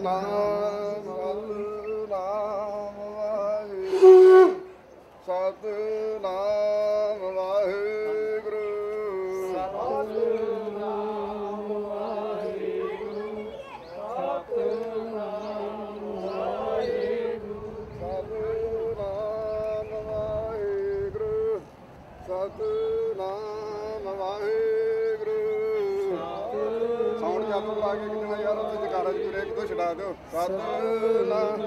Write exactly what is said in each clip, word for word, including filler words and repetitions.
ਸਤਿਨਾਮ ਵਾਹਿਗੁਰੂ ਸਤਿਨਾਮ ਵਾਹਿਗੁਰੂ ਸਤਿਨਾਮ ਵਾਹਿਗੁਰੂ ਸਤਿਨਾਮ ਵਾਹਿਗੁਰੂ ਸਤਿਨਾਮ ਵਾਹਿਗੁਰੂ ਸਾਉਣ ਚਾਲੂ ਲਾ ਕੇ ਕਿੰਨਾ ਯਾਰ ਉੱਥੇ ਜਕਾਰਾ ਜੀ ਰੇਕ ਤੋਂ ਛਡਾ ਦਿਓ ਸਤਿਨਾਮ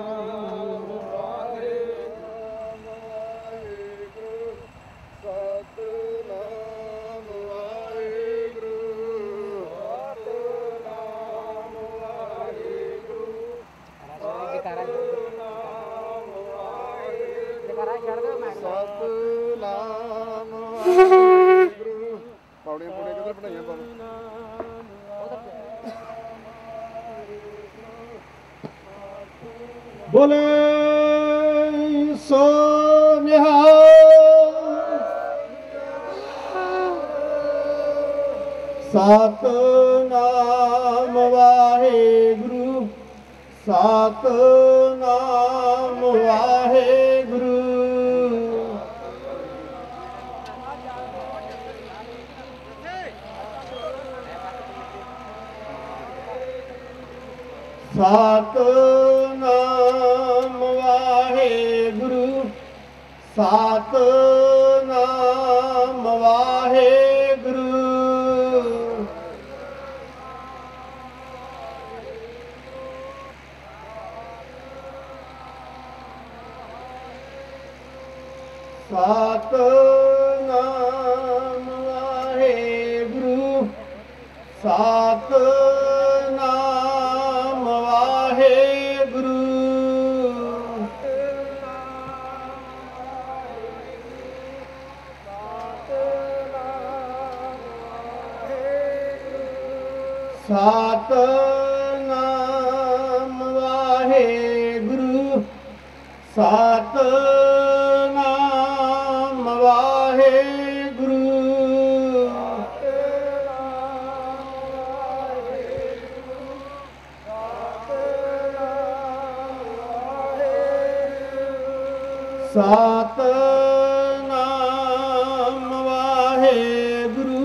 ਸਤਿਨਾਮ ਵਾਹਿਗੁਰੂ ਪੌੜੀਆਂ ਪੌੜੀਆਂ ਕਿੱਧਰ ਬਣਾਈਆਂ ਬਾਬਾ ਬੋਲੇ ਸੋ ਨਿਹਾਲ ਸਤਿਨਾਮ ਵਾਹਿਗੁਰੂ ਸਤਿਨਾਮ ਵਾਹਿਗੁਰੂ ਸਤਿਨਾਮ ਵਾਹਿਗੁਰੂ ਸਤਿਨਾਮ ਵਾਹਿਗੁਰੂ ਸਤਿਨਾਮ ਵਾਹਿਗੁਰੂ ਸਤਿਨਾਮ ਵਾਹਿਗੁਰੂ ਸਤਿਨਾਮ ਵਾਹਿਗੁਰੂ ਸਤਿਨਾਮ ਵਾਹਿਗੁਰੂ ਸਤਿਨਾਮ ਵਾਹਿਗੁਰੂ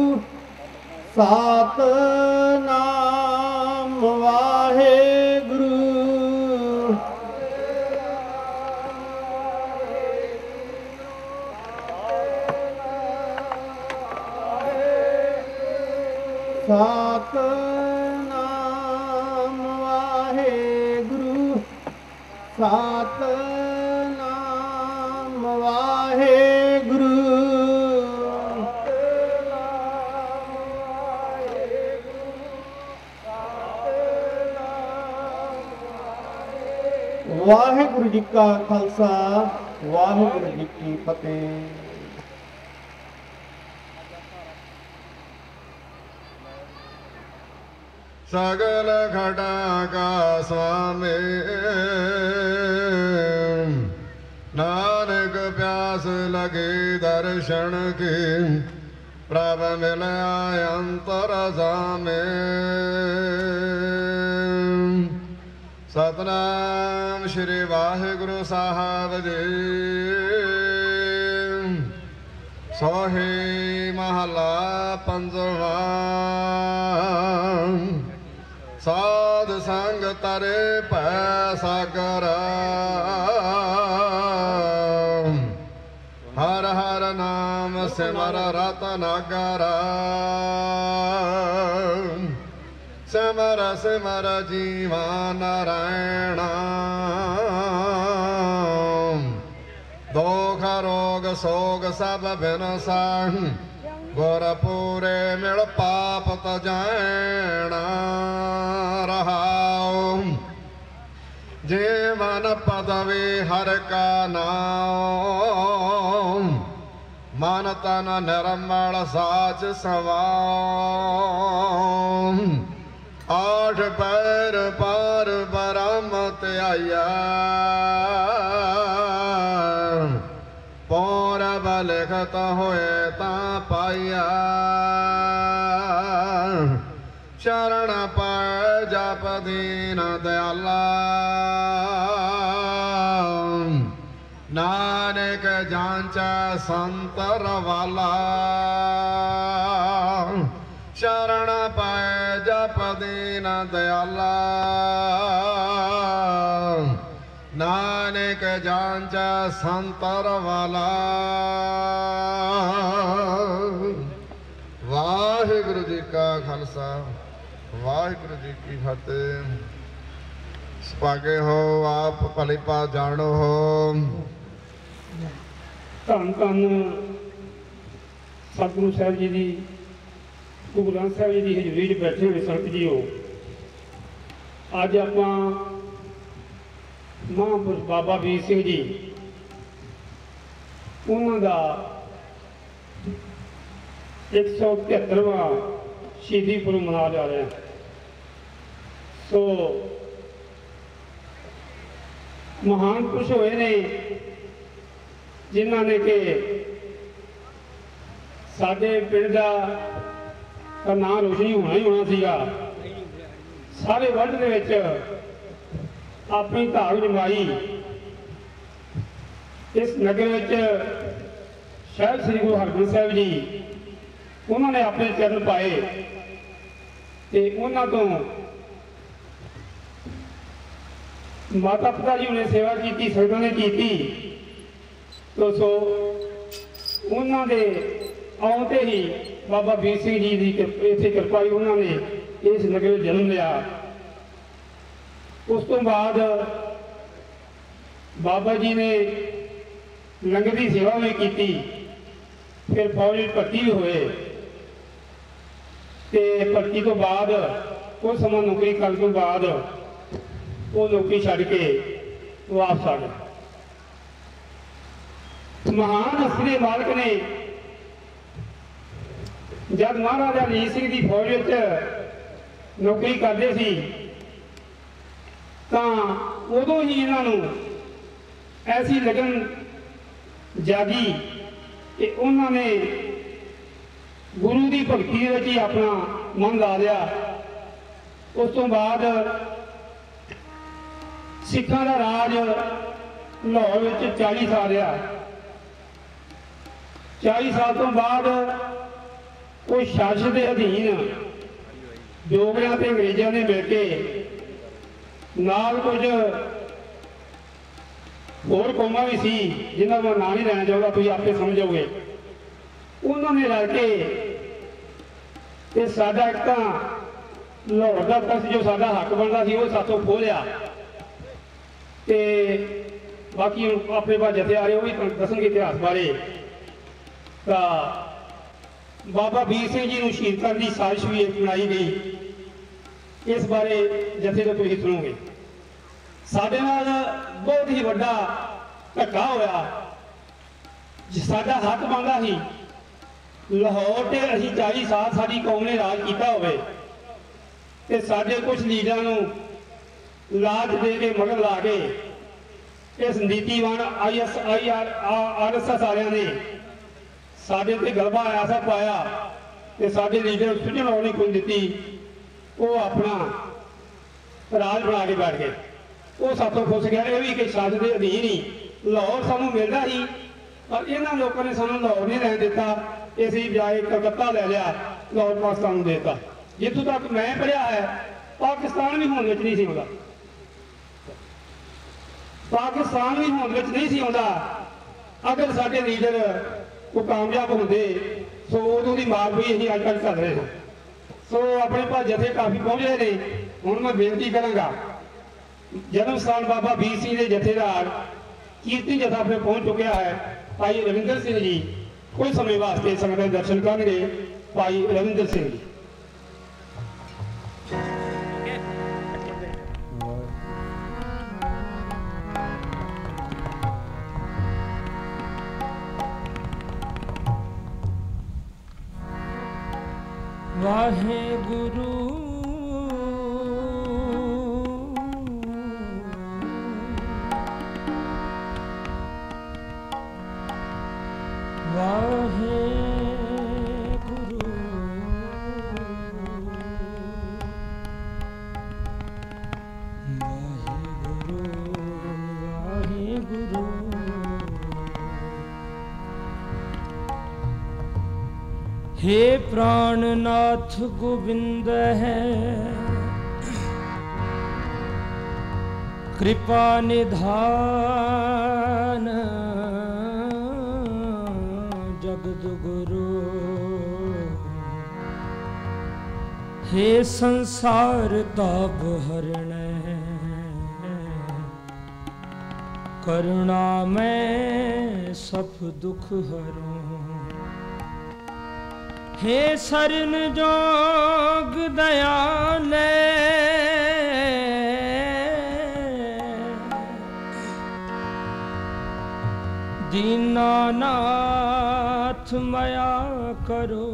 ਸਤਿਨਾਮ ਵਾਹਿਗੁਰੂ ਸਤਿਨਾਮ ਵਾਹਿਗੁਰੂ ਸਤਿਨਾਮ ਵਾਹਿਗੁਰੂ ਵਾਹਿਗੁਰੂ ਜੀ ਕਾ ਖਾਲਸਾ ਵਾਹਿਗੁਰੂ ਜੀ ਕੀ ਫਤਿਹ। ਸਗਲ ਖੜਾ ਕਾ ਸੁਆਮੀ ਨਾਨਕ ਪਿਆਸ ਲਗੇ ਦਰਸ਼ਨ ਕੀ ਪ੍ਰਭ ਮਿਲਿਆ ਅੰਤਰ ਜਾਮੇ ਸਤਨਾਮ ਸ਼੍ਰੀ ਵਾਹਿਗੁਰੂ ਸਾਹਿਬ ਜੀ ਸੋਹੇ ਮਹਲਾ ਪੰਜਵਾਂ ਸਾਧ ਸੰਗ ਤਰੇ ਭੈ ਸਾਗਰ ਹਰ ਹਰ ਨਾਮ ਸਿਮਰ ਰਤਨਾਗਰ ਸਿਮਰ ਸਿਮਰ ਜੀਵਾ ਨਾਰਾਇਣ ਦੁਖ ਰੋਗ ਸੋਗ ਸਭ ਬਿਨਸਾਂ ਗੁਰਪੂਰੇ ਮਿਲ ਪਾਪ ਤਜੈਣਾ ਰਹਾਉ ਜੀਵਨ ਪਦਵੀ ਹਰ ਕਾ ਨਾਮ ਮਨ ਤਨ ਨਿਰਮਲ ਸਾਚ ਸਵਾਮ ਆਠ ਪੈਰ ਪਾਰ ਬ੍ਰਹਮ ਧਿਆਇਆ ਪੌਰਬ ਲਿਖਤ ਹੋਏ ਤਾਂ ਪਾਇਆ ਸ਼ਰਨ ਪੈ ਜਪ ਦੀਨ ਦਇਆ दयाला नानक जांचा संतर वाला शरण पाए जप दीन दयाला नानक जांचा संतर वाला। वाहिगुरु जी का खालसा वाहिगुरु जी की फतेह। सुभागे हो आप भली भात जानो हो। धन धन सतगुरु साहब जी की गुरु ग्रंथ साहब जी की हजूरी च बैठे हुए संत जी हो। अज आप महापुरुष बाबा वीर सिंह जी उन्हों का एक सौ तिहत्तरवां शहीदी पुरब मना जा रहे हैं। सो महान पुरुष होए ने जिन्हों ने कि साडे पिंड का नाम रोशन होना ही होना सीगा। सारे वर्ल्ड दे विच अपनी धाक जमाई। इस नगर विच शायद श्री गुरु हरगोबिंद साहब जी उन्होंने अपने चरण पाए ते उन्हों तो माता पिता जी ने सेवा की, संगतां ने की। तो सो उन्होंने आउंदे ही बाबा वीर सिंह जी की इत्थे कृपा ही उन्होंने इस नगर में जन्म लिया। उस तो बाद बाबा जी ने लंगर की सेवा भी की, फिर फौज भर्ती भी हुए ते भर्ती तो बाद कुछ समय नौकरी करने तो बाद वो नौकरी छड़ के वापस आ गए। महान हस्ती के मालिक ने जब महाराजा रणजीत सिंह की फौज में नौकरी करते सी तो उदों ही इन्हों ऐसी लगन जागी कि उन्होंने गुरु की भगती ही अपना मन ला लिया। उस तो बाद सिखों का राज लाहौर में चालीस साल रहा। चालीस साल तो बाद वो शासन के अधीन डोगरिया ते अंग्रेजों ने मिलके नाल कुछ होर कौमां भी सी जिन्हों मैं नाम नहीं लेना चाहूँगा, तुम आपे समझोगे। उन्होंने रल के साडा एक तो लाहौर का तख्त जो साडा हक बनता सी वो सातों खो लिया ते बाकी अपने पास जथे आ रहे वो भी दसणगे इतिहास बारे। तो बाबा वीर सिंह जी को शहीद करने की साजिश भी बनाई गई। इस बारे जथे तो तुम सुनोगे। साडे नाल बहुत ही वड्डा धक्का होया। साडा हक बनता सी लाहौर ते असीं चाली साल साडी कौम ने राज किया होवे ते साडे कुछ लीडरां नूं लाज दे के मगर ला के इस नीतिवान I S I R R S S वालियां ने साडे ते गलबा ऐसा पाया ते साडे लीडर सुझण नहीं कोई दित्ती। वो अपना राज बना के बैठ गए। वो सातों खुश गया। ये भी कि शासन के अधीन ही लाहौर सानू मिलता ही पर इन्होंने लोगों ने सानू लाहौर नहीं रहने दिता। इसी बजाय कलकत्ता ले लिया, लाहौर पाकिस्तान देता। जितों तक मैं पढ़िया है पाकिस्तान भी होने नहीं सी आउंदा। पाकिस्तान भी होने नहीं सी आउंदा अगर साडे लीडर को कामयाब होंदे। सो उदों की मार भी असीं अजकल कर रहे हैं। सो अपने पास जथे काफ़ी पहुँच रहे हैं। हुण मैं बेनती करांगा जन्म स्थान बाबा वीर सिंह के जथेदार कीर्ति जथा अपने पहुँच चुकिया है भाई रविंदर सिंह जी। कुछ समय वास्ते संगत के दर्शन करेंगे भाई रविंदर सिंह जी। वाहे गुरु वाहे गुरु हे प्राणनाथ गोविंद है कृपा निधान जगद गुरु हे संसार ताप हरण करुणा में सब दुख हरूं हे शरण जोग दयाले दीनानाथ मया करो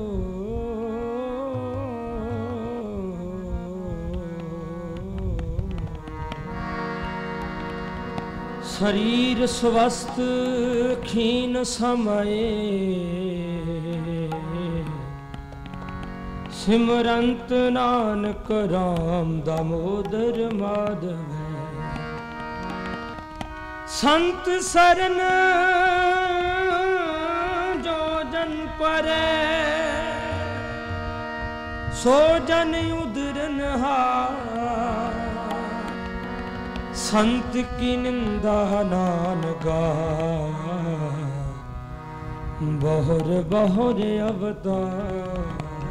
शरीर स्वस्थ खीन समय सिमरंत नानक राम दामोदर माधव संत सरन जो जन परे सो जन उदरन हार संत की निंदा नान गा बहुर बहुर अवतार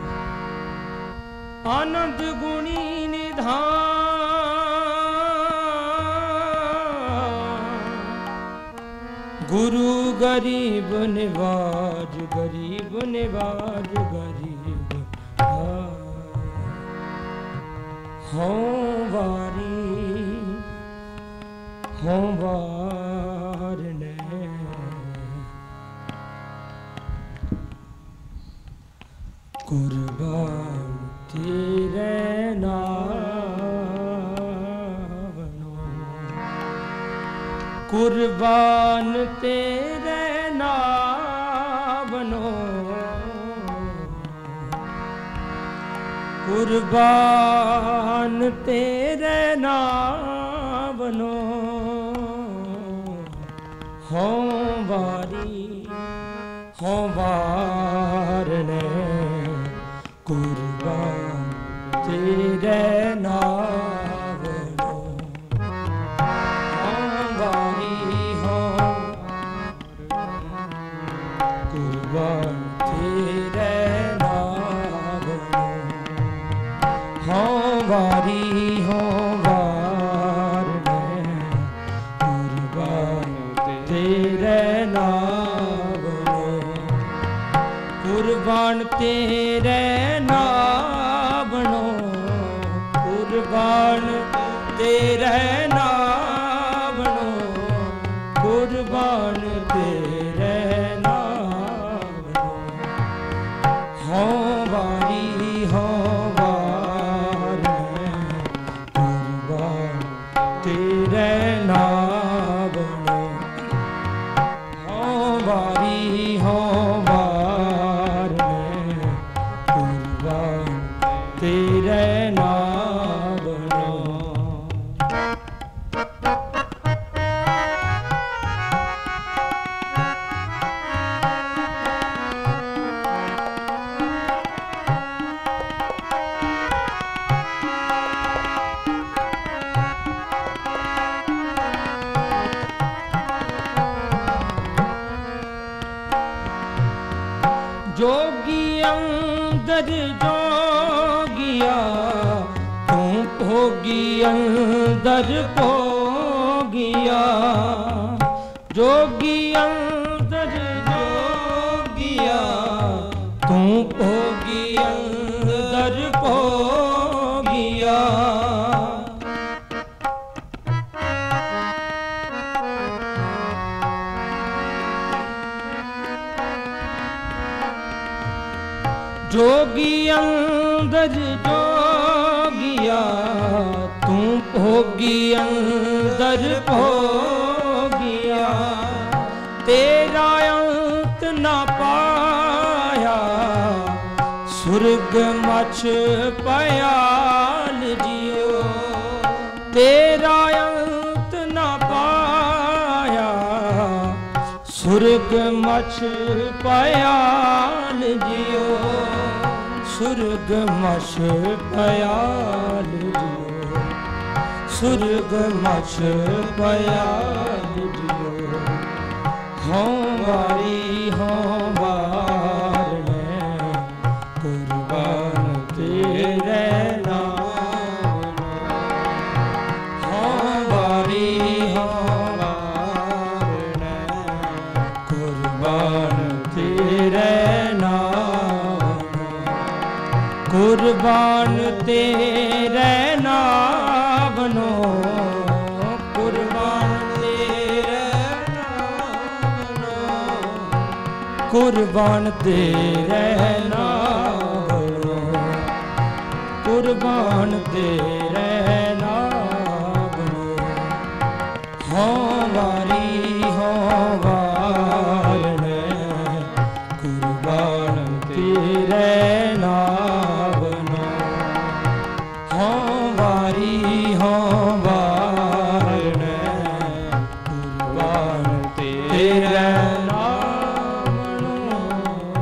आनंद गुणी निधान गुरु गरीब निवाज गरीब निवाज गरीब हो वारी हो वारने कुर्बान तेरे नावनो कुर्बान तेरे नावनो कुर्बान तेरे नावनो हो वारी हो वारने कुर्बान तेरे नावनो हो वारी हो कुर्बान तेरे नावनो हो वारी हो वारने कुर्बान तेरे नावनो कुर्बान तेरे नावनो कुर्बान तेरे नावनो कुर्बान तेरे नावनो हो वारी हो वारने कुर्बान तेरे नावनो हो वारी हो वारने कुर्बान तेरे नावनो जोगी अंदर जोगिया तू भोगी अंदर भोगिया जोगी अंदर जोगिया तू भोगी अंदर भोगिया जोगी अंदर जोगिया तू भोगी अंदर भोगिया तेरा अंत ना पाया सुर्ग मछ पयाल जियो तेरा अंत ना पाया सुर्ग मछ पयाल जियो ਸੁਰਗ ਮਛ ਪਿਆਲ ਜਿਓ, ਸੁਰਗ ਮਛ ਪਿਆਲ ਜਿਓ, ਹਉ ਵਾਰੀ ਹਉ ਵਾਰ ਨੇ ਕੁਰਬਾਨ ਤੇਰੇ ਨਾਮ, ਹਉ ਵਾਰੀ ਹਉ ਵਾਰ ਨੇ ਕੁਰਬਾਨ ਤੇਰੇ ਨਾਮ, ਕੁਰਬਾਨ ਤੇਰੇ ਨਾਮ ਨੂੰ, ਕੁਰਬਾਨ ਤੇਰੇ ਨਾਮ ਨੂੰ, ਕੁਰਬਾਨ ਤੇਰੇ ਨਾਮ ਨੂੰ, ਕੁਰਬਾਨ ਤੇਰੇ ਨਾਮ ਨੂੰ, ਹਉ ਵਾਰੀ ਹਉ ਵਾਰ ਨੇ ਕੁਰਬਾਨ ਤੇਰੇ ਨਾਮ ਨੂੰ, ਹਉ ਵਾਰੀ ਹਉ ਵਾਰ ਨੇ ਕੁਰਬਾਨ ਤੇਰੇ ਨਾਮ ਨੂੰ।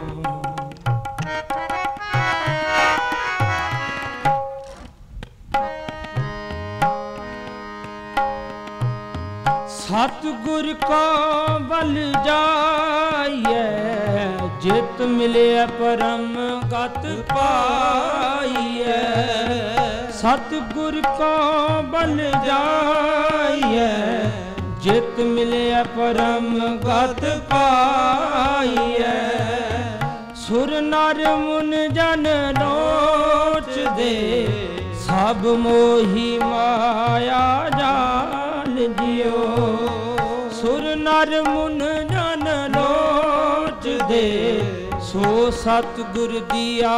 ਸਤਿਗੁਰ ਕੋ ਬਲ ਜਾਈਐ, ਜਿਤ ਮਿਲਿਆ ਪਰਮ ਗਤ ਪਾਈਐ, ਸਤਿਗੁਰ ਕੋ ਬਲ ਜਾਈਐ, ਜਿਤ ਮਿਲਿਆ ਪਰਮ ਗਤ ਪਾਈਐ, ਸੁਰ ਨਰ ਮੁਨ ਜਨ ਲੋਚਦੇ, ਸਭ ਮੋਹੀ ਮਾਇਆ ਜਾਲ ਜਿਓ, ਸੁਰ ਨਰ ਮੁਨ ਜਨ ਲੋਚਦੇ, ਸੋ ਸਤਿਗੁਰ ਦੀਆ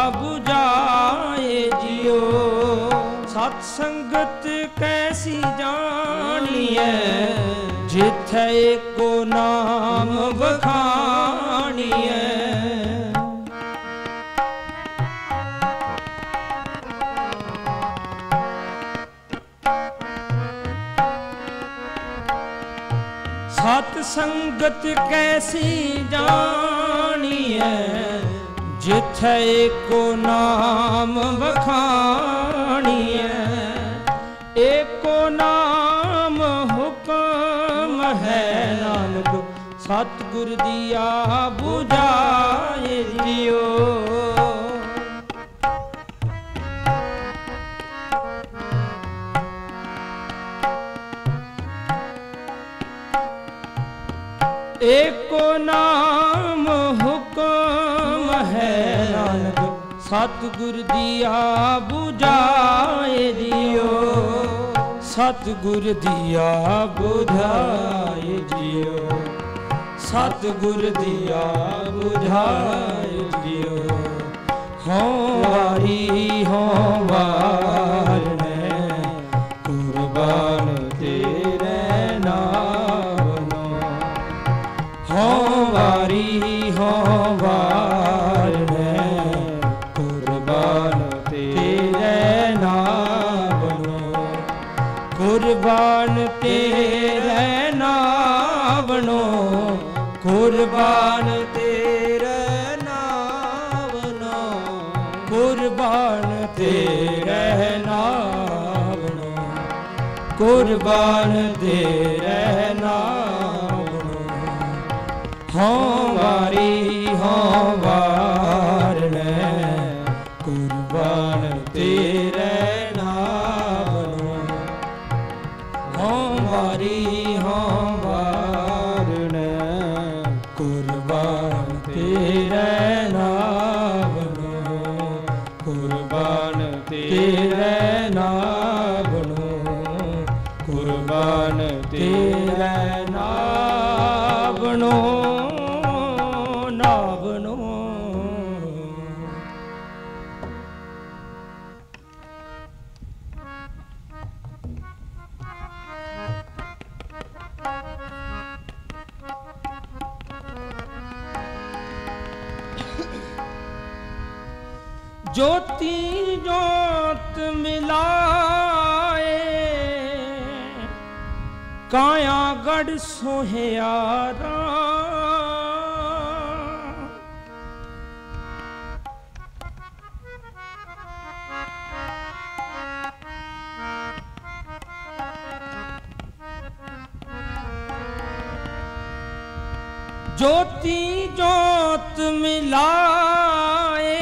부ਝਾਏ ਜਿਓ, ਸਤ ਸੰਗਤ ਕੈਸੀ ਜਾਣੀਐ, ਜਿਥੈ ਏਕੋ ਨਾਮ ਵਖਾਣੀਐ, ਸਤ ਸੰਗਤ ਕੈਸੀ ਜਾਣੀਐ, ਜਿਥੈ ਏਕੋ ਨਾਮ ਵਖਾਣੀਐ, ਏਕੋ ਨਾਮ ਹੁਕਮ ਹੈ ਨਾਨਕ, ਸਤਿਗੁਰ ਦੀਆ 부ਝਾਏ ਜਿਓ, ਏਕੋ ਨਾਮ ਹੁਕਮ ਹੈ ਨਾਨਕ, ਸਤਿਗੁਰ ਦੀਆ 부ਝਾਏ ਜਿਓ, ਸਤਿਗੁਰ ਦੀਆ 부ਝਾਏ ਜਿਓ, ਸਤਿਗੁਰ ਦੀਆ 부ਝਾਏ ਜਿਓ, ਹਉ ਵਾਰੀ ਹਉ ਵਾਰ ਨੇ ਕੁਰਬਾਨ ਤੇਰੇ ਨਾਮ ਨੂੰ, ਹਉ ਵਾਰੀ ਹਉ ਵਾਰ ਨੇ ਕੁਰਬਾਨ ਤੇਰੇ ਨਾਮ ਨੂੰ, ਕੁਰਬਾਨ ਤੇਰੇ ਨਾਮ ਨੂੰ, ਕੁਰਬਾਨ ਤੇਰੇ ਨਾਮ ਨੂੰ, ਕੁਰਬਾਨ ਤੇਰੇ ਨਾਮ ਨੂੰ, ਕੁਰਬਾਨ ਤੇਰੇ ਨਾਮ ਨੂੰ, ਹਉ ਵਾਰੀ ਹਉ ਵਾਰ ਨੇ ਕੁਰਬਾਨ ਤੇਰੇ ਨਾਮ ਨੂੰ, ਹਉ ਵਾਰੀ ਹਉ ਵਾਰ ਨੇ ਕੁਰਬਾਨ ਤੇਰੇ ਨਾਮ ਨੂੰ, ਕੁਰਬਾਨ ਤੇਰੇ ਨਾਮ ਨੂੰ, ਕੁਰਬਾਨ ਤੇਰੇ ਨਾਮ ਨੂੰ, ਨਾਮ ਨੂੰ। ज्योति जोत मिलाए काया गढ़ सोहियारा ज्योति जोत मिलाए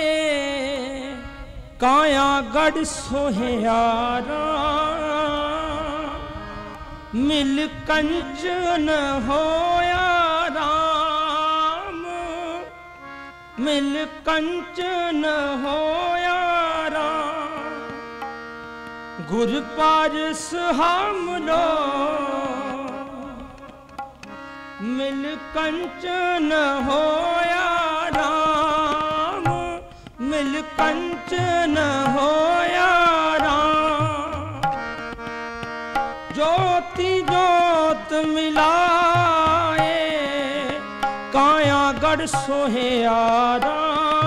काया गढ़ सोहियारा मिल कंचन होया राम मिल कंचन होया राम गुर पारस हमलो मिल कंचन होया राम मिल कंचन होया राम ज्योति जोत मिलाए काया गढ़ सोहियारा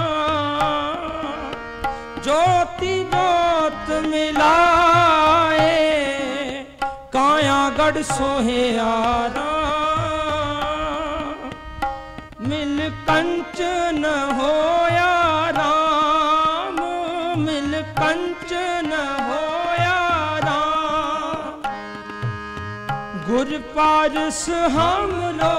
ज्योति जोत मिलाए काया गढ़ सोहियारा मिल कंचन होया राम मिल कंचन होया राम गुर पारस हमलो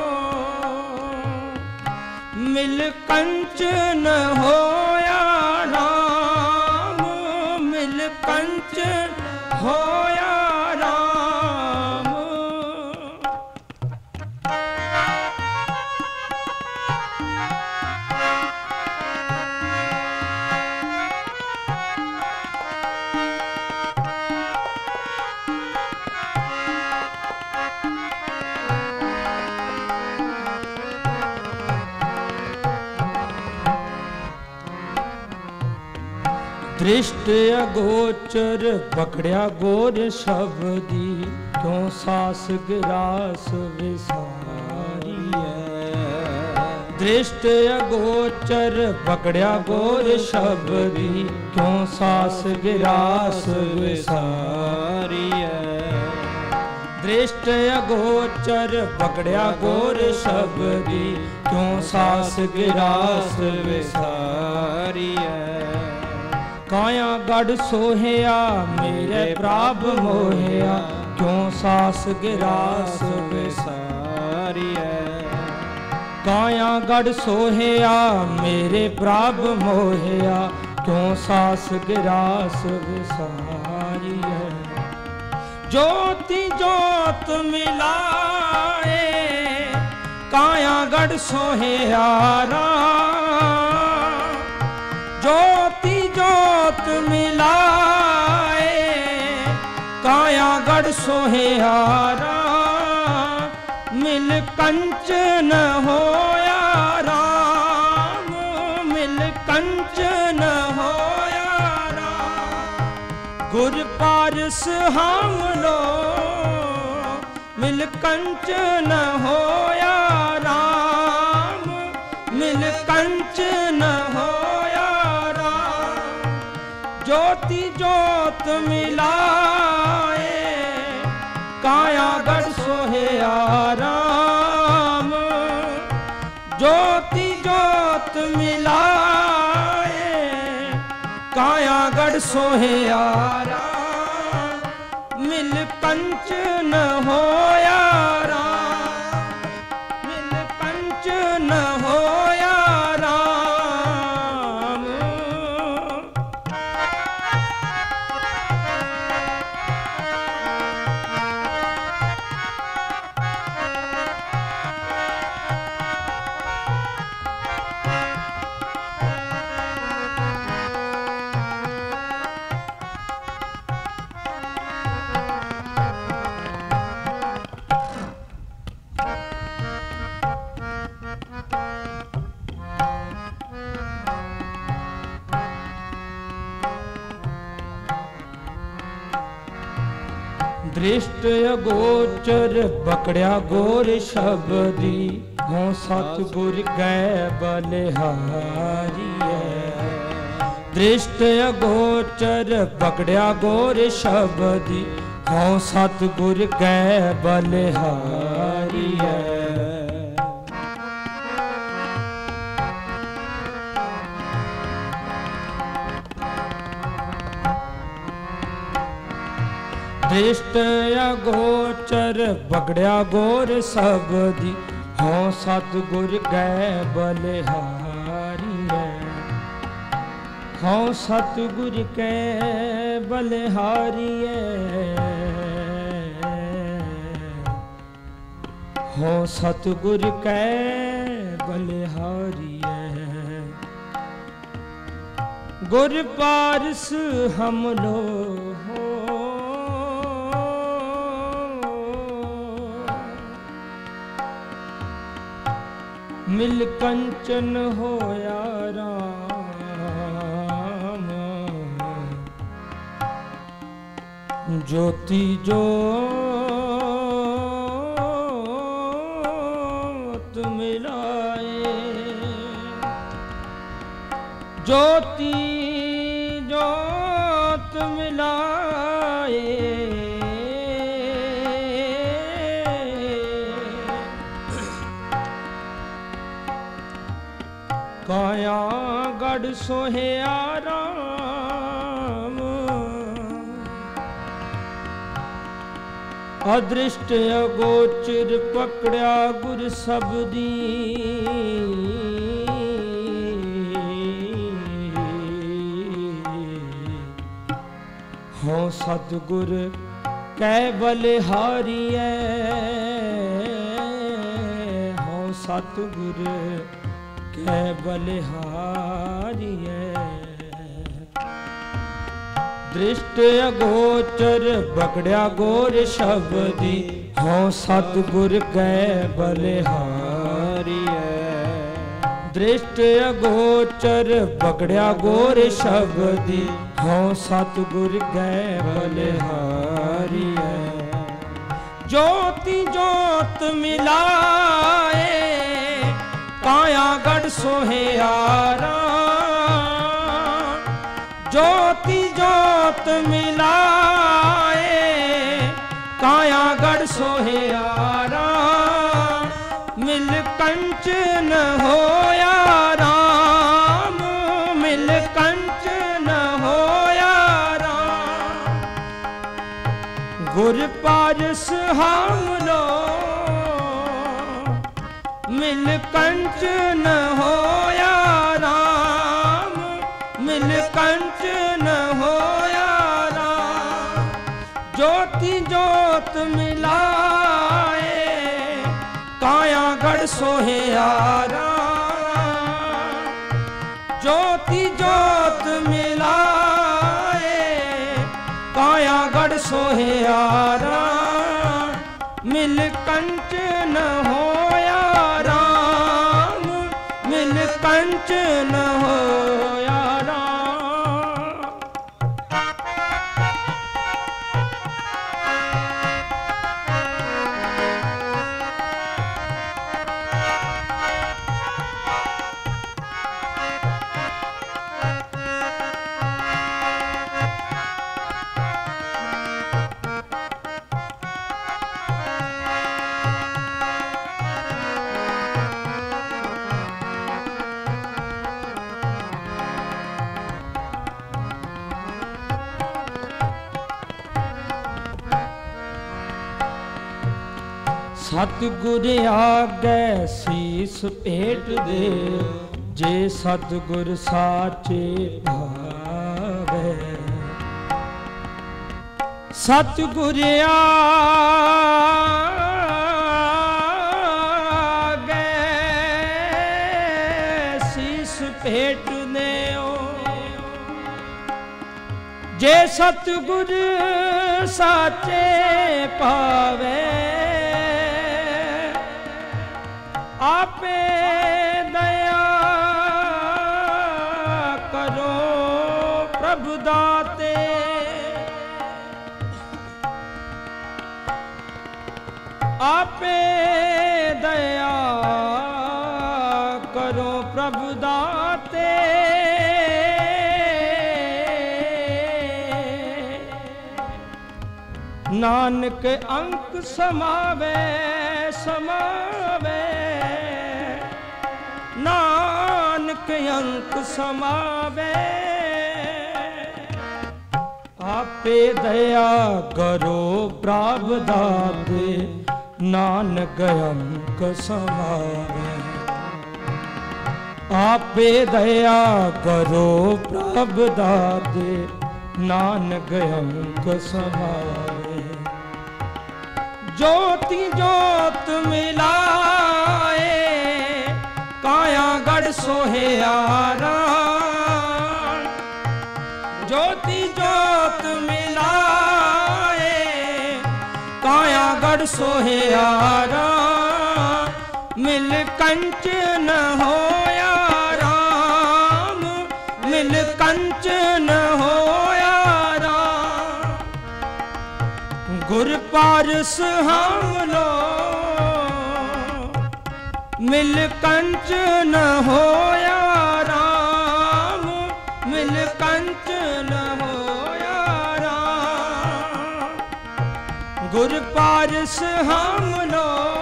मिल कंचन होया राम मिल कंचन होया राम दृष्ट अगोचर पकड़िया गोर शब्दी क्यों सास गिरास विसारी दृष्ट अगोचर पकड़िया गोर शब्दी क्यों सास गिरास विसारी दृष्ट अगोचर पकड़िया गोर शब्दी क्यों सास गिरास विसारी काया गढ़ सोहिया मेरे प्राप मोहिया क्यों सास गिरास विसारी काया गढ़ सोहिया मेरे प्राप मोहिया क्यों सास गिरास विसारी ज्योति जोत मिलाए काया गढ़ सोहियारा ज्योति जोत मिलाए काया गढ़ सोहियारा मिल कंचन होया राम मिल कंचन होया राम गुर पारस हमलो मिल कंचन होया राम मिल कंचन होया ज्योति जोत मिलाए काया गढ़ सोहिया राम ज्योति जोत मिलाए काया गढ़ सोहिया राम मिल कंचन होया राम मिल कंचन होया राम दृष्ट अगोचर पकड़िया गोर शब्दी हों सतगुर गए बलिहारी दृष्ट अगोचर पकड़िया गोर शब्दी हों सतगुर गए बलिहारी दृष्ट अगोचर पकड़िया गोर शब्दी हों सतगुर गए बलिहारिए, हों सतगुर के बलिहारिए, हों सतगुर के बलिहारिए। गुर पारस हम लो हो, मिल कंचन होया राम, ज्योति जोत मिलाए, ज्योति जोत मिलाए, काया गढ़ सोहे आराम, अदृष्ट अगोचर पकड़या गुर सबदी, हों सतगुर कै बलिहारिए, हों सतगुर कै बलिहारिए। दृष्ट अगोचर बगड़या गोर शब्दी, हों सतगुर कै बलिहारिए। दृष्ट अगोचर बगड़या गोर शब्दी, हों सतगुर कै बलिहारिए। ज्योति जोत मिलाए, काया गढ़ सोहे आराम, ज्योति जोत मिलाए, काया गढ़ सोहे आराम, मिल कंचन होया राम, मिल कंचन होया राम। गुर पारस हम लो, मिल कंचन होया राम, मिल कंचन होया राम। ज्योति जोत मिलाए, काया गढ़ सोहे आराम, ज्योति जोत मिलाए, काया गढ़ सोहे आराम, मिल कंचन होया राम, मिल कंचन होया राम। सतगुर आगे शीस भेट दे, जे सतगुर साचे भावे। सतगुर आगे शीस भेट दे, जे सतगुर साचे पावे। आपे दया करो प्रभु दाते, आपे दया करो प्रभु दाते। नानक अंक समावे समावे, नानक अंक समावे। आपे दया करो प्रभु दाते, नानक अंक समावे। आपे दया करो प्रभ दाते, नानक अंक समावे। ज्योति ज्योत मिलाए, काया गढ़ सोहियारा। ज्योति ज्योत मिलाए, काया गढ़ सोहियारा। मिल कंचन होया राम, मिल कंचन होया राम। गुर पारस हम लो, मिल कंचन होया राम, मिल कंचन होया राम। गुर पारस हम लो,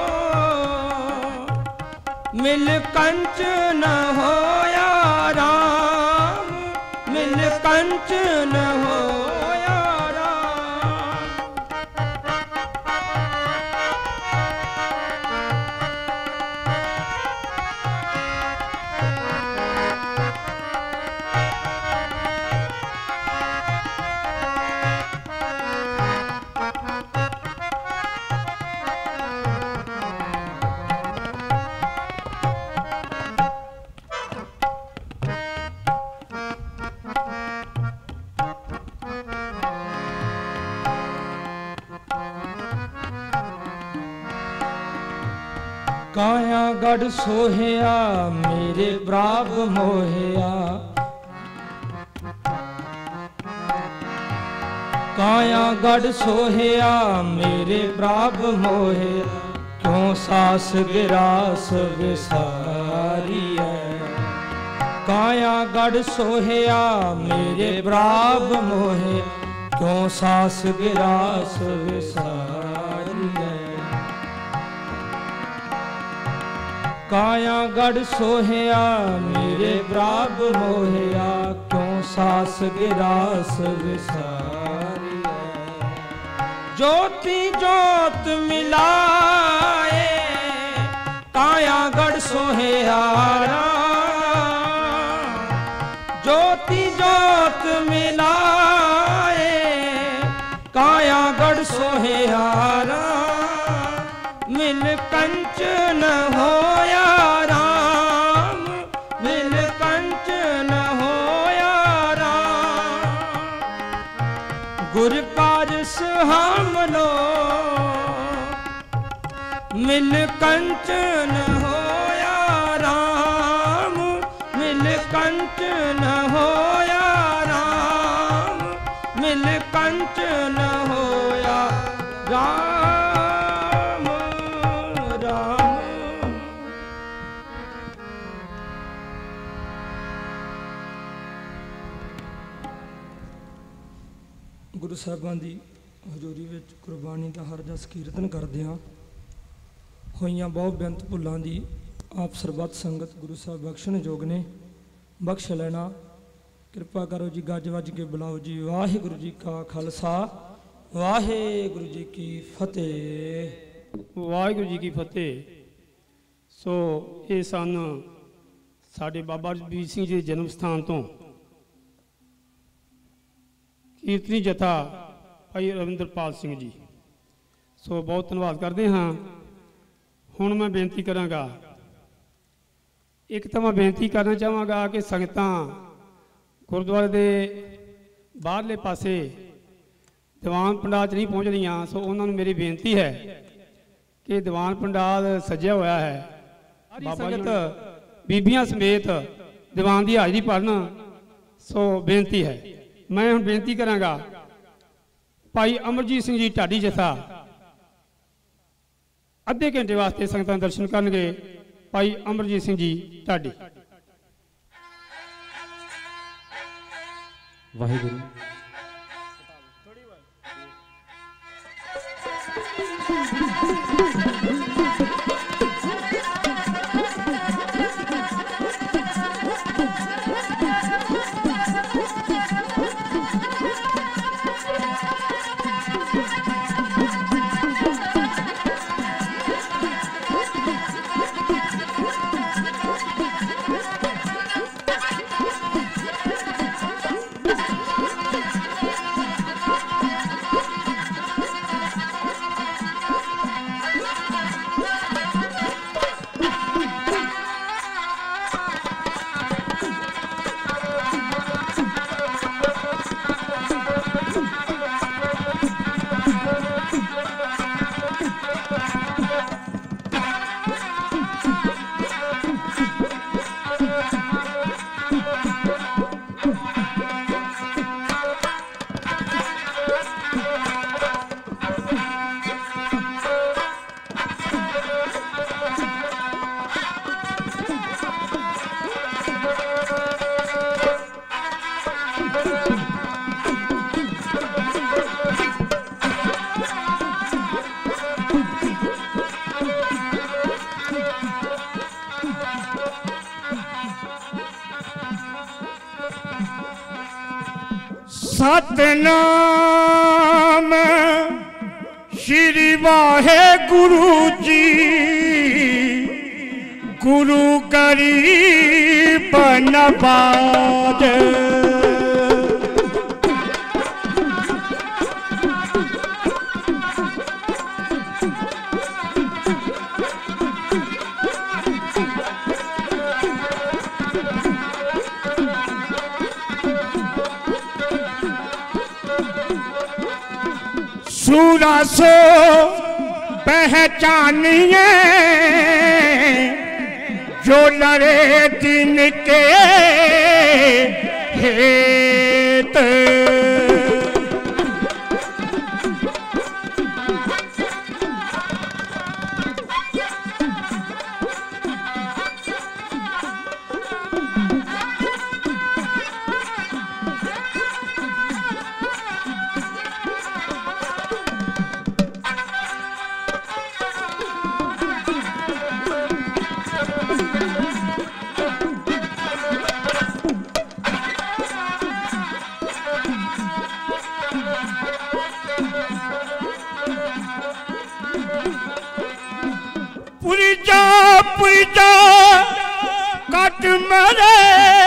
मिल कंचन होया राम, मिल कंचन होया राम। काया गढ़ सोहिया, मेरे ब्राब मोहिया। काया गढ़ सोहिया, मेरे ब्राब मोहिया। क्यों सास गिरास विसारी है। काया गढ़ सोहिया, मेरे ब्राब मोहिया। क्यों सास गिरास विसारी है। काया गढ़ सोहिया, मेरे ब्राब मोहिया। क्यों सास गिरास विसारी है। ज्योति ज्योत मिलाए, काया गढ़ सोहियारा। ज्योति ज्योत मिलाए, काया गढ़ सोहियारा। मिल कंचन होया राम, मिल कंचन होया राम। गुर पारस हम लो, मिल कंचन होया राम, मिल कंचन होया राम, मिल कंचन होया राम। गुरु साहिबान की हजूरी विच कुर्बानी का हर जस कीर्तन करदियां होइयां बहुत बेअंत भुलां दी आप सरबत संगत गुरु साहब बख्शण जोग ने, बख्श लेना। कृपा करो जी, गज वज के बुलाओ जी। वाहिगुरु जी का खालसा, वाहिगुरु जी की फतेह। वाहिगुरु जी की फतेह। सो ये सन साडे बाबा वीर सिंह जी जन्म स्थान तो कीर्तनी जथा भाई रविंद्रपाल सिंह जी। सो बहुत धन्यवाद करते हाँ। हुण मैं बेनती करांगा, एक तो मैं बेनती करना चाहांगा कि संगतां गुरुद्वारे दे बाहरले पासे दीवान पंडाल च नहीं पहुँच रही। सो उन्होंने मेरी बेनती है कि दीवान पंडाल सजिया होया है, संगत बीबियां समेत दीवान की हाजरी भरन। सो बेनती है, मैं हुण बेनती करांगा भाई अमरजीत सिंह जी ढाडी जथा अद्धे घंटे वास्ते संगतां दर्शन करनगे। भाई अमरजीत सिंह जी ढाडी। वाहिगुरु। सतनाम श्री वाहे गुरु जी गुरु गरीब नवाज। सूरा सो पहचानिए जो लड़े दिन के हेत। पुरजा पुरजा कट मरे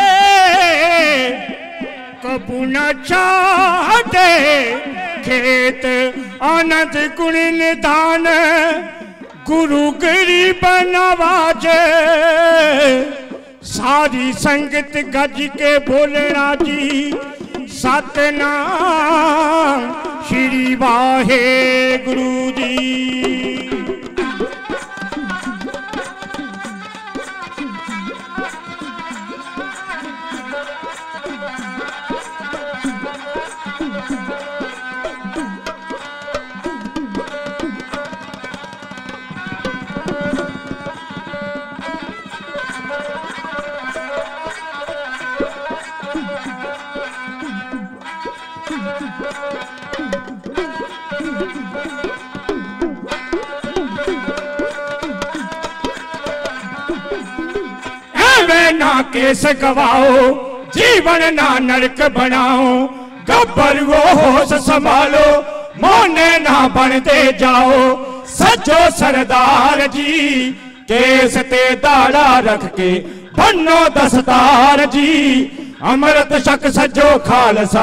कबू न चाहते खेत आनंद गुण निधान गुरु गरीब नवाज। सारी संगत गज के बोलना जी सतनाम श्री वाहे गुरु जी। ना केस गवाओ जीवन ना नरक बनाओ गब्बरुओ होश संभालो मोने ना बनते जाओ सजो सरदार जी केस ते दाड़ा रख के बनो दस्तार जी अमृत शक सजो खालसा।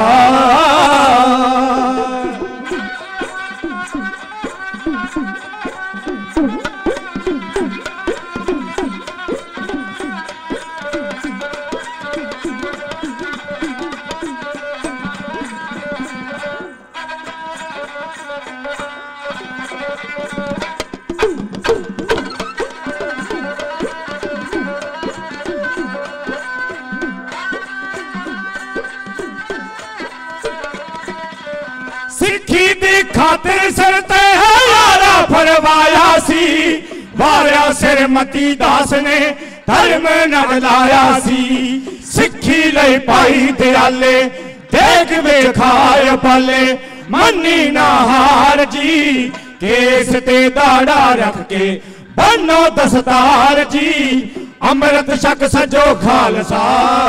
सिखी दी खातिर सिर ते यारा फरवाया सी वारिया सिर मती दास ने धर्म न लाया सी। सिखी ले पाई दयाले देख वे खाए पाले मनी ना हार जी केस ते दाड़ा रख के बनो दस्तार जी अमृत शक सजो खालसा।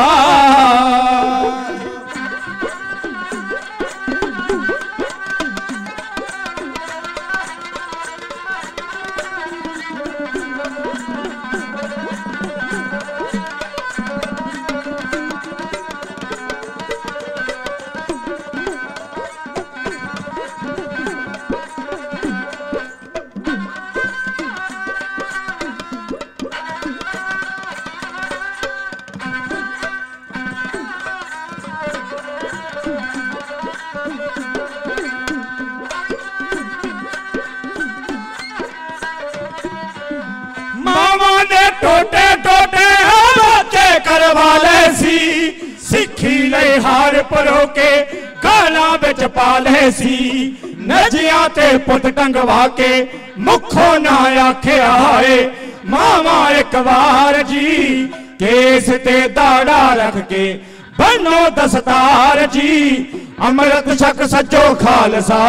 टोटे टोटे बच्चे करवा ले सी सिखी ले हार परो के गाला बिच पा ले सी नजिया ते पुत टंगवा के मुखो ना आखे आए मामा एक बार जी केस ते दाड़ा रख के बनो दस्तार जी अमृत शक सजो खालसा।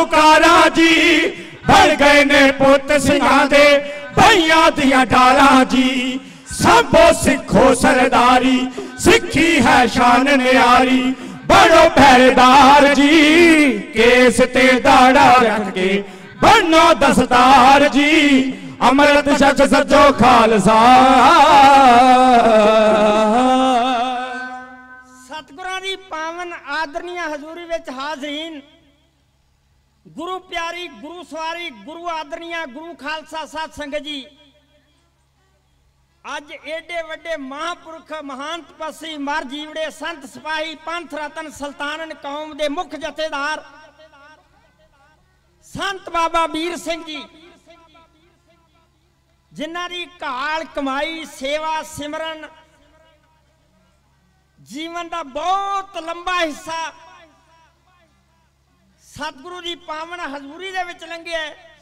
साहूकारा जी बन गए ने पुत सिंहां दे भाइयां दियां डालां जी। सबो सिखो सरदारी सिखी है शान न्यारी बड़ो पहरेदार जी। केस ते दाड़ा रख के बनो दसदार जी। अमृत छक सजो खालसा। सतगुरां दी पावन आदरणीय हजूरी विच हाज़रीन, गुरु प्यारी गुरु सवारी गुरु आदरणीय गुरु खालसा साध संगत जी, अज एडे वड्डे महापुरख महान तपस्वी मर जीवड़े संत सिपाही पंथ रतन सुल्तान कौम दे मुख जथेदार संत बाबा वीर सिंह जी, जिन्हां दी घाल कमाई सेवा सिमरन जीवन का बहुत लंबा हिस्सा सतगुरु की पावन हजूरी दे विच लंघिया।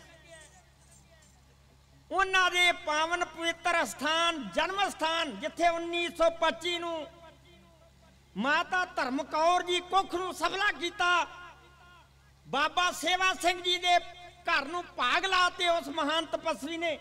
उन्हां दे पावन पवित्र स्थान जन्म स्थान जिथे उन्नीस सौ पच्ची नूं माता धर्म कौर जी कुख नूं सफला कीता, बाबा सेवा सिंह जी दे घर नूं भाग लाते उस महान तपस्वी ने।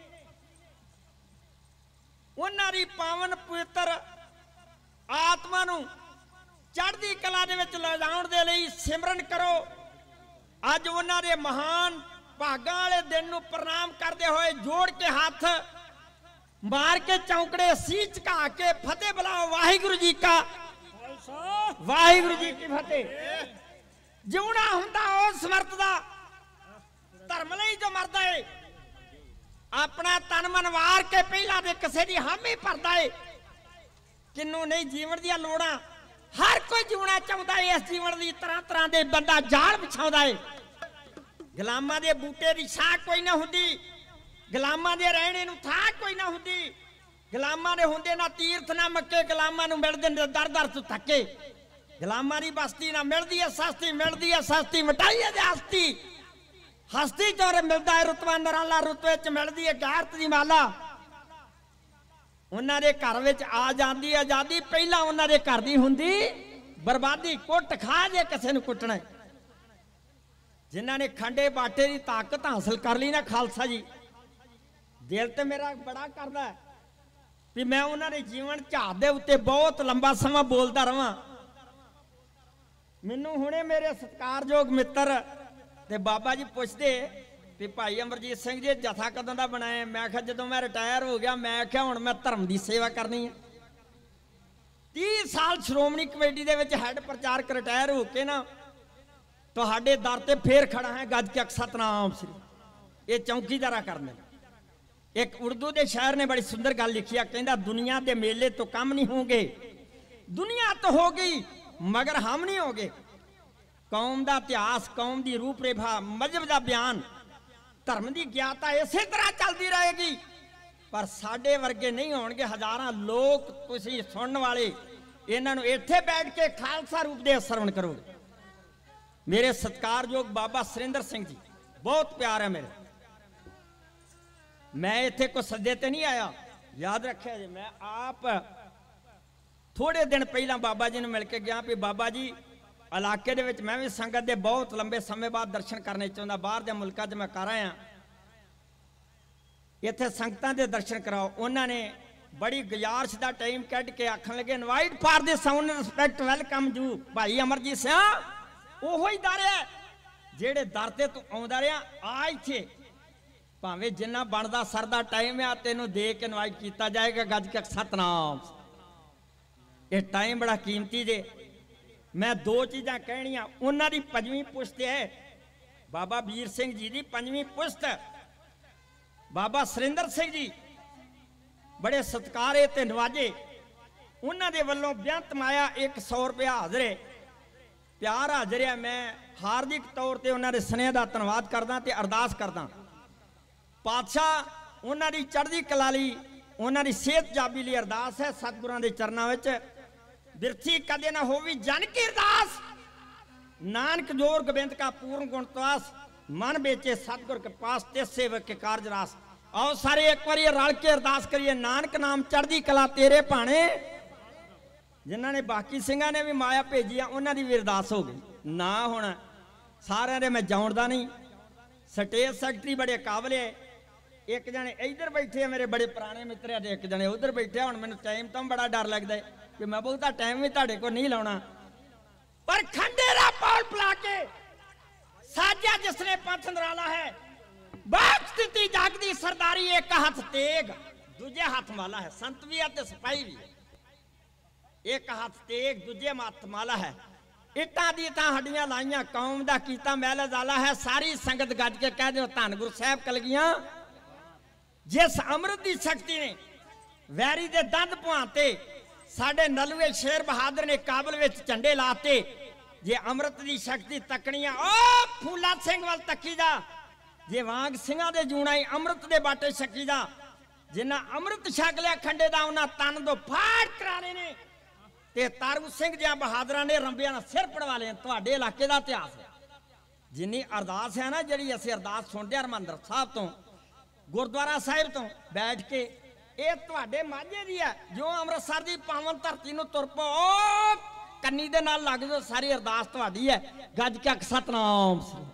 उन्हां दी पावन पवित्र आत्मा नूं चढ़दी कला दे विच ले जाउण दे लई सिमरन करो। अज उन्हां दे महान भागां वाले दिन नूं प्रणाम करदे होए जोड़ के हाथ मार के चौंकड़े सी झुका के फतेह बुलाओ। वाहिगुरू जी का वाहिगुरू जी की फतेह। जिउणा हुंदा उस समर्थ दा धर्म लई जो मरदा है, अपना तन मन वार के पहला दे किसे दी हामी भरदा है। किन्नू नहीं जीवन दी लोड़ां, हर कोई जीवना चाहुंदा है। इस जीवन दी तरह तरह दे बंदा जाल बिछाउंदा है। गुलामां दे बूटे दी छां कोई ना हुंदी, गुलामां दे रहणे नूं थां कोई ना हुंदी। गुलामां दे हुंदे ना तीर्थ ना मक्के, गुलामां नूं मिलदे ने दर दर तो धक्के। गुलामां दी बस्ती ना मिलदी है सस्ती, मिलदी है सस्ती मिटाई है हस्ती। हस्ती चोर मिलदा है रुतबा नराला, रुतबे च मिलदी है गैरत दी माला। उन्हां दे घर विच आ जांदी आजादी, पहला उन्हां दे घर दी हुंदी बर्बादी। कुट खा जे किसे नूं कुटना। जिन्हां ने खंडे बाटे की ताकत हासिल कर ली ना खालसा जी, दिल तो मेरा बड़ा करदा है भी मैं उन्होंने जीवन झात दे उत्ते बहुत लंबा समा बोलता रहा। मैनू हुणे मेरे सत्कारयोग मित्र ते बाबा जी पुछदे भी भाई अमरजीत सिंह जी जथा कदों दा बनाया। मैं आख्या जदों मैं रिटायर हो गया, मैं आख्या हुण मैं धर्म की सेवा करनी है। तीस साल श्रोमणी कमेटी दे विच हैड प्रचारक रिटायर हो के ना तुहाडे दर ते फिर खड़ा है गज के सतनाम श्री। ये चौकीदारा करने। एक उर्दू के शायर ने बड़ी सुंदर गल लिखी है, कहंदा दुनिया के मेले तो कम नहीं होंगे, दुनिया तो हो गई मगर हम नहीं हो गए। कौम का इतिहास, कौम की रूपरेखा, मजहब का बयान, धर्म की ज्ञाता इस तरह चलती रहेगी, पर साडे वर्गे नहीं होणगे। हजारां लोग तुसीं सुनने वाले इन्हां नूं इत्थे बैठ के खालसा रूप दे सरवण करोगे। मेरे सत्कारयोग बाबा सुरेंद्र सिंह जी बहुत प्यार है मेरे। मैं इत्थे को सदे ते नहीं आया, याद रखिया जी। मैं आप थोड़े दिन पहला बाबा जी ने मिल के गया भी बाबा जी इलाके दे विच मैं भी संगत दे बहुत लंबे समय बाद दर्शन करने चाहता। बाहर दे मुल्कां च मैं कर आया, इत्थे संगतां दे दर्शन कराओ। उन्होंने बड़ी गुजारिश का टाइम कढ़ के आखन लगे invite for the sound respect welcome जू। भाई अमरजीत सिंह ओहो ही दर है जेड़े दर ते तू आउंदा रहा। आ इत्थे भावें जिन्ना बनदा सरदा टाइम है तेनों दे के इनवाइट किया जाएगा। गज के सतनाम। ये टाइम बड़ा कीमती जे। मैं दो चीज़ां कहनियां। उन्हां दी पंजवीं पुश्त है बाबा वीर सिंह जी की पंजवीं पुश्त। बाबा सुरेंद्र सिंह जी बड़े सत्कारे ते नवाजे। उन्हां दे वल्लों बेअंत माया एक सौ रुपया हाजरे प्यार हाजिर है। मैं हार्दिक तौर पर उन्होंने स्नेह का धन्यवाद करदा ते अरदास करदा। पातशाह उन्हों की चढ़दी कला लई, उन्हों की सेहत जाबी लई अरदास है। सतगुरां दे चरनां विच बिरथी कदे ना होवी जन की अरदास। नानक जोर गोबिंद का पूर्ण गुणतवास, मन बेचे सतगुर के पास ते सेवक के कारज रास। आओ सारे एक बार रल के अरदास करिए। नानक नाम चढ़दी कला तेरे भाणे। जिन्होंने बाकी सिंघां ने भी माया भेजी आ उन्हों की भी अरदास हो गई। ना हुण सारे ने मैं जाणदा नहीं। स्टेज सैकटरी बड़े काबले है, एक जने इधर बैठे है मेरे बड़े पुराने मित्र है, एक जने उधर बैठे। हुण मैनूं टाइम तो बड़ा डर लगता है कि मैं बहुता टाइम भी तुहाडे कोल नहीं लाउणा, पर खंडे दा पौल पिला के साजा जिसने पंथ नराला है, बात स्थिति जागदी सरदारी। एक हाथ तेग दूजे हाथ माला है, संत भी है ते सिपाही भी है। एक हाथ तेग दूजे हाथ माला है, इट्टां दी तां हड्डियां लाइयां, कौम दा कीता महल जाला है। सारी संगत गज के कह दो धन गुरु साहब कलगियां। जिस अमृत की शक्ति ने वैरी दे दंद पुआते, साडे नलवे शेर बहादुर ने काबल विच झंडे लाते। जे अमृत की शक्ति तकनिया ओ फूला सिंह वाल तकी जा, जे वांग सिंहां दे जूना ही अमृत दे बाटे छकी जा। जिन्ना अमृत छक लिया खंडे दा उन्हां तन दो फाड़ कराने ने, ते तारू सिंह जिहा बहादुरां ने रंबियां दा सिर पड़वा लिया। तुहाडे इलाके दा इतिहास है, जिन्नी अरदास है ना, जिहड़ी असीं अरदास सुनदे हरमंदर साहब तो, गुरुद्वारा साहिब तो बैठ के, ये तुहाडे माझे दी है। जो अमृतसर की पावन धरती नूं तुर पो, कन्नी दे नाल लग जाओ, सारी अरदास तुहाडी है। गज के सतनाम श्री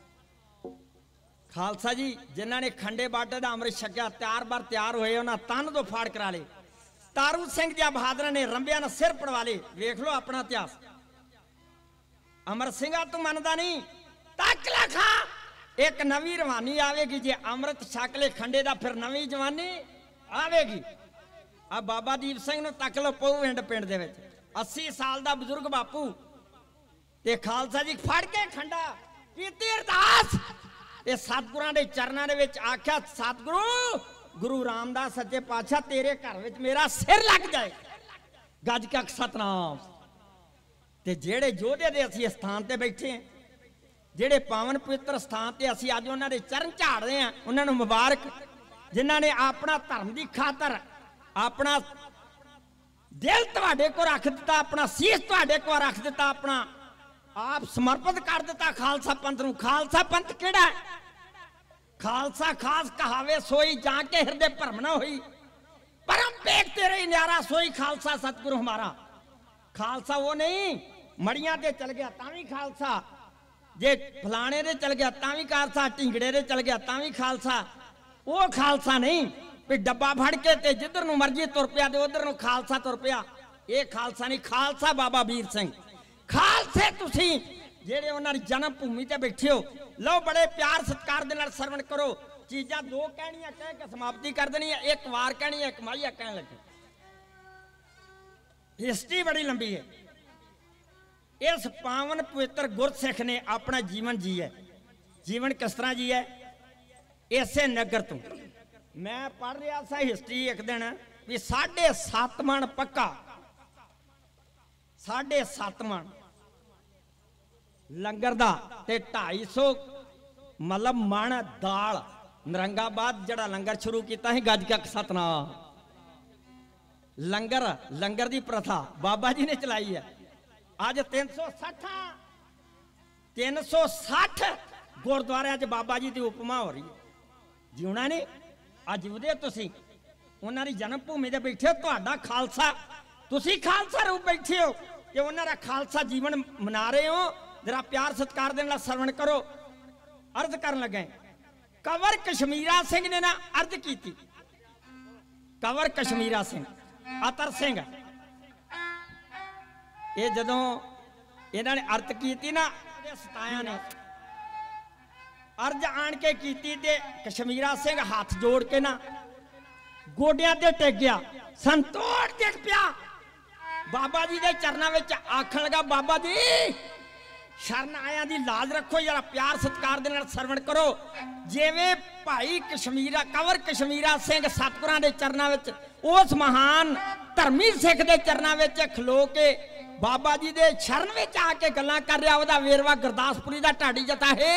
खालसा जी। जिन्हां ने खंडे बाटे दा अमृत छकिया, तैयार बार तैयार होए, उन्हां तन दो फाड़ करा ले। तारू सिंह जिहा बहादुर ने रंबियां ने सिर पड़वा ले। वेख लो अपना इतिहास। अमर सिंह तू मनदा नहीं, तक ला खा, एक नवी रवानी आवेगी। जे अमृत छक ले खंडे दा, फिर नवी जवानी आवेगी। अब बाबा दीप सिंह नूं तक लो, पऊ विंड पिंड दे विच अस्सी साल दा बुजुर्ग बापू ते खालसा जी फड़ के खंडा कीती अरदास, ते सतगुरां दे चरनां दे विच आख्या, सतगुरु गुरु रामदास सच्चे पातशाह तेरे घर विच मेरा सिर लग जाए। गज के सतनाम। ते जेड़े योधे दे असीं स्थान ते बैठे हैं, जेड़े पावन पवित्र स्थान ते असीं अज उन्हां दे चरण झाड़ रहे हैं, उन्हां नूं मुबारक। जिन्हां ने अपना धर्म की खातर अपना दिल तुहाडे को रख दिता, अपना सीस तुहाडे को रख दिता, अपना आप समर्पित कर दिता खालसा पंथ नूं। खालसा पंथ किहड़ा है? खालसा खास कहावे सोई जाके हृदय भरम ना होई, परम पेख तेरे न्यारा सोई खालसा सतगुरु हमारा। खालसा वो नहीं मड़ियां ते चल गया तावी खालसा, जे फलाने दे चल गया तावी खालसा, ढिंगड़े दे चल गया तावी खालसा। वो खालसा नहीं भी डब्बा फड़ के ते जिधर नूं मर्जी तुर पिया ते उधर नूं खालसा तुर पिया। ये खालसा नहीं, खालसा बाबा वीर सिंह। खालसे तुसी जेड़े उन्हां दी जन्म भूमि ते बैठे हो, लो बड़े प्यार सत्कार दे नाल सरवण करो। चीज़ां दो कहनियां कह के समाप्ति कर देनी है, एक वार कहनी है, एक माहिया कहन लगे। हिस्ट्री बड़ी लंबी है। इस पावन पवित्र गुरसिख ने अपना जीवन जी है। जीवन किस तरह जी है? इसे नगर तो मैं पढ़ रहा था हिस्ट्री एक दिन भी साढ़े सत्त मन पक्का, साढ़े सत्त मन लंगर दा ते ढाई सौ मतलब मन दाल नरंगाबाद जड़ा लंगर शुरू किया है गज का सतनाम। लंगर लंगर की प्रथा बाबा जी ने चलाई है। अज तीन सौ सठ तीन सौ सठ गुरुद्वारे च बाबा जी की उपमा हो रही है। जीवना नहीं अज जिवदे तुसी उन्हां दी जन्म भूमि ते बैठे हो, तुहाडा खालसा तुसी खालसा रूप बैठे हो कि उन्हां दा खालसा जीवन मना रहे हो। जरा प्यार सत्कार देने ला सरवण करो। अर्ज करन लगे कंवर कश्मीरा सिंह ने ना अर्ज की थी। कंवर कश्मीरा सिंह अतर सिंह ये जदों इन्हां ने अर्ज की थी ना सताया ने अर्ज आन के की ते कश्मीरा सिंह हाथ जोड़ के ना गोडियां ते टेक गया, संतोष टेक पिया बाबा जी के चरणों में आखन लगा, बाबा जी शरण आया दी लाज रखो, जरा प्यार सत्कार दे नाल सरवण करो। जिवें भाई कश्मीरा कंवर कश्मीरा सिंह सतगुरां दे चरणों में उस महान धर्मी सिख दे चरणों में खलो के बाबा जी दे शरण में आके गल्लां कर रहा, ओहदा वेरवा गुरदासपुरी दा ढाडी जता है।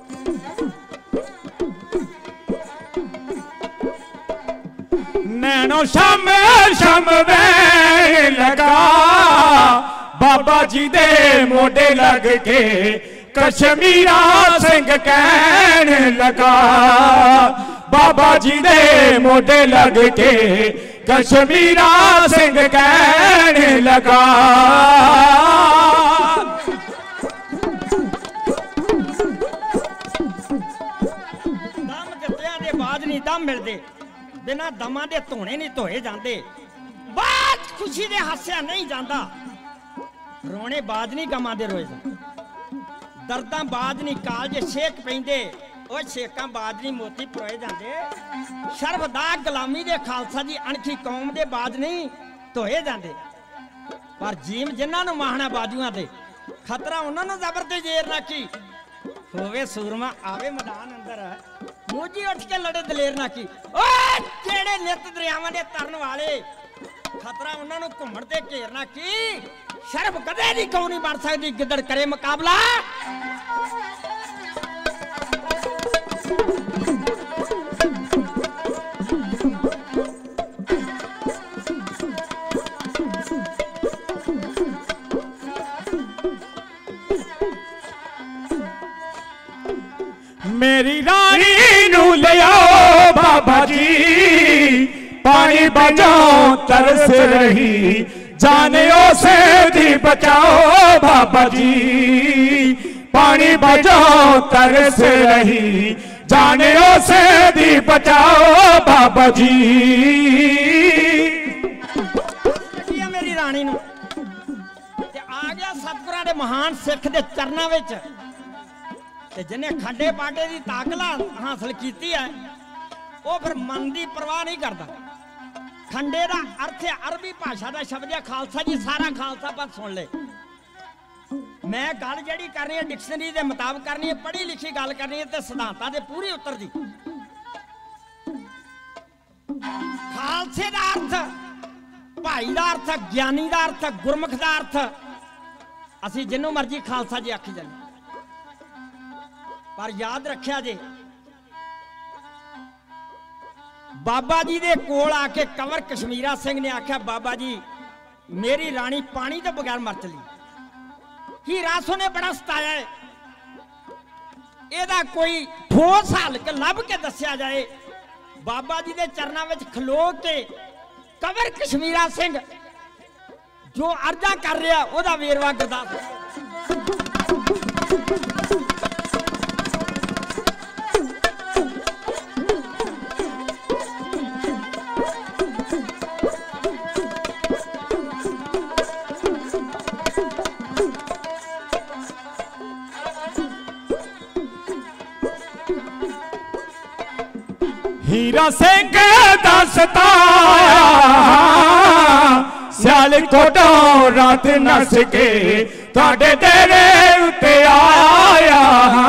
नैनो ਜਦੋਂ ਸ਼ਮ ਸ਼ਮ ਵੈਣ ਲਗਾ ਬਾਬਾ ਜੀ ਦੇ ਮੋਢੇ ਲੱਗ ਕੇ ਕਸ਼ਮੀਰਾ ਸਿੰਘ ਕਹਿਣ ਲਗਾ ਬਾਬਾ ਜੀ ਦੇ ਮੋਢੇ ਲੱਗ ਕੇ ਕਸ਼ਮੀਰਾ ਸਿੰਘ ਕਹਿਣ ਲਗਾ ਦਮ ਦਿੱਤਿਆਂ ਦੇ ਬਾਅਦ ਨਹੀਂ ਦਮ ਮਿਲਦੇ ਬਿਨਾਂ ਦਮਾਂ ਦੇ ਧੋਣੇ ਨਹੀਂ ਧੋਏ ਜਾਂਦੇ ਬਾਅਦ ਖੁਸ਼ੀ ਦੇ ਹਾਸਿਆ ਨਹੀਂ ਜਾਂਦਾ ਰੋਣੇ ਬਾਅਦ ਨਹੀਂ ਗਮਾਂ ਦੇ ਰੋਏ ਦਰਦਾਂ ਬਾਅਦ ਨਹੀਂ ਕਾਲਜ ਛੇਕ ਪੈਂਦੇ ਉਹ ਛੇਕਾਂ ਬਾਅਦ ਨਹੀਂ ਮੋਤੀ ਪਰੋਏ ਜਾਂਦੇ ਸ਼ਰਫ ਦਾ ਗੁਲਾਮੀ ਦੇ ਖਾਲਸਾ ਜੀ ਅਣਖੀ ਕੌਮ ਦੇ ਬਾਅਦ ਨਹੀਂ ਧੋਏ ਜਾਂਦੇ ਪਰ ਜੀਮ ਜਿਨ੍ਹਾਂ ਨੂੰ ਮਾਹਣਾ ਬਾਜੂਆਂ ਤੇ ਖਤਰਾ ਉਹਨਾਂ ਨੂੰ ਜ਼ਬਰ ਤੇ ਜੇਰ ਨਾ ਕੀ ਹੋਵੇ ਸੂਰਮਾ ਆਵੇ ਮੈਦਾਨ ਅੰਦਰ ਮੋਜੀ ਉੱਠ ਕੇ ਲੜੇ ਦਲੇਰ ਨਾ ਕੀ ਓਏ ਜਿਹੜੇ ਨਿਤ ਦਰਿਆਵਾਂ ਦੇ ਤਰਨ ਵਾਲੇ ਖਤਰਾ ਉਹਨਾਂ ਨੂੰ ਘੁੰਮਣ ਤੇ ਘੇਰਨਾ ਕੀ ਸ਼ਰਫ ਕਦੇ ਨਹੀਂ ਕੌਣੀ ਬਣ ਸਕਦੀ ਗਿੱਦੜ ਕਰੇ ਮੁਕਾਬਲਾ ਮੇਰੀ ਰਾਣੀ ਨੂੰ ਲਿਆਓ ਬਾਬਾ ਜੀ ਪਾਣੀ ਬਚਾਓ ਤਰਸ ਰਹੀ ਜਾਨੇ ਉਸੇ ਦੀ ਬਚਾਓ ਬਾਬਾ ਜੀ ਪਾਣੀ ਬਚਾਓ ਤਰਸ ਰਹੀ ਜਾਨੇ ਉਸੇ ਦੀ ਬਚਾਓ ਬਾਬਾ ਜੀ ਮੇਰੀ ਰਾਣੀ ਨੂੰ ਤੇ ਆ ਗਿਆ ਸਤਿਗੁਰਾਂ ਦੇ ਮਹਾਨ ਸਿੱਖ ਦੇ ਚਰਨਾਂ ਵਿੱਚ ਤੇ ਜਿਹਨੇ ਖੰਡੇ ਪਾਟੇ ਦੀ ਤਾਕਤ ਹਾਸਲ ਕੀਤੀ ਹੈ ਉਹ ਫਿਰ ਮਨ ਦੀ ਪਰਵਾਹ ਨਹੀਂ ਕਰਦਾ ਖੰਡੇ ਦਾ ਅਰਥ ਹੈ ਅਰਬੀ ਭਾਸ਼ਾ ਦਾ ਸ਼ਬਦ ਹੈ ਖਾਲਸਾ ਜੀ ਸਾਰਾ ਖਾਲਸਾ ਪਰ ਸੁਣ ਲੈ ਮੈਂ ਗੱਲ ਜਿਹੜੀ ਕਰਨੀ ਹੈ ਡਿਕਸ਼ਨਰੀ ਦੇ ਮੁਤਾਬਕ ਕਰਨੀ ਹੈ ਪੜ੍ਹੀ ਲਿਖੀ ਗੱਲ ਕਰਨੀ ਹੈ ਤੇ ਸਿਧਾਂਤਾਂ ਦੇ ਪੂਰੀ ਉਤਰਦੀ ਖਾਲਸੇ ਦਾ ਅਰਥ ਭਾਈ ਦਾ ਅਰਥ ਗਿਆਨੀ ਦਾ ਅਰਥ ਗੁਰਮੁਖ ਦਾ ਅਰਥ ਅਸੀਂ ਜਿੰਨੂੰ ਮਰਜੀ ਖਾਲਸਾ ਜੀ ਆਖੀ ਜਾਂਦੇ ਪਰ ਯਾਦ ਰੱਖਿਆ ਜੇ ਬਾਬਾ ਜੀ ਦੇ ਕੋਲ ਆ ਕੇ ਕੰਵਰ ਕਸ਼ਮੀਰਾ ਸਿੰਘ ਨੇ ਆਖਿਆ ਬਾਬਾ ਜੀ ਮੇਰੀ ਰਾਣੀ ਪਾਣੀ ਤੋਂ ਬਗੈਰ ਮਰ ਚਲੀ ਹੀਰਾ ਸੋਨੇ ਬੜਾ ਸਤਾਇਆ ਹੈ ਇਹਦਾ ਕੋਈ ਠੋਸ ਹੱਲ ਲੱਭ ਕੇ ਦੱਸਿਆ ਜਾਏ ਬਾਬਾ ਜੀ ਦੇ ਚਰਨਾਂ ਵਿੱਚ ਖਲੋ ਕੇ ਕੰਵਰ ਕਸ਼ਮੀਰਾ ਸਿੰਘ ਜੋ ਅਰਜ਼ਾ ਕਰ ਰਿਹਾ ਉਹਦਾ ਵੇਰਵਾ ਗੁਰਦਾਸ ਹੀਰਾ ਸਿੰਘ ਦੱਸਦਾ ਸਿਆਲ ਕੋਟੋਂ ਰਾਤ ਨਸ ਕੇ ਤੁਹਾਡੇ ਡੇਰੇ ਉੱਤੇ ਆਇਆ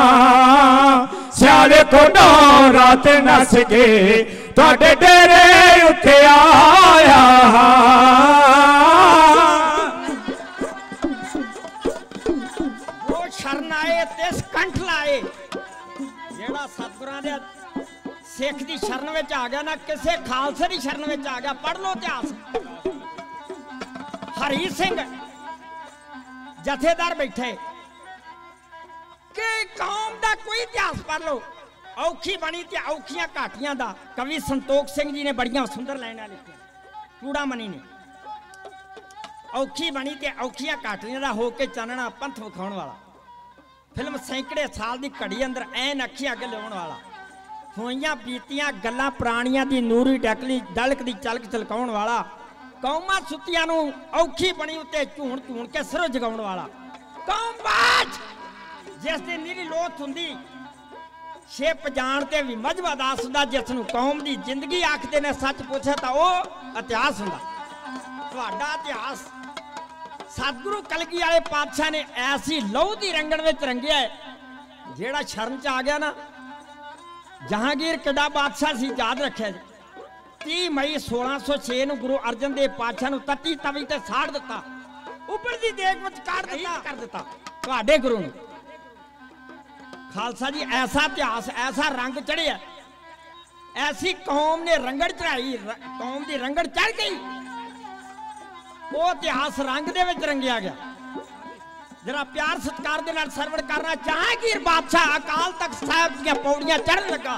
ਸਿਆਲ ਕੋਟੋਂ ਰਾਤ ਨਸ ਕੇ ਤੁਹਾਡੇ ਡੇਰੇ ਉੱਤੇ ਆਇਆ ਉਹ ਸ਼ਰਨ ਆਏ ਤੇ ਸਕੰਠ ਲਾਏ ਜਿਹੜਾ ਸਤਿਗੁਰਾਂ ਦੇ ਸਿੱਖ ਦੀ ਸ਼ਰਨ ਵਿੱਚ ਆ ਗਿਆ ਨਾ ਕਿਸੇ ਖਾਲਸੇ ਦੀ ਸ਼ਰਨ ਵਿੱਚ ਆ ਗਿਆ ਪੜ੍ਹ ਲਓ ਇਤਿਹਾਸ ਹਰੀ ਸਿੰਘ ਜਥੇਦਾਰ ਬੈਠੇ ਕਿ ਕੌਮ ਦਾ ਕੋਈ ਇਤਿਹਾਸ ਪੜ੍ਹ ਲਓ ਔਖੀ ਬਣੀ ਤੇ ਔਖੀਆਂ ਘਾਟੀਆਂ ਦਾ ਕਵੀ ਸੰਤੋਖ ਸਿੰਘ ਜੀ ਨੇ ਬੜੀਆਂ ਸੁੰਦਰ ਲਾਈਨਾਂ ਲਿਖੀਆਂ ਚੂੜਾਮਣੀ ਨੇ ਔਖੀ ਬਣੀ ਤੇ ਔਖੀਆਂ ਘਾਟੀਆਂ ਦਾ ਹੋ ਕੇ ਚਾਨਣਾ ਪੰਥ ਵਿਖਾਉਣ ਵਾਲਾ ਫਿਲਮ ਸੈਂਕੜੇ ਸਾਲ ਦੀ ਘੜੀ ਅੰਦਰ ਐਨ ਅੱਖੀ ਅੱਗੇ ਲਿਆਉਣ ਵਾਲਾ ਹੋਈਆਂ ਬੀਤੀਆਂ ਗੱਲਾਂ ਪੁਰਾਣੀਆਂ ਦੀ ਨੂਰੀ ਡਕਲੀ ਦਲਕ ਦੀ ਚਲਕ ਚਲਕਾਉਣ ਵਾਲਾ ਕੌਮਾਂ ਸੁੱਤੀਆਂ ਨੂੰ ਔਖੀ ਬਣੀ ਉੱਤੇ ਝੂਣ ਝੂਣ ਕੇ ਸਿਰੋਂ ਜਗਾਉਣ ਵਾਲਾ ਕੌਮ ਬਾਜ ਜਿਸ ਦੀ ਨੀਲੀ ਲੋਥ ਹੁੰਦੀ ਛਿਪ ਜਾਣ ਤੇ ਵੀ ਮਜਬਾ ਦਾਸ ਹੁੰਦਾ ਜਿਸ ਨੂੰ ਕੌਮ ਦੀ ਜ਼ਿੰਦਗੀ ਆਖਦੇ ਨੇ ਸੱਚ ਪੁੱਛੇ ਤਾਂ ਉਹ ਇਤਿਹਾਸ ਹੁੰਦਾ ਤੁਹਾਡਾ ਇਤਿਹਾਸ ਸਤਿਗੁਰੂ ਕਲਗੀ ਵਾਲੇ ਪਾਤਸ਼ਾਹ ਨੇ ਐਸੀ ਲਹੂ ਦੀ ਰੰਗਣ ਵਿੱਚ ਰੰਗਿਆ ਜਿਹੜਾ ਸ਼ਰਨ ਚ ਆ ਗਿਆ ਨਾ ਜਹਾਂਗੀਰ ਕਿੱਡਾ ਬਾਦਸ਼ਾਹ ਸੀ ਯਾਦ ਰੱਖਿਆ ਜੀ ਤੀਹ ਮਈ ਸੋਲਾਂ ਸੌ ਛੇ ਨੂੰ ਗੁਰੂ ਅਰਜਨ ਦੇਵ ਪਾਤਸ਼ਾਹ ਨੂੰ ਤਤੀ ਤਵੀ ਤੇ ਸਾੜ ਦਿੱਤਾ ਉੱਪਰਦੀ ਦੇਗ ਵਿੱਚ ਕਾੜ ਦਿੱਤਾ ਕਰ ਦਿੱਤਾ ਤੁਹਾਡੇ ਗੁਰੂ ਨੂੰ ਖਾਲਸਾ ਜੀ ਐਸਾ ਇਤਿਹਾਸ ਐਸਾ ਰੰਗ ਚੜਿਆ ऐसी कौम ने रंगड़ चढ़ाई, कौम की रंगड़ चढ़ गई, वो इतिहास रंग दे विच रंगिया गया। जरा प्यार सत्कार दे नाल सरवण करना जहांगीर बादशाह अकाल तख्त साहिब दी पौड़ियां चढ़न लगा।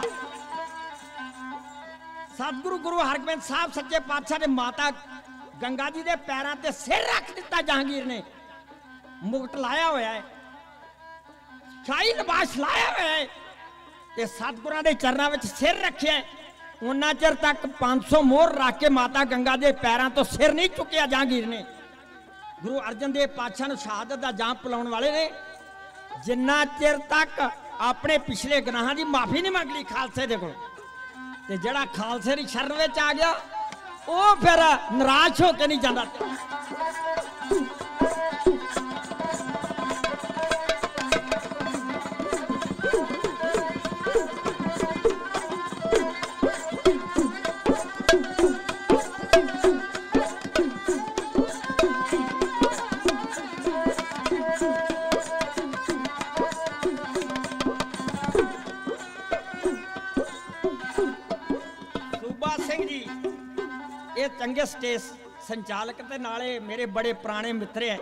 सतगुरु गुरु हरगोबिंद साहब सच्चे पातशाह ने माता गंगा जी के पैरों ते सिर रख दिता। जहांगीर ने मुकुट लाया हुआ है, शाही लिबास लाया हुआ है, ते सतगुरां दे चरनां विच सिर रखे। उन्ना चिर तक पांच सौ मोहर रख के माता गंगा के पैरों तो सिर नहीं चुकिया जहांगीर ने। गुरु अर्जन देव पातशाह नूं शहादत दा जाम पिलाउण वाले ने जिन्ना चिर तक अपने पिछले गुनाहां दी माफी नहीं मंग ली खालसे दे कोल, ते जिहड़ा खालसे दी शरण विच आ गया वो फिर निराश होकर नहीं जाता। चंगे स्टेज संचालक ते नाले मेरे बड़े पुराने मित्र है।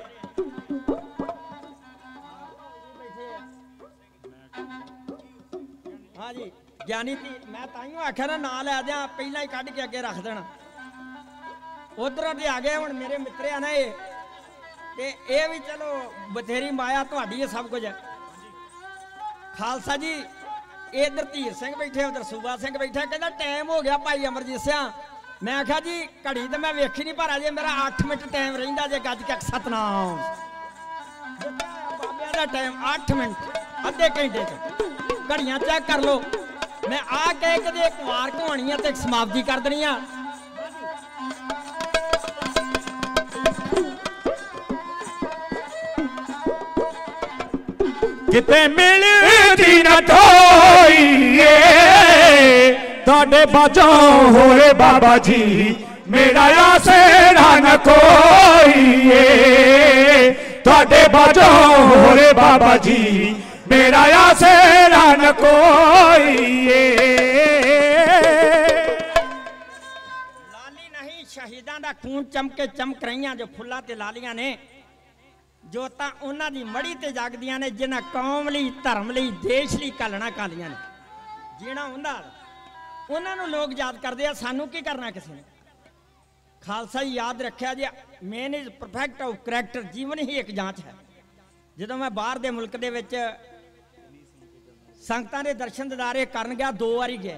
हाँ जी ज्ञानी जी, मैं ताइयों आख्या ना ना लै दिया, पहला ही कढ़ के अगे रख देना। उधरों दे आ गए हुण मेरे मित्र है ना ये, ते ये भी चलो बथेरी माया तुहाडी है सब कुछ है। खालसा जी इधर धीर सिंह बैठे, उधर सूबा सिंह बैठा, कहता टाइम हो गया भाई अमरजीत सिंह। मैं आख्या जी घड़ी तो मैं वेखी नहीं, पर अजे मेरा अठ मिनट टाइम रहिंदा जे गज के सतनाम बाबिया दा टाइम अठ मिनट अद्धे घंटे च घड़ियां चेक कर लो। मैं आ कह के एक वार घुमानी है ते समाप्ति कर देनी है। किते मिलदी ना थोई तोड़े बाजो होरे बाबा जी, मेरा आसेरा न कोई तोड़े बाजो होरे बाबा जी, मेरा आसेरा न कोई। लाली नहीं शहीदां दा खून चमके चमक रही जो फुल्लां ते लालियां ने, जो तां उन्हां दी मड़ी ते जागदियां ने, जिन्हां कौम लई धर्म लई देश लई घालना कालियां ने। जीना हुंदा उन्होंने लोग याद करते हैं, सानू की करना किसी ने। खालसा ही याद रखा जी, man is perfect of character, जीवन ही एक जांच है। जो मैं बाहर दे मुल्क दे विच संगतां दे दर्शन दिदारे करन गया, दो बारी गया,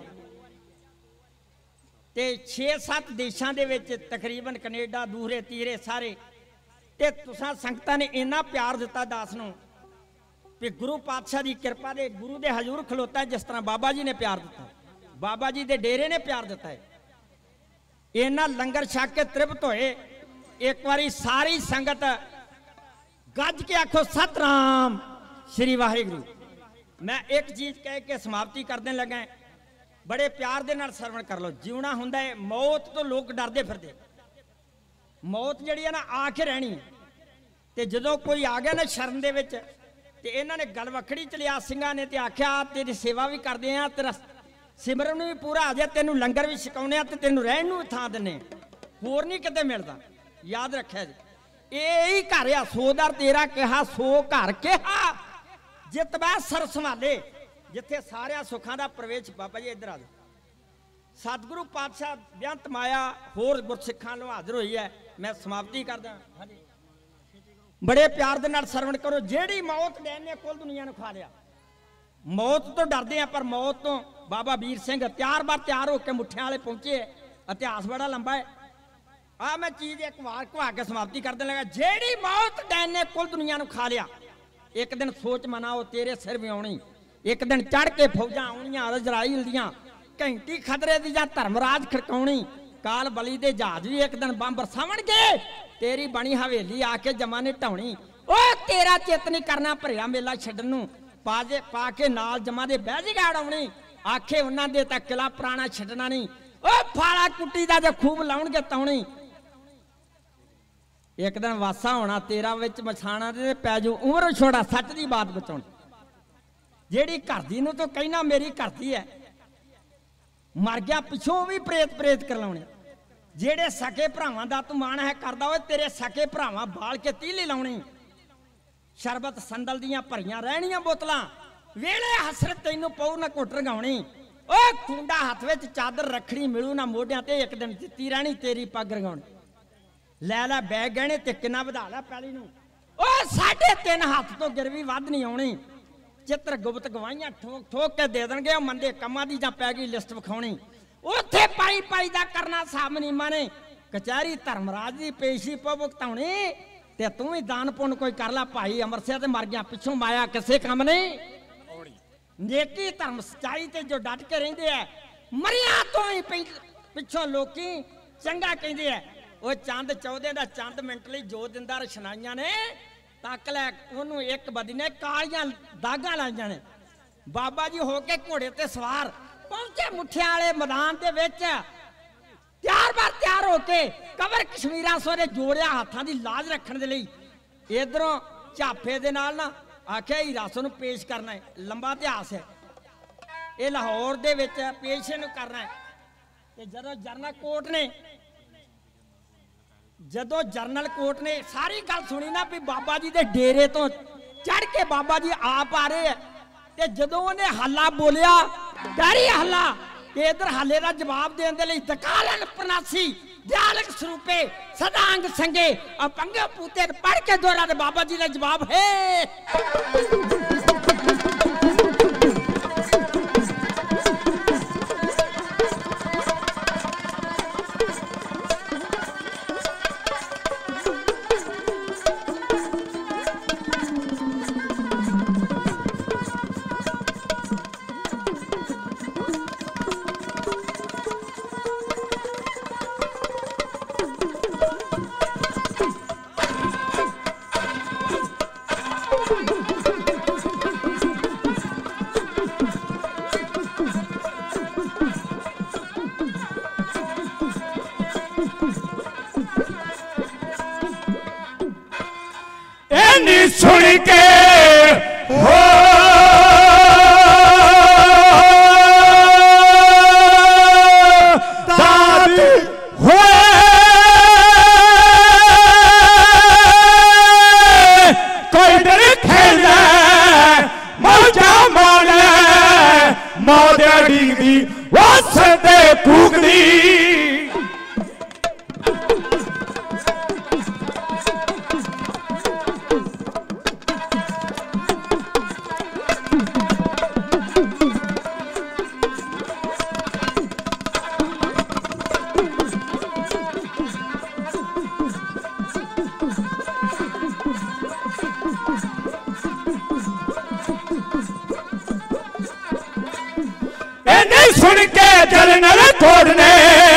ते छे सत्त देशों दे विच तकरीबन कनेडा दूरे तीरे सारे, ते तुसां संगतां ने इन्ना प्यार दिता दास नूं कि गुरु पातशाह की कृपा दे गुरु दे हजूर खलोता है, जिस तरह बाबा जी ने प्यार दिता, बाबा जी दे डेरे ने प्यार दिता है। इन्ना लंगर छक के तृप्त होए। एक बारी सारी संगत गज के आखो सतनाम श्री वाहिगुरु। मैं एक चीज कह के समाप्ति कर देने लगा, बड़े प्यार दे नाल सरवण कर लो। जीवना हुंदा है, मौत तो लोग डरदे फिरदे, मौत जिहड़ी है ना आके रहनी। ते जदों कोई आ गया ना शरण दे विच, ते इन्हां ने गल वखड़ी च लिया सिंघां ने, ते आख्या तेरी सेवा भी करदे आ, तेरा सिमरन भी पूरा आ जाए, तेनू लंगर भी छकाउने, तेनू रहन नूं थां दिंदे, होर नहीं किते मिलदा। याद रखिया जी, यही घर आ, सो दर तेरा कहा सो घर कहा, जित बै सर संभाले, जिथे सारिया सुखां दा प्रवेश। बाबा जी इधर आ जाओ। सतगुरु पातशाह बेअंत माया होर गुरसिखां लो हाजिर होई है। मैं समाप्ति करदा। हाँ जी, बड़े प्यार दे नाल सरवण करो। जेड़ी मौत डैन ने कुल दुनिया नूं खा लिया, मौत तो डरते हैं, पर मौत तो बाबा वीर सिंह तैयार बार तैयार होकर मुठियां वाले पहुंचे। इतिहास बड़ा लंबा है। आ मैं चीज एक वार घुआ के समाप्ति कर देने लगा। जेड़ी मौत डैन ने कुल दुनिया नूं खा लिया, एक दिन सोच मनाओ तेरे सिर भी आउणी, एक दिन चढ़ के फौजां आउणियां इजराइल दियां, घंटी खतरे दी जां धर्मराज खड़काउणी, काल बली दे जहाज भी एक दिन बंब बरसावणगे, तेरी बनी हवेली आके जमा ने ढाउणी। ओ तेरा चित नहीं करना भरिया मेला छड्डण नूं, पाजे पा के नाल जमा दे बह जी गाड़ आउणी, आखे उन्हां दे तां किला पुराना छड्डना नहीं। ओ फाला कुट्टी दा जो खूब लाउणगे तौणी, एक दिन वासा होना तेरा विच मछाणा दे पै जू उमर छोड़ा सच दी बात बचाउणी। जेड़ी घर दी नूं तो कहना मेरी घर दी है, मर गया पिछों भी प्रेत प्रेत करलाने जेड़े सके भरावां दा तू मान है करदा होए तेरे सके भरावां बाल के तीली लाउणी शरबत संदल दियां भरियां रहणियां बोतलां वेले हसरत तैनू पऊ ना घुट रंगाउणी ओ खुंडा हथ विच चादर रखड़ी मिलू ना मोढियां ते एक दिन जित्ती रहनी तेरी पग रंगाउणी लै लै बैग गहने ते किन्ना वधा लै पैली नू ओ साढ़े तीन हाथ तो गिरवी वध नहीं आउणी चित्र गुप्त गवाहियां ठोक ठोक के दे देणगे मंदे कमां दी जां पै गई लिस्ट विखाउणी उत्थे पाई पाई दा करना साहब नी माने कचहरी धर्मराज दी पेशी पो भुगताउणी ते तू भी दान पुण्य कोई कर ला भाई अमर सिंह ते मर गया पिछों माया किसे काम नहीं नेकी धर्म सच्चाई ते जो डट के रहिंदे है मरिया तो ही पिछों लोकी चंगा कहिंदे है वो चंद चौदह का चंद मिनट लिए जो दिंदा रछनाइयां ने तक लै ओनू एक बदी ने कालियां दागां लाइयां ने बाबा जी होके घोड़े ते सवार पहुंचे मुठियां वाले मैदान दे विच तैयार बार तैयार होके कवर कश्मीरा सोरे जोड़िया हाथां दी लाज रखण दे लई इधरों झाफे दे नाल ना आख्या हीरा सोनू पेश करना है लंबा इतिहास है ये लाहौर दे विच पेश इहनूं करना है ते जदों जरनल कोर्ट ने जदों जरनल कोर्ट ने सारी गल सुनी ना भी बाबा जी दे डेरे तो चढ़ के बाबा जी आप आ रहे है ते जदों उहने हल्ला बोलिया डरी हल्ला ते इधर हल्ले दा जवाब देण दे लई दकालन प्रनासी दयालक स्वरूपे सदांग संगे अपंगे पूते पढ़ के दोरा दे बाबा जी ने जवाब है सुन के हो दाद हो कोई डर खेल मौजा माने मौदे डिगदी वसते फूकदी सुन के जरनल कोर्ट ने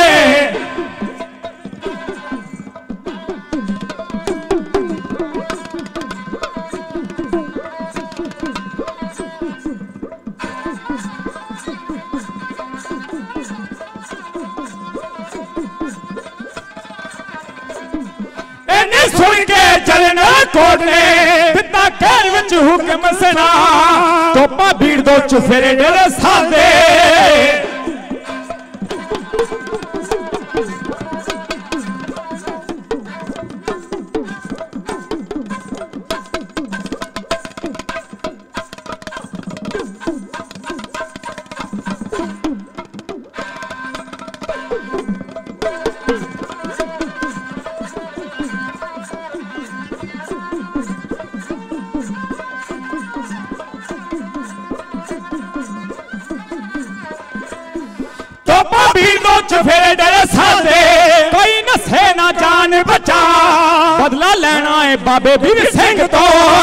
सुन के जरनल कोर्ट ने पिता घर विच हुक्म सुना तोपा भीड़ दो चुफेरे डर सादे चुफेरे डरे सादे कोई नसे ना जान बचा बदला लेना है बाबे बीर सिंह तो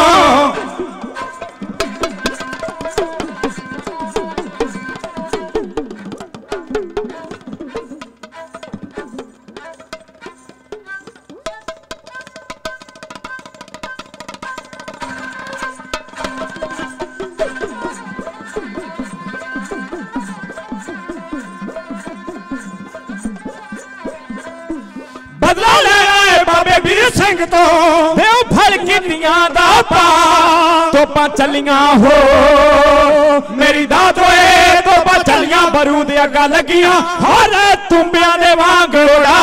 बदला लेना है बाबे बीर सिंह तो देव फल कितियां दा पा तोपा चलियां हो मेरी दादोए तोपा तोबा चलियां बरूद अगा लगियां हर तुम्बियां दे वांग उड़ा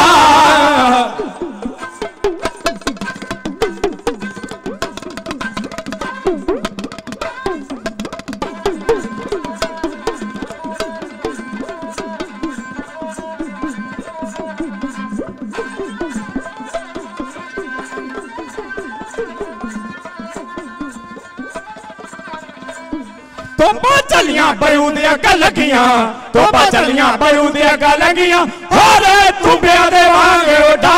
तोबा चलियां बरूद अगा लगियां तोबा चलियां बरूद अगा लगियां हर तुम्बियां दे वांग उड़ा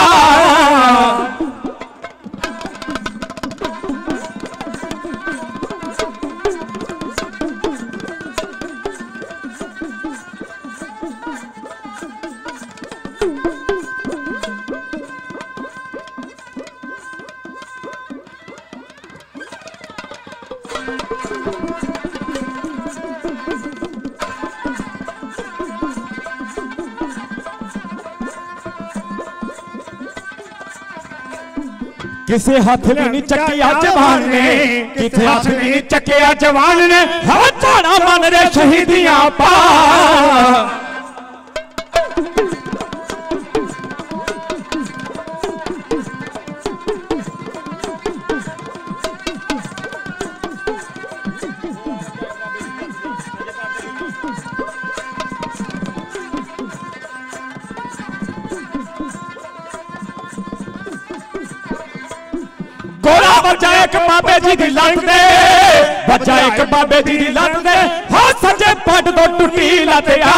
किसे हाथ नहीं चकिया जवान ने किसे हाथ नहीं चकिया जवान ने हाँ थाना मन रे शहीदियां पा गोरा बच्चा एक बाबे जी दी लत दे बच्चा एक बाबे जी दी लत दे हाँ सजे पट तो टुटी लत आ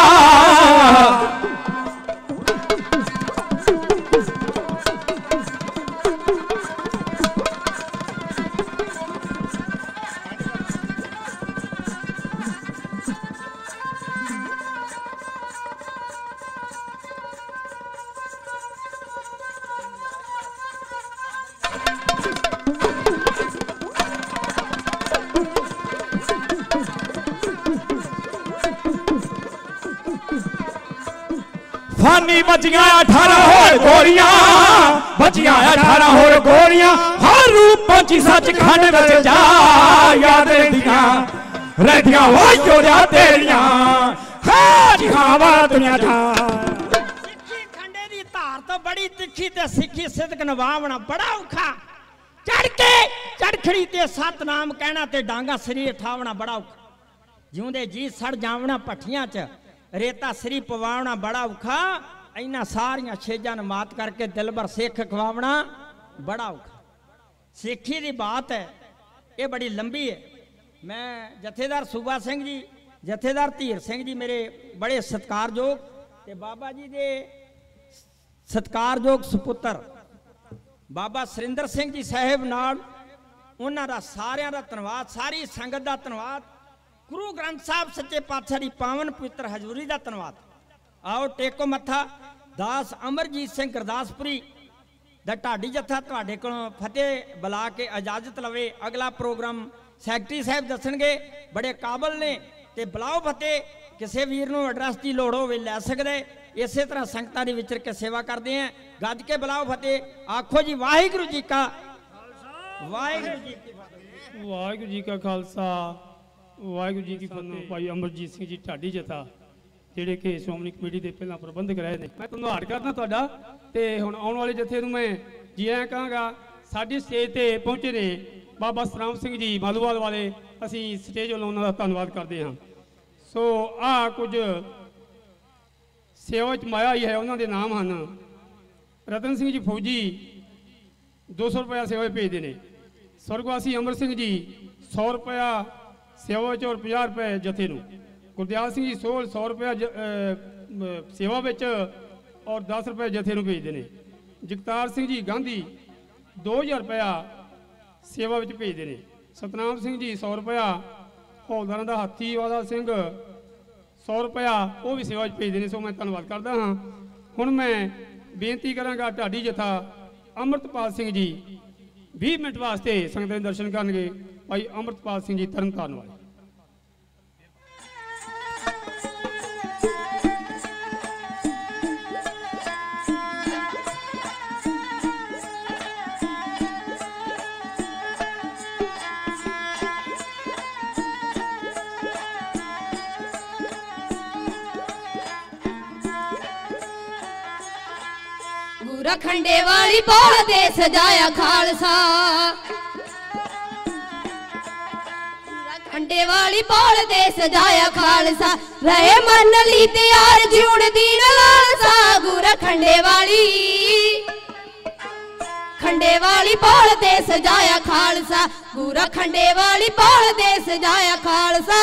फानी बचिया अठारह होर गोरियां बचिया अठारह होर गोरियां हर रूप पहुंची सच खंड विच जा याद रहदियां रहदियां वो योरिया तेरियां हां जी हां वा दुनिया जा सिੱਖੀ ਖੰਡੇ ਦੀ ਧਾਰ ਤੋਂ ਬੜੀ ਤਿੱਖੀ ਤੇ ਸਿੱਖੀ ਸਿਦਕ ਨਿਭਾਉਣਾ ਬੜਾ ਔਖਾ ਚੜ ਕੇ ਚੜਖੜੀ ਤੇ ਸਤਨਾਮ ਕਹਿਣਾ ਤੇ ਡਾਂਗਾ ਸਰੀਰ ਠਾਵਣਾ ਬੜਾ ਔਖਾ ਜਿਉਂਦੇ ਜੀ ਸੜ ਜਾਵਣਾ ਪੱਠੀਆਂ 'ਚ रेता सरी पवावना बड़ा औखा इन्ना सारिया छेजा न मात करके दिल भर सिख खवावना बड़ा औखा सिखी की बात है ये बड़ी लंबी है मैं जथेदार सूबा सिंह जी जथेदार धीर सिंह जी मेरे बड़े सत्कारयोग ते बाबा जी दे सत्कारयोग सुपुत्र बाबा सुरिंदर सिंह जी साहिब नाल उन्हां दा सारियां दा धन्नवाद सारी संगत दा धन्नवाद गुरु ग्रंथ साहब सच्चे पातशाह दी पावन पवित्र हजूरी का धन्नवाद आओ टेको मत्था दास अमरजीत सिंह गुरदासपुरी दा ढाडी जत्था तुहाडे कोलों फतेह बुला के इजाजत लवे अगला प्रोग्राम सैकटरी साहब दसणगे बड़े काबल ने ते बुलाओ फतेह किसी वीर नूं एड्रैस की लोड़ होवे लै सकदे इस तरह संगतां दी विचर के सेवा करते हैं गज के बुलाओ फतेह आखो जी वाहिगुरू जी का वाहिगुरू जी की फतेह वाहिगुरू जी का खालसा वाहिगुरू जी की फतेह भाई अमरजीत सिंह जी ढाडी जथा ਜਿਹੜੇ ਕਿ ਸ਼੍ਰੋਮਣੀ ਕਮੇਟੀ ਦੇ ਪਹਿਲਾਂ ਪ੍ਰਬੰਧਕ ਰਹੇ ਨੇ ਮੈਂ ਧੰਨਵਾਦ ਕਰਦਾ ਤੁਹਾਡਾ ਤੇ ਹੁਣ ਆਉਣ ਵਾਲੇ ਜਥੇ ਨੂੰ ਮੈਂ ਜੀ ਆਇਆਂ ਕਹਾਂਗਾ ਸਾਡੀ ਸਟੇਜ ਤੇ ਪਹੁੰਚੇ ਨੇ ਬਾਬਾ ਸਤਨਾਮ ਸਿੰਘ ਜੀ ਮਾਲਵਾ ਵਾਲੇ ਅਸੀਂ ਸਟੇਜ ਵੱਲੋਂ ਉਹਨਾਂ ਦਾ ਧੰਨਵਾਦ ਕਰਦੇ ਹਾਂ ਸੋ ਆ ਕੁਝ ਸੇਵਾ ਵਿੱਚ ਮਾਇਆ ਹੀ ਹੈ ਉਹਨਾਂ ਦੇ ਨਾਮ ਹਨ ਰਤਨ ਸਿੰਘ ਜੀ ਫੌਜੀ दो सौ रुपया सेवा भेजते हैं स्वर्गवासी अमर सिंह जी सौ रुपया सेवा और पचास रुपये जथे नूं गुरदयाल सिंह जी सोल सौ रुपया सेवा और दस रुपये जथे नूं भेजते हैं जगतार सिंह जी गांधी दो हज़ार रुपया सेवा भेजते हैं सतनाम सिंह जी सौ रुपया हौलदार का हाथी वाला सिंह सौ रुपया वो भी सेवा भेजते हैं सो मैं धन्नवाद करता हाँ हुण मैं बेनती करांगा ढाडी जथा अमृतपाल सिंह जी बीस मिनट वास्ते संगत दे दर्शन करनगे भाई अमृतपाल सिंह जी तरन तारण वाले ਗੁਰਾ ਖੰਡੇ ਵਾਲੀ ਪੌਲ ਦੇ ਸਜਾਇਆ ਖਾਲਸਾ ਖੰਡੇ ਵਾਲੀ ਪੌਲ ਦੇ ਸਜਾਇਆ ਖਾਲਸਾ ਰਹੇ ਮਨ ਲਈ ਤਿਆਰ ਜਿਉਣ ਦੀ ਲਾਲਸਾ ਗੁਰਾ ਖੰਡੇ ਵਾਲੀ ਖੰਡੇ ਵਾਲੀ ਪੌਲ ਦੇ ਸਜਾਇਆ ਖਾਲਸਾ ਗੁਰਾ ਖੰਡੇ ਵਾਲੀ ਪੌਲ ਦੇ ਸਜਾਇਆ ਖਾਲਸਾ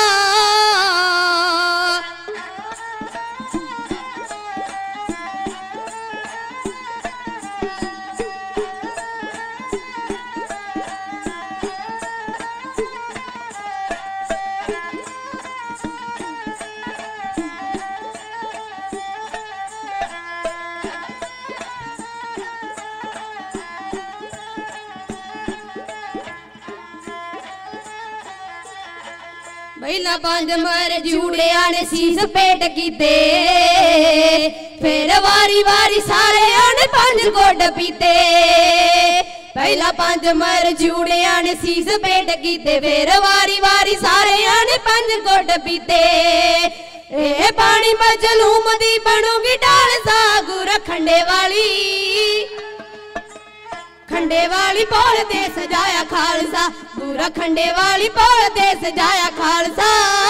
ਪਹਿਲਾਂ ਪੰਜ ਮਰ ਜੂੜਿਆਂ ਨੇ ਸੀਸ ਪੇਟ ਕੀਤੇ ਫਿਰ ਵਾਰੀ ਵਾਰੀ ਸਾਰਿਆਂ ਨੇ ਪੰਜ ਗੁੱਡ ਪੀਤੇ ਪਹਿਲਾਂ ਪੰਜ ਮਰ ਜੂੜਿਆਂ ਨੇ ਸੀਸ ਪੇਟ ਕੀਤੇ ਫਿਰ ਵਾਰੀ ਵਾਰੀ ਸਾਰਿਆਂ ਨੇ ਪੰਜ ਗੁੱਡ ਪੀਤੇ ਇਹ ਪਾਣੀ ਮਜਲੂਮ ਦੀ ਬਣੂਗੀ ਢਾਲਸਾ ਗੁਰਾ ਖੰਡੇ ਵਾਲੀ ਖੰਡੇ ਵਾਲੀ ਪੌਲ ਦੇ ਸਜਾਇਆ ਖਾਲਸਾ ਗੁਰਾ ਖੰਡੇ ਵਾਲੀ ਪੌਲ ਦੇ ਸਜਾਇਆ ਖਾਲਸਾ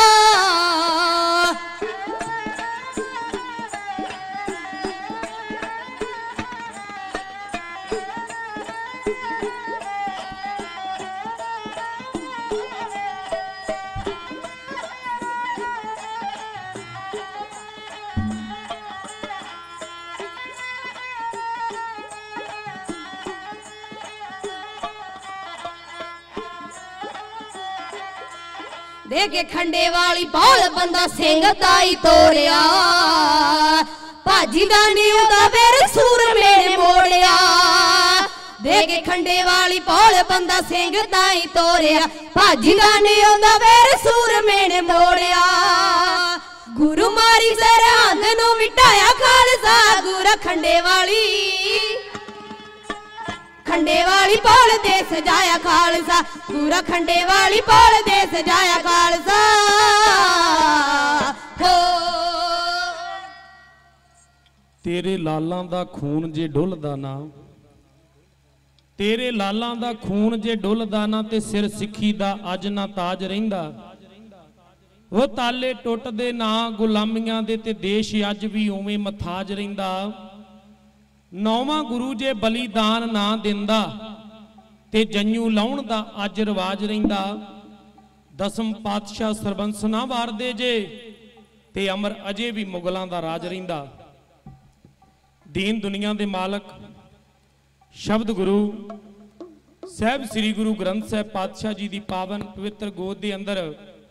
ਦੇ ਕੇ ਖੰਡੇ ਵਾਲੀ ਪੌਲ ਬੰਦਾ ਸਿੰਘ ਤਾਈ ਤੋਰਿਆ ਭਾਜੀ ਦਾ ਨੀ ਉਹਦਾ ਵੇਰ ਸੂਰਮੇ ਨੇ ਮੋੜਿਆ ਦੇ ਕੇ ਖੰਡੇ ਵਾਲੀ ਪੌਲ ਬੰਦਾ ਸਿੰਘ ਤਾਈ ਤੋਰਿਆ ਭਾਜੀ ਦਾ ਨੀ ਉਹਦਾ ਵੇਰ ਸੂਰਮੇ ਨੇ ਮੋੜਿਆ ਗੁਰੂ ਮਾਰੀ ਸਰਹੰਦ ਨੂੰ ਮਿਟਾਇਆ ਖਾਲਸਾ ਗੁਰਾ ਖੰਡੇ ਵਾਲੀ ਖੰਡੇ ਵਾਲੀ ਪੌਲ ਦੇ ਸਜਾਇਆ ਖਾਲਸਾ ਗੁਰਾ ਖੰਡੇ ਵਾਲੀ ਪੌਲ ਦੇ ਸਜਾਇਆ ਖਾਲਸਾ ਹੋ ਤੇਰੇ ਲਾਲਾਂ ਦਾ ਖੂਨ ਜੇ ਡੁੱਲਦਾ ਨਾ ਤੇਰੇ ਲਾਲਾਂ ਦਾ ਖੂਨ ਜੇ ਡੁੱਲਦਾ ਨਾ ਤੇ ਸਿਰ ਸਿੱਖੀ ਦਾ ਅੱਜ ਨਾ ਤਾਜ ਰਹਿੰਦਾ ਉਹ ਤਾਲੇ ਟੁੱਟਦੇ ਨਾ ਗੁਲਾਮੀਆਂ ਦੇ ਤੇ ਦੇਸ਼ ਅੱਜ ਵੀ ਉਵੇਂ ਮਥਾਜ ਰਹਿੰਦਾ ਨੌਵਾਂ ਗੁਰੂ ਜੇ ਬਲੀਦਾਨ ਨਾ ਦਿੰਦਾ ਤੇ ਜੰਨੂ ਲਾਉਣ ਦਾ ਅੱਜ ਰਿਵਾਜ ਰਹਿੰਦਾ ਦਸਮ ਪਾਤਸ਼ਾਹ ਸਰਬੰਸ ਨਾ ਵਾਰਦੇ ਜੇ ਤੇ ਅਮਰ ਅਜੇ ਵੀ ਮੁਗਲਾਂ ਦਾ ਰਾਜ ਰਹਿੰਦਾ ਦੀਨ ਦੁਨੀਆ ਦੇ ਮਾਲਕ ਸ਼ਬਦ ਗੁਰੂ ਸਾਹਿਬ ਸ੍ਰੀ ਗੁਰੂ ਗ੍ਰੰਥ ਸਾਹਿਬ ਪਾਤਸ਼ਾਹ ਜੀ ਦੀ ਪਾਵਨ ਪਵਿੱਤਰ ਗੋਦ ਦੇ ਅੰਦਰ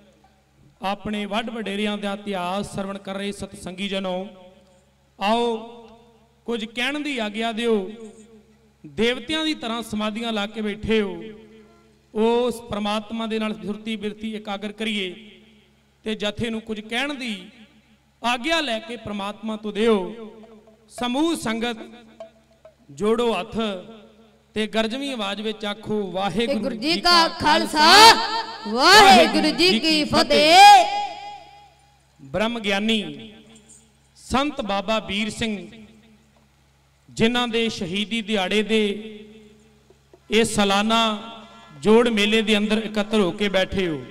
ਆਪਣੇ ਵੱਡ ਵਡੇਰਿਆਂ ਦਾ ਇਤਿਹਾਸ ਸਰਵਣ ਕਰ ਰਹੇ ਸਤਸੰਗੀ ਜਨੋ ਆਓ ਕੁਝ ਕਹਿਣ ਦੀ ਆਗਿਆ ਦਿਓ ਦੇਵਤਿਆਂ ਦੀ ਤਰ੍ਹਾਂ ਸਮਾਧੀਆਂ ਲਾ ਕੇ ਬੈਠੇ ਹੋ ਉਸ ਪ੍ਰਮਾਤਮਾ ਦੇ ਨਾਲ ਸੁਰਤੀ ਬਿਰਤੀ ਇਕਾਗਰ ਕਰੀਏ ਤੇ ਜਥੇ ਨੂੰ ਕੁਝ ਕਹਿਣ ਦੀ ਆਗਿਆ ਲੈ ਕੇ ਪ੍ਰਮਾਤਮਾ ਤੋਂ ਦਿਓ ਸਮੂਹ ਸੰਗਤ ਜੋੜੋ ਹੱਥ ਤੇ ਗਰਜਵੀਂ ਆਵਾਜ਼ ਵਿੱਚ ਆਖੋ ਵਾਹਿਗੁਰੂ ਜੀ ਕਾ ਖਾਲਸਾ ਵਾਹਿਗੁਰੂ ਜੀ ਕੀ ਫਤਿਹ ਬ੍ਰਹਮ ਗਿਆਨੀ ਸੰਤ ਬਾਬਾ ਵੀਰ ਸਿੰਘ ਜਿਨ੍ਹਾਂ ਦੇ ਸ਼ਹੀਦੀ ਦਿਹਾੜੇ ਦੇ ਇਹ ਸਾਲਾਨਾ ਜੋੜ ਮੇਲੇ ਦੇ ਅੰਦਰ ਇਕੱਤਰ ਹੋ ਕੇ ਬੈਠੇ ਹੋ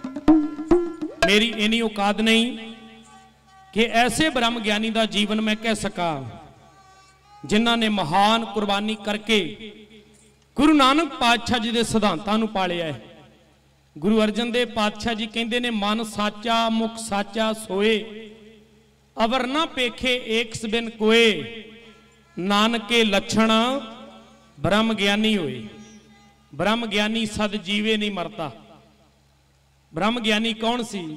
ਮੇਰੀ ਇਨੀ ਔਕਾਤ ਨਹੀਂ ਕਿ ਐਸੇ ਬ੍ਰਹਮ ਗਿਆਨੀ ਦਾ ਜੀਵਨ ਮੈਂ ਕਹਿ ਸਕਾਂ ਜਿਨ੍ਹਾਂ ਨੇ ਮਹਾਨ ਕੁਰਬਾਨੀ ਕਰਕੇ ਗੁਰੂ ਨਾਨਕ ਪਾਤਸ਼ਾਹ ਜੀ ਦੇ ਸਿਧਾਂਤਾਂ ਨੂੰ ਪਾਲਿਆ ਹੈ ਗੁਰੂ ਅਰਜਨ ਦੇਵ ਪਾਤਸ਼ਾਹ ਜੀ ਕਹਿੰਦੇ ਨੇ ਮਨ ਸਾਚਾ ਮੁਖ ਸਾਚਾ ਸੋਏ ਅਵਰ ਨਾ ਪੇਖੇ ਏਕਸ ਬਿਨ ਕੋਏ ਨਾਨਕੇ ਲੱਛਣ ਬ੍ਰਹਮ ਗਿਆਨੀ ਹੋਏ ਬ੍ਰਹਮ ਗਿਆਨੀ ਸਦ ਜੀਵੇ ਨਹੀਂ ਮਰਦਾ ਬ੍ਰਹਮ ਗਿਆਨੀ ਕੌਣ ਸੀ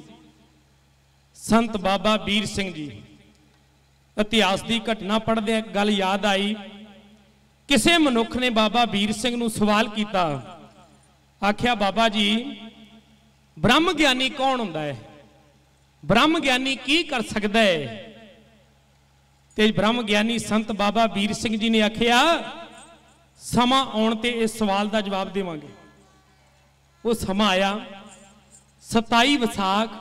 ਸੰਤ ਬਾਬਾ ਵੀਰ ਸਿੰਘ ਜੀ ਇਤਿਹਾਸ ਦੀ ਘਟਨਾ ਪੜ੍ਹਦੇ ਇੱਕ ਗੱਲ ਯਾਦ ਆਈ ਕਿਸੇ ਮਨੁੱਖ ਨੇ ਬਾਬਾ ਵੀਰ ਸਿੰਘ ਨੂੰ ਸਵਾਲ ਕੀਤਾ ਆਖਿਆ ਬਾਬਾ ਜੀ ਬ੍ਰਹਮ ਗਿਆਨੀ ਕੌਣ ਹੁੰਦਾ ਹੈ ਬ੍ਰਹਮ ਗਿਆਨੀ ਕੀ ਕਰ ਸਕਦਾ ਹੈ ਤੇ ਬ੍ਰਹਮ ਗਿਆਨੀ ਸੰਤ ਬਾਬਾ ਵੀਰ ਸਿੰਘ ਜੀ ਨੇ ਆਖਿਆ ਸਮਾਂ ਆਉਣ ਤੇ ਇਸ ਸਵਾਲ ਦਾ ਜਵਾਬ ਦੇਵਾਂਗੇ ਉਹ ਸਮਾਂ ਆਇਆ ਸਤਾਈ ਵਿਸਾਖ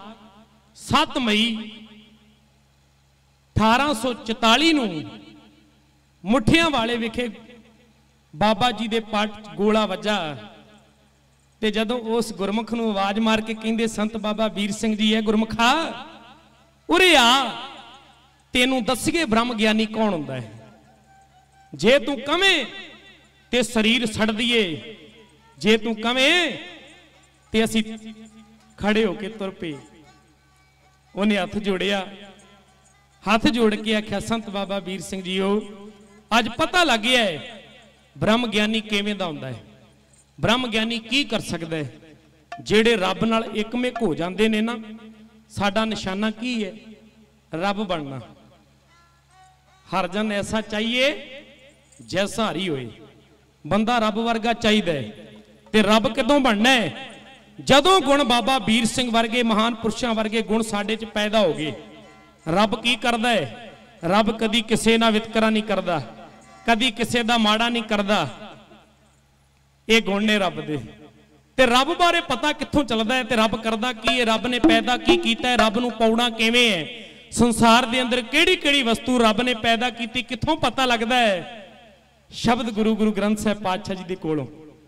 ਸੱਤ ਮਈ ਅਠਾਰਾਂ ਸੌ ਚੁਤਾਲੀ ਨੂੰ ਮੁੱਠਿਆਂ ਵਾਲੇ ਵਿਖੇ ਬਾਬਾ ਜੀ ਦੇ ਪੱਟ ਗੋਲਾ ਵੱਜਾ ਤੇ ਜਦੋਂ ਉਸ ਗੁਰਮੁਖ ਨੂੰ ਆਵਾਜ਼ ਮਾਰ ਕੇ ਕਹਿੰਦੇ ਸੰਤ ਬਾਬਾ ਵੀਰ ਸਿੰਘ ਜੀ ਹੈ ਗੁਰਮੁਖਾ ਉਰੇ ਆ ਤੈਨੂੰ ਦੱਸੀਏ ਬ੍ਰਹਮ ਗਿਆਨੀ ਕੌਣ ਹੁੰਦਾ ਹੈ। ਜੇ ਤੂੰ ਕਵੇਂ ਤੇ ਸਰੀਰ ਛੱਡ ਦਈਏ, ਜੇ ਤੂੰ ਕਵੇਂ ਤੇ ਅਸੀਂ ਖੜੇ ਹੋ ਕੇ ਤੁਰ ਪਏ। ਉਹਨੇ ਹੱਥ ਜੋੜਿਆ, ਹੱਥ ਜੋੜ ਕੇ ਆਖਿਆ ਸੰਤ ਬਾਬਾ ਵੀਰ ਸਿੰਘ ਜੀਓ ਅੱਜ ਪਤਾ ਲੱਗ ਗਿਆ ਹੈ ਬ੍ਰਹਮ ਗਿਆਨੀ ਕਿਵੇਂ ਦਾ ਹੁੰਦਾ ਹੈ। ਬ੍ਰਹਮ ਗਿਆਨੀ ਕੀ ਕਰ ਸਕਦਾ ਹੈ। ਜਿਹੜੇ ਰੱਬ ਨਾਲ ਇੱਕਮਿਕ ਹੋ ਜਾਂਦੇ ਨੇ ਨਾ, ਸਾਡਾ ਨਿਸ਼ਾਨਾ ਕੀ ਹੈ? ਰੱਬ ਬਣਨਾ। ਹਰ ਜਨ ਐਸਾ ਚਾਹੀਏ ਜੈਸਾ ਹਰੀ ਹੋਏ। ਬੰਦਾ ਰੱਬ ਵਰਗਾ ਚਾਹੀਦਾ ਹੈ। ਤੇ ਰੱਬ ਕਿਦੋਂ ਬਣਨਾ ਹੈ? ਜਦੋਂ ਗੁਣ ਬਾਬਾ ਵੀਰ ਸਿੰਘ ਵਰਗੇ ਮਹਾਨ ਪੁਰਸ਼ਾਂ ਵਰਗੇ ਗੁਣ ਸਾਡੇ 'ਚ ਪੈਦਾ ਹੋ ਗਏ। ਰੱਬ ਕੀ ਕਰਦਾ ਹੈ? ਰੱਬ ਕਦੀ ਕਿਸੇ ਨਾਲ ਵਿਤਕਰਾ ਨਹੀਂ ਕਰਦਾ, ਕਦੀ ਕਿਸੇ ਦਾ ਮਾੜਾ ਨਹੀਂ ਕਰਦਾ। ਇਹ ਗੁਣ ਨੇ ਰੱਬ ਦੇ। ਤੇ ਰੱਬ ਬਾਰੇ ਪਤਾ ਕਿੱਥੋਂ ਚੱਲਦਾ ਹੈ? ਤੇ ਰੱਬ ਕਰਦਾ ਕੀ ਹੈ? ਰੱਬ ਨੇ ਪੈਦਾ ਕੀ ਕੀਤਾ ਹੈ? ਰੱਬ ਨੂੰ ਪਾਉਣਾ ਕਿਵੇਂ ਹੈ? ਸੰਸਾਰ ਦੇ ਅੰਦਰ ਕਿਹੜੀ ਕਿਹੜੀ ਵਸਤੂ ਰੱਬ ਨੇ ਪੈਦਾ ਕੀਤੀ, ਕਿੱਥੋਂ ਪਤਾ ਲੱਗਦਾ ਹੈ? ਸ਼ਬਦ ਗੁਰੂ ਗੁਰੂ ਗ੍ਰੰਥ ਸਾਹਿਬ ਪਾਤਸ਼ਾਹ ਜੀ ਦੇ ਕੋਲੋਂ।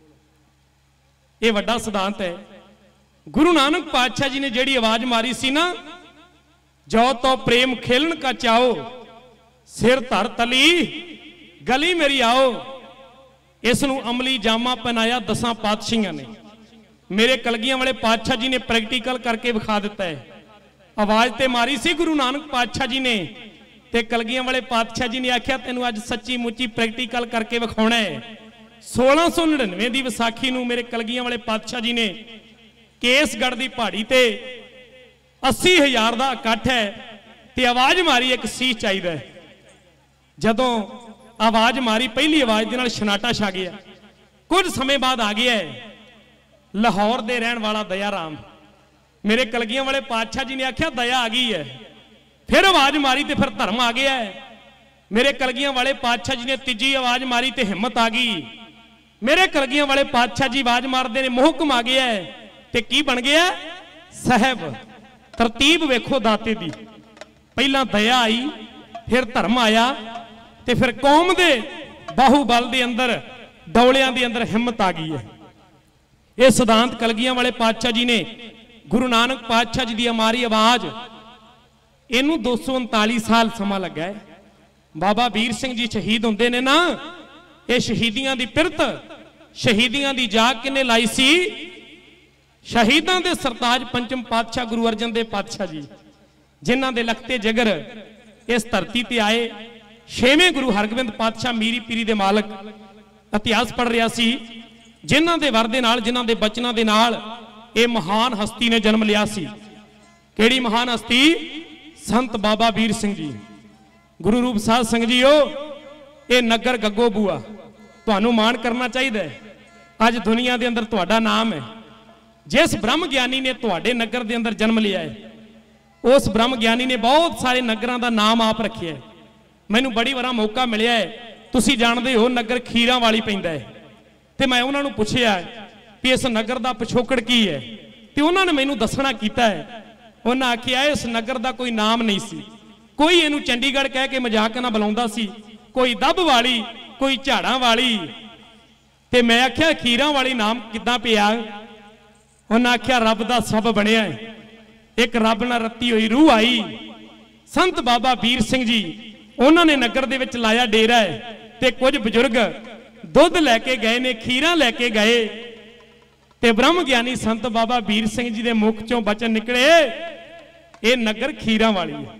ਇਹ ਵੱਡਾ ਸਿਧਾਂਤ ਹੈ। ਗੁਰੂ ਨਾਨਕ ਪਾਤਸ਼ਾਹ ਜੀ ਨੇ ਜਿਹੜੀ ਆਵਾਜ਼ ਮਾਰੀ ਸੀ ਨਾ, ਜੋ ਤੋ ਪ੍ਰੇਮ ਖੇਲਣ ਕਾ ਚਾਓ ਸਿਰ ਧਰ ਤਲੀ ਗਲੀ ਮੇਰੀ ਆਓ, ਇਸ ਨੂੰ ਅਮਲੀ ਜਾਮਾ ਪਹਿਨਾਇਆ ਦਸਾਂ ਪਾਤਸ਼ਾਹੀਆਂ ਨੇ। ਮੇਰੇ ਕਲਗੀਆਂ ਵਾਲੇ ਪਾਤਸ਼ਾਹ ਜੀ ਨੇ ਪ੍ਰੈਕਟੀਕਲ ਕਰਕੇ ਵਿਖਾ ਦਿੱਤਾ ਹੈ। ਆਵਾਜ਼ ਤੇ ਮਾਰੀ ਸੀ ਗੁਰੂ ਨਾਨਕ ਪਾਤਸ਼ਾਹ ਜੀ ਨੇ, ਤੇ ਕਲਗੀਆਂ ਵਾਲੇ ਪਾਤਸ਼ਾਹ ਜੀ ਨੇ ਆਖਿਆ ਤੈਨੂੰ ਅੱਜ ਸੱਚੀ ਮੁੱਚੀ ਪ੍ਰੈਕਟੀਕਲ ਕਰਕੇ ਵਿਖਾਉਣਾ ਹੈ। ਸੋਲਾਂ ਸੌ ਨੜਿਨਵੇਂ ਦੀ ਵਿਸਾਖੀ ਨੂੰ ਮੇਰੇ ਕਲਗੀਆਂ ਵਾਲੇ ਪਾਤਸ਼ਾਹ ਜੀ ਨੇ ਕੇਸਗੜ੍ਹ ਦੀ ਪਹਾੜੀ ਤੇ ਅੱਸੀ ਹਜ਼ਾਰ ਦਾ ਇਕੱਠ ਹੈ ਤੇ ਆਵਾਜ਼ ਮਾਰੀ ਇੱਕ ਸੀਸ ਚਾਹੀਦਾ ਹੈ। ਜਦੋਂ ਆਵਾਜ਼ ਮਾਰੀ ਪਹਿਲੀ ਆਵਾਜ਼ ਦੇ ਨਾਲ ਸ਼ਨਾਟਾ ਛਾ ਗਿਆ। ਕੁਝ ਸਮੇਂ ਬਾਅਦ ਆ ਗਿਆ ਹੈ ਲਾਹੌਰ ਦੇ ਰਹਿਣ ਵਾਲਾ ਦਇਆ ਰਾਮ। ਮੇਰੇ ਕਲਗੀਆਂ ਵਾਲੇ ਪਾਤਸ਼ਾਹ ਜੀ ਨੇ ਆਖਿਆ ਦਇਆ ਆ ਗਈ ਹੈ। ਫਿਰ ਆਵਾਜ਼ ਮਾਰੀ ਤੇ ਫਿਰ ਧਰਮ ਆ ਗਿਆ ਹੈ। ਮੇਰੇ ਕਲਗੀਆਂ ਵਾਲੇ ਪਾਤਸ਼ਾਹ ਜੀ ਨੇ ਤੀਜੀ ਆਵਾਜ਼ ਮਾਰੀ ਤੇ ਹਿੰਮਤ ਆ ਗਈ। ਮੇਰੇ ਕਲਗੀਆਂ ਵਾਲੇ ਪਾਤਸ਼ਾਹ ਜੀ ਆਵਾਜ਼ ਮਾਰਦੇ ਨੇ ਮੁਹਕਮ ਆ ਗਿਆ ਹੈ। ਤੇ ਕੀ ਬਣ ਗਿਆ? ਸਾਹਿਬ। ਤਰਤੀਬ ਵੇਖੋ ਦਾਤੇ ਦੀ। ਪਹਿਲਾਂ ਦਇਆ ਆਈ, ਫਿਰ ਧਰਮ ਆਇਆ, ਤੇ ਫਿਰ ਕੌਮ ਦੇ ਬਾਹੂਬਲ ਦੇ ਅੰਦਰ ਡੌਲਿਆਂ ਦੇ ਅੰਦਰ ਹਿੰਮਤ ਆ ਗਈ ਹੈ। ਇਹ ਸਿਧਾਂਤ ਕਲਗੀਆਂ ਵਾਲੇ ਪਾਤਸ਼ਾਹ ਜੀ ਨੇ ਗੁਰੂ ਨਾਨਕ ਪਾਤਸ਼ਾਹ ਜੀ ਦੀ ਅਮਾਰੀ ਆਵਾਜ਼, ਇਹਨੂੰ ਦੋ ਸੌ ਉਨਤਾਲੀ ਸਾਲ ਸਮਾਂ ਲੱਗਾ ਹੈ। ਬਾਬਾ ਵੀਰ ਸਿੰਘ ਜੀ ਸ਼ਹੀਦ ਹੁੰਦੇ ਨੇ ਨਾ, ਇਹ ਸ਼ਹੀਦੀਆਂ ਦੀ ਪਿਰਤ, ਸ਼ਹੀਦੀਆਂ ਦੀ ਜਾਗ ਕਿਨੇ ਲਾਈ ਸੀ? ਸ਼ਹੀਦਾਂ ਦੇ ਸਰਤਾਜ ਪੰਚਮ ਪਾਤਸ਼ਾਹ ਗੁਰੂ ਅਰਜਨ ਦੇਵ ਪਾਤਸ਼ਾਹ ਜੀ, ਜਿਨ੍ਹਾਂ ਦੇ ਲਖਤੇ ਜਿਗਰ ਇਸ ਧਰਤੀ ਤੇ ਆਏ। ਛੇਵੇਂ ਗੁਰੂ ਹਰਗੋਬਿੰਦ ਪਾਤਸ਼ਾਹ ਮੀਰੀ ਪੀਰੀ ਦੇ ਮਾਲਕ। ਇਤਿਹਾਸ ਪੜ੍ਹ ਰਿਹਾ ਸੀ, ਜਿਨ੍ਹਾਂ ਦੇ ਵਰ ਦੇ ਨਾਲ, ਜਿਨ੍ਹਾਂ ਦੇ ਬਚਨਾਂ ਦੇ ਨਾਲ ਇਹ ਮਹਾਨ ਹਸਤੀ ਨੇ ਜਨਮ ਲਿਆ ਸੀ। ਕਿਹੜੀ ਮਹਾਨ ਹਸਤੀ? ਸੰਤ ਬਾਬਾ ਵੀਰ ਸਿੰਘ ਜੀ। ਗੁਰੂ ਰੂਪ ਸਾਧ ਸਿੰਘ ਜੀਓ, ਇਹ ਨਗਰ ਗੱਗੋ ਬੂਆ ਤੁਹਾਨੂੰ ਮਾਣ ਕਰਨਾ ਚਾਹੀਦਾ ਹੈ। ਅੱਜ ਦੁਨੀਆ ਦੇ ਅੰਦਰ ਤੁਹਾਡਾ ਨਾਮ ਹੈ। ਜਿਸ ਬ੍ਰਹਮ ਗਿਆਨੀ ਨੇ ਤੁਹਾਡੇ ਨਗਰ ਦੇ ਅੰਦਰ ਜਨਮ ਲਿਆ ਹੈ, ਉਸ ਬ੍ਰਹਮ ਗਿਆਨੀ ਨੇ ਬਹੁਤ ਸਾਰੇ ਨਗਰਾਂ ਦਾ ਨਾਮ ਆਪ ਰੱਖਿਆ ਹੈ। ਮੈਨੂੰ ਬੜੀ ਵਾਰਾ ਮੌਕਾ ਮਿਲਿਆ ਹੈ, ਤੁਸੀਂ ਜਾਣਦੇ ਹੋ ਨਗਰ ਖੀਰਾਂ ਵਾਲੀ ਪੈਂਦਾ ਹੈ, ਤੇ ਮੈਂ ਉਹਨਾਂ ਨੂੰ ਪੁੱਛਿਆ ਵੀ ਇਸ ਨਗਰ ਦਾ ਪਿਛੋਕੜ ਕੀ ਹੈ, ਤੇ ਉਹਨਾਂ ਨੇ ਮੈਨੂੰ ਦੱਸਣਾ ਕੀਤਾ ਹੈ। ਉਹਨਾਂ ਆਖਿਆ ਇਸ ਨਗਰ ਦਾ ਕੋਈ ਨਾਮ ਨਹੀਂ ਸੀ। ਕੋਈ ਇਹਨੂੰ ਚੰਡੀਗੜ੍ਹ ਕਹਿ ਕੇ ਮਜ਼ਾਕ ਨਾਲ ਬੁਲਾਉਂਦਾ ਸੀ, ਕੋਈ ਦੱਬ ਵਾਲੀ, ਕੋਈ ਝਾੜਾਂ ਵਾਲੀ। ਤੇ ਮੈਂ ਆਖਿਆ ਖੀਰਾਂ ਵਾਲੀ ਨਾਮ ਕਿੱਦਾਂ ਪਿਆ? ਉਹਨਾਂ ਆਖਿਆ ਰੱਬ ਦਾ ਸਭ ਬਣਿਆ ਹੈ। ਇੱਕ ਰੱਬ ਨਾਲ ਰੱਤੀ ਹੋਈ ਰੂਹ ਆਈ, ਸੰਤ ਬਾਬਾ ਵੀਰ ਸਿੰਘ ਜੀ, ਉਹਨਾਂ ਨੇ ਨਗਰ ਦੇ ਵਿੱਚ ਲਾਇਆ ਡੇਰਾ ਹੈ। ਤੇ ਕੁਝ ਬਜ਼ੁਰਗ ਦੁੱਧ ਲੈ ਕੇ ਗਏ ਨੇ, ਖੀਰਾਂ ਲੈ ਕੇ ਗਏ, ਤੇ ਬ੍ਰਹਮ ਗਿਆਨੀ ਸੰਤ ਬਾਬਾ ਵੀਰ ਸਿੰਘ ਜੀ ਦੇ ਮੁਖ ਚੋਂ ਬਚਨ ਨਿਕਲੇ, ਇਹ ਨਗਰ ਖੀਰਾਂ ਵਾਲੀ ਹੈ।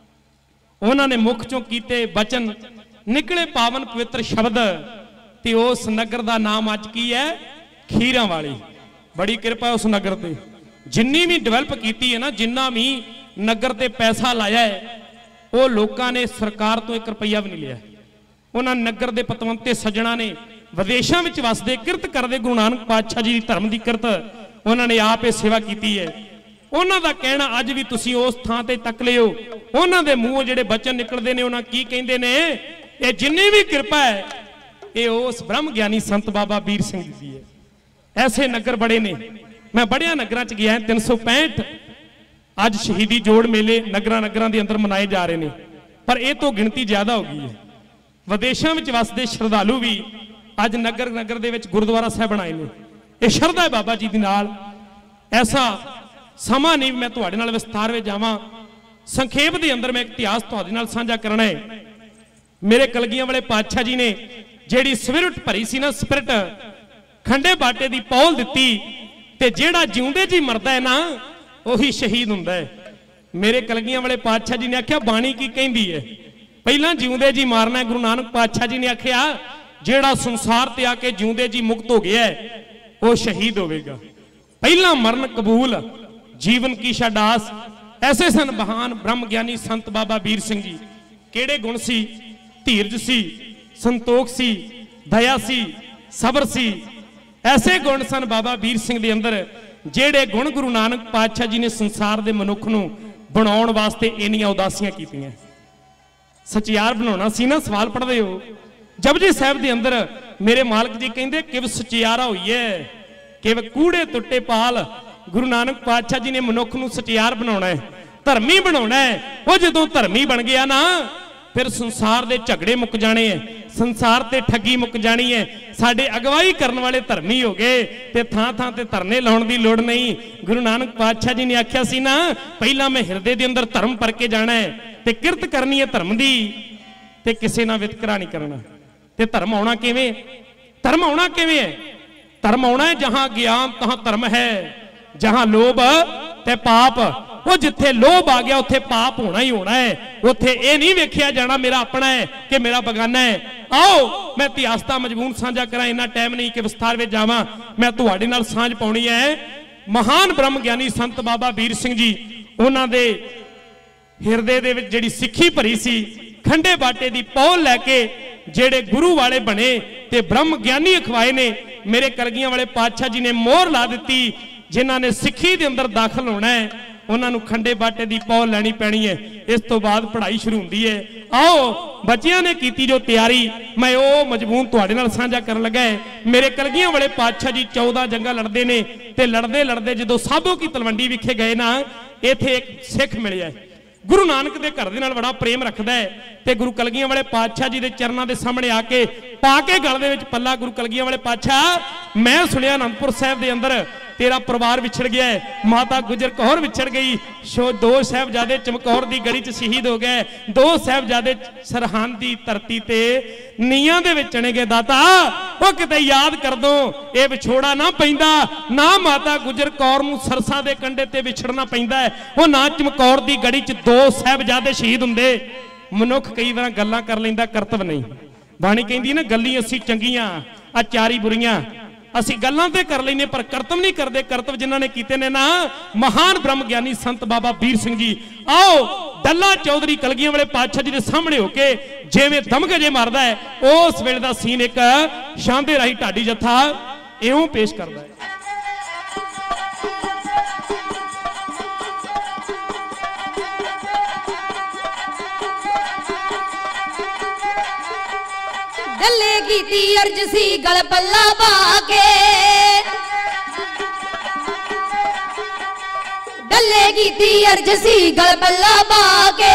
ਉਹਨਾਂ ਨੇ ਮੁਖ ਚੋਂ ਕੀਤੇ ਬਚਨ, ਨਿਕਲੇ ਪਾਵਨ ਪਵਿੱਤਰ ਸ਼ਬਦ, ਤੇ ਉਸ ਨਗਰ ਦਾ ਨਾਮ ਅੱਜ ਕੀ ਹੈ? ਖੀਰਾਂ ਵਾਲੀ। ਬੜੀ ਕਿਰਪਾ ਉਸ ਨਗਰ ਤੇ। ਜਿੰਨੀ ਵੀ ਡਿਵੈਲਪ ਕੀਤੀ ਹੈ ਨਾ, ਜਿੰਨਾ ਵੀ ਨਗਰ ਤੇ ਪੈਸਾ ਲਾਇਆ ਹੈ, ਉਹ ਲੋਕਾਂ ਨੇ ਸਰਕਾਰ ਤੋਂ ਇੱਕ ਰੁਪਈਆ ਵੀ ਨਹੀਂ ਲਿਆ। ਉਹਨਾਂ ਨਗਰ ਦੇ ਪਤਵੰਤੇ ਸੱਜਣਾ ਨੇ, ਵਿਦੇਸ਼ਾਂ ਵਿੱਚ ਵਸਦੇ ਕਿਰਤ ਕਰਦੇ ਗੁਰੂ ਨਾਨਕ ਪਾਤਸ਼ਾਹ ਜੀ ਦੀ ਧਰਮ ਦੀ ਕਿਰਤ, ਉਹਨਾਂ ਨੇ ਆਪ ਇਹ ਸੇਵਾ ਕੀਤੀ ਹੈ। ਉਹਨਾਂ ਦਾ ਕਹਿਣਾ ਅੱਜ ਵੀ ਤੁਸੀਂ ਉਸ ਥਾਂ ਤੇ ਤੱਕ ਲਿਓ, ਉਹਨਾਂ ਦੇ ਮੂੰਹੋਂ ਜਿਹੜੇ ਬਚਨ ਨਿਕਲਦੇ ਨੇ, ਉਹਨਾਂ ਕੀ ਕਹਿੰਦੇ ਨੇ? ਇਹ ਜਿੰਨੀ ਵੀ ਕਿਰਪਾ ਹੈ, ਇਹ ਉਸ ਬ੍ਰਹਮ ਗਿਆਨੀ ਸੰਤ ਬਾਬਾ ਵੀਰ ਸਿੰਘ ਜੀ ਦੀ ਹੈ। ਐਸੇ ਨਗਰ ਬੜੇ ਨੇ। ਮੈਂ ਬੜਿਆਂ ਨਗਰਾਂ 'ਚ ਗਿਆ, ਤਿੰਨ ਸੌ ਪੈਂਹਠ ਅੱਜ ਸ਼ਹੀਦੀ ਜੋੜ ਮੇਲੇ ਨਗਰਾਂ ਨਗਰਾਂ ਦੇ ਅੰਦਰ ਮਨਾਏ ਜਾ ਰਹੇ ਨੇ, ਪਰ ਇਹ ਤੋਂ ਗਿਣਤੀ ਜ਼ਿਆਦਾ ਹੋ ਗਈ ਹੈ। ਵਿਦੇਸ਼ਾਂ ਵਿੱਚ ਵਸਦੇ ਸ਼ਰਧਾਲੂ ਵੀ ਅੱਜ ਨਗਰ ਨਗਰ ਦੇ ਵਿੱਚ ਗੁਰਦੁਆਰਾ ਸਾਹਿਬ ਬਣਾਏ ਨੇ। ਇਹ ਸ਼ਰਧਾ ਹੈ ਬਾਬਾ ਜੀ ਦੀ ਨਾਲ। ਐਸਾ ਸਮਾਂ ਨਹੀਂ ਮੈਂ ਤੁਹਾਡੇ ਨਾਲ ਵਿਸਥਾਰ ਵਿੱਚ ਜਾਵਾਂ। ਸੰਖੇਪ ਦੇ ਅੰਦਰ ਮੈਂ ਇੱਕ ਇਤਿਹਾਸ ਤੁਹਾਡੇ ਨਾਲ ਸਾਂਝਾ ਕਰਨਾ ਹੈ। ਮੇਰੇ ਕਲਗੀਆਂ ਵਾਲੇ ਪਾਤਸ਼ਾਹ ਜੀ ਨੇ ਜਿਹੜੀ ਸਪਿਰਿਟ ਭਰੀ ਸੀ ਨਾ, ਸਪਿਰਿਟ ਖੰਡੇ ਬਾਟੇ ਦੀ ਪੌਲ ਦਿੱਤੀ, ਤੇ ਜਿਹੜਾ ਜਿਉਂਦੇ ਜੀ ਮਰਦਾ ਹੈ ਨਾ ਉਹੀ ਸ਼ਹੀਦ ਹੁੰਦਾ ਹੈ। ਮੇਰੇ ਕਲਗੀਆਂ ਵਾਲੇ ਪਾਤਸ਼ਾਹ ਜੀ ਨੇ ਆਖਿਆ ਬਾਣੀ ਕੀ ਕਹਿੰਦੀ ਹੈ, ਪਹਿਲਾਂ ਜਿਉਂਦੇ ਜੀ ਮਾਰਨਾ। ਗੁਰੂ ਨਾਨਕ ਪਾਤਸ਼ਾਹ ਜੀ ਨੇ ਆਖਿਆ ਜਿਹੜਾ ਸੰਸਾਰ ਤੇ ਆ ਕੇ ਜਿਉਂਦੇ ਜੀ ਮੁਕਤ ਹੋ ਗਿਆ ਉਹ ਸ਼ਹੀਦ ਹੋਵੇਗਾ। ਪਹਿਲਾਂ ਮਰਨ ਕਬੂਲ ਜੀਵਨ ਕੀ ਛਡਾਸ। ਐਸੇ ਸਨ ਮਹਾਨ ਬ੍ਰਹਮ ਗਿਆਨੀ ਸੰਤ ਬਾਬਾ ਵੀਰ ਸਿੰਘ ਜੀ। ਕਿਹੜੇ ਗੁਣ ਸੀ? ਧੀਰਜ ਸੀ, ਸੰਤੋਖ ਸੀ, ਦਇਆ ਸੀ, ਸਬਰ ਸੀ। ਐਸੇ ਗੁਣ ਸਨ ਬਾਬਾ ਵੀਰ ਸਿੰਘ ਦੇ ਅੰਦਰ, ਜਿਹੜੇ ਗੁਣ ਗੁਰੂ ਨਾਨਕ ਪਾਤਸ਼ਾਹ ਜੀ ਨੇ ਸੰਸਾਰ ਦੇ ਮਨੁੱਖ ਨੂੰ ਬਣਾਉਣ ਵਾਸਤੇ ਇੰਨੀਆਂ ਉਦਾਸੀਆਂ ਕੀਤੀਆਂ। ਸਚਿਆਰ ਬਣਾਉਣਾ ਸੀ ਨਾ। ਸਵਾਲ ਪੜ੍ਹਦੇ ਹੋ ਜਪਜੀ ਸਾਹਿਬ ਦੇ ਅੰਦਰ ਮੇਰੇ ਮਾਲਕ ਜੀ ਕਹਿੰਦੇ ਕਿਵ ਸਚਿਆਰਾ ਹੋਈਏ, ਕਿਵ ਕੂੜੇ ਟੁੱਟੇ ਪਾਲ। ਗੁਰੂ ਨਾਨਕ ਪਾਤਸ਼ਾਹ ਜੀ ਨੇ ਮਨੁੱਖ ਨੂੰ ਸਚਿਆਰ ਬਣਾਉਣਾ ਹੈ, ਧਰਮੀ ਬਣਾਉਣਾ ਹੈ। ਉਹ ਜਦੋਂ ਧਰਮੀ ਬਣ ਗਿਆ ਨਾ ਫਿਰ ਸੰਸਾਰ ਦੇ ਝਗੜੇ ਮੁੱਕ ਜਾਣੇ ਐ, ਸੰਸਾਰ ਤੇ ਠੱਗੀ ਮੁੱਕ ਜਾਣੀ ਹੈ। ਸਾਡੇ ਅਗਵਾਈ ਕਰਨ ਵਾਲੇ ਧਰਮੀ ਹੋ ਗਏ ਤੇ ਥਾਂ ਥਾਂ ਤੇ ਧਰਨੇ ਲਾਉਣ ਦੀ ਲੋੜ ਨਹੀਂ। ਗੁਰੂ ਨਾਨਕ ਪਾਤਸ਼ਾਹ ਜੀ ਨੇ ਆਖਿਆ ਸੀ ਨਾ ਪਹਿਲਾਂ ਮੈਂ ਹਿਰਦੇ ਦੇ ਅੰਦਰ ਧਰਮ ਭਰ ਕੇ ਜਾਣਾ ਹੈ ਤੇ ਕਿਰਤ ਕਰਨੀ ਹੈ ਧਰਮ ਦੀ, ਤੇ ਕਿਸੇ ਨਾਲ ਵਿਤਕਰਾ ਨਹੀਂ ਕਰਨਾ। ਤੇ ਧਰਮ ਆਉਣਾ ਕਿਵੇਂ? ਧਰਮ ਆਉਣਾ ਕਿਵੇਂ ਹੈ? ਧਰਮ ਆਉਣਾ ਹੈ ਜਹਾਂ ਗਿਆਨ ਤਹਾਂ ਧਰਮ ਹੈ, ਜਹਾਂ ਲੋਭ ਤੇ ਪਾਪ। ਉਹ ਜਿੱਥੇ ਲੋਭ ਆ ਗਿਆ ਉੱਥੇ ਪਾਪ ਹੋਣਾ ਹੀ ਹੋਣਾ ਹੈ। ਉੱਥੇ ਇਹ ਨਹੀਂ ਵੇਖਿਆ ਜਾਣਾ ਮੇਰਾ ਆਪਣਾ ਹੈ ਕਿ ਮੇਰਾ ਬਗਾਨਾ ਹੈ। ਆਓ ਮੈਂ ਇਤਿਹਾਸ ਦਾ ਮਜਮੂਨ ਸਾਂਝਾ ਕਰਾਂ। ਇੰਨਾ ਟਾਈਮ ਨਹੀਂ ਕਿ ਵਿਸਥਾਰ ਵਿੱਚ ਜਾਵਾਂ। ਮੈਂ ਤੁਹਾਡੇ ਨਾਲ ਸਾਂਝ ਪਾਉਣੀ ਹੈ। ਮਹਾਨ ਬ੍ਰਹਮ ਗਿਆਨੀ ਸੰਤ ਬਾਬਾ ਵੀਰ ਸਿੰਘ ਜੀ, ਉਹਨਾਂ ਦੇ ਹਿਰਦੇ ਦੇ ਵਿੱਚ ਜਿਹੜੀ ਸਿੱਖੀ ਭਰੀ ਸੀ, ਖੰਡੇ ਬਾਟੇ ਦੀ ਪੌਲ ਲੈ ਕੇ ਜਿਹੜੇ ਗੁਰੂ ਵਾਲੇ ਬਣੇ ਤੇ ਬ੍ਰਹਮ ਗਿਆਨੀ ਅਖਵਾਏ ਨੇ, ਮੇਰੇ ਕਲਗੀਆਂ ਵਾਲੇ ਪਾਤਸ਼ਾਹ ਜੀ ਨੇ ਮੋਹਰ ਲਾ ਦਿੱਤੀ। ਜਿਨ੍ਹਾਂ ਨੇ ਸਿੱਖੀ ਦੇ ਅੰਦਰ ਦਾਖਲ ਹੋਣਾ ਹੈ ਉਹਨਾਂ ਨੂੰ ਖੰਡੇ ਬਾਟੇ ਦੀ ਪੌਲ ਲੈਣੀ ਪੈਣੀ ਹੈ। ਇਸ ਤੋਂ ਬਾਅਦ ਪੜ੍ਹਾਈ ਸ਼ੁਰੂ ਹੁੰਦੀ ਹੈ। ਆਓ ਬੱਚਿਆਂ ਨੇ ਕੀਤੀ ਜੋ ਤਿਆਰੀ, ਮੈਂ ਉਹ ਮਜਮੂਨ ਤੁਹਾਡੇ ਨਾਲ ਸਾਂਝਾ ਕਰਨ ਲੱਗਾ ਹੈ। ਮੇਰੇ ਕਲਗੀਆਂ ਵਾਲੇ ਪਾਤਸ਼ਾਹ ਜੀ ਚੌਦਾਂ ਜੰਗਾਂ ਲੜਦੇ ਨੇ ਤੇ ਲੜਦੇ ਲੜਦੇ ਜਦੋਂ ਸਾਬੋ ਕੀ ਤਲਵੰਡੀ ਵਿਖੇ ਗਏ ਨਾ, ਇੱਥੇ ਇੱਕ ਸਿੱਖ ਮਿਲਿਆ, ਗੁਰੂ ਨਾਨਕ ਦੇ ਘਰ ਦੇ ਨਾਲ ਬੜਾ ਪ੍ਰੇਮ ਰੱਖਦਾ ਹੈ ਤੇ ਗੁਰੂ ਕਲਗੀਆਂ ਵਾਲੇ ਪਾਤਸ਼ਾਹ ਜੀ ਦੇ ਚਰਨਾਂ ਦੇ ਸਾਹਮਣੇ ਆ ਕੇ ਪਾ ਕੇ ਗਲ ਦੇ ਵਿੱਚ ਪੱਲਾ, ਗੁਰੂ ਕਲਗੀਆਂ ਵਾਲੇ ਪਾਤਸ਼ਾਹ ਮੈਂ ਸੁਣਿਆ ਅਨੰਦਪੁਰ ਸਾਹਿਬ ਦੇ ਅੰਦਰ तेरा परिवार विछड़ गया है, माता गुजर कौर विछड़ गई, शो दो साहबजादे चमकौर दी गड़ी च शहीद हो गए, दो साहबजादे सरहद दी धरती ते नीयां दे विच चने गए। दाता ओ किते याद कर दो, ये विछोड़ा ना पैंदा, ना माता गुजर कौर नूं सरसा दे कंडे ते विछड़ना पैंदा है, ओ ना चमकौर दी गड़ी च दो साहबजादे शहीद हुंदे। मनुख कई बार गल्लां कर लैंदा, करतब नहीं। बाणी कहंदी ना गल्ली असीं चंगियां आ चारी बुरियां, ਅਸੀਂ ਗੱਲਾਂ ਤੇ ਕਰ ਲੈਨੇ ਪਰ ਕਰਤਵ ਨਹੀਂ ਕਰਦੇ। ਕਰਤਵ ਜਿਨ੍ਹਾਂ ਨੇ ਕੀਤੇ ਨੇ ਨਾ, ਮਹਾਨ ਬ੍ਰਹਮ ਗਿਆਨੀ ਸੰਤ ਬਾਬਾ ਵੀਰ ਸਿੰਘ ਜੀ। ਆਓ ਡੱਲਾ ਚੌਧਰੀ ਕਲਗੀਆਂ ਵਾਲੇ ਪਾਤਸ਼ਾਹ ਜੀ ਦੇ ਸਾਹਮਣੇ ਹੋ ਕੇ ਜਿਵੇਂ ਦਮਗਜੇ ਮਾਰਦਾ ਹੈ, ਉਸ ਵੇਲੇ ਦਾ ਸੀਨ ਇੱਕ ਸ਼ਾਂਦੇ ਰਾਹੀ ਢਾਡੀ ਜੱਥਾ ਇਉਂ ਪੇਸ਼ ਕਰਦਾ ਹੈ। डल्ले की ती अर्ज सी गल पल्ला पाके, डल्ले की ती अर्ज सी गल पल्ला पाके,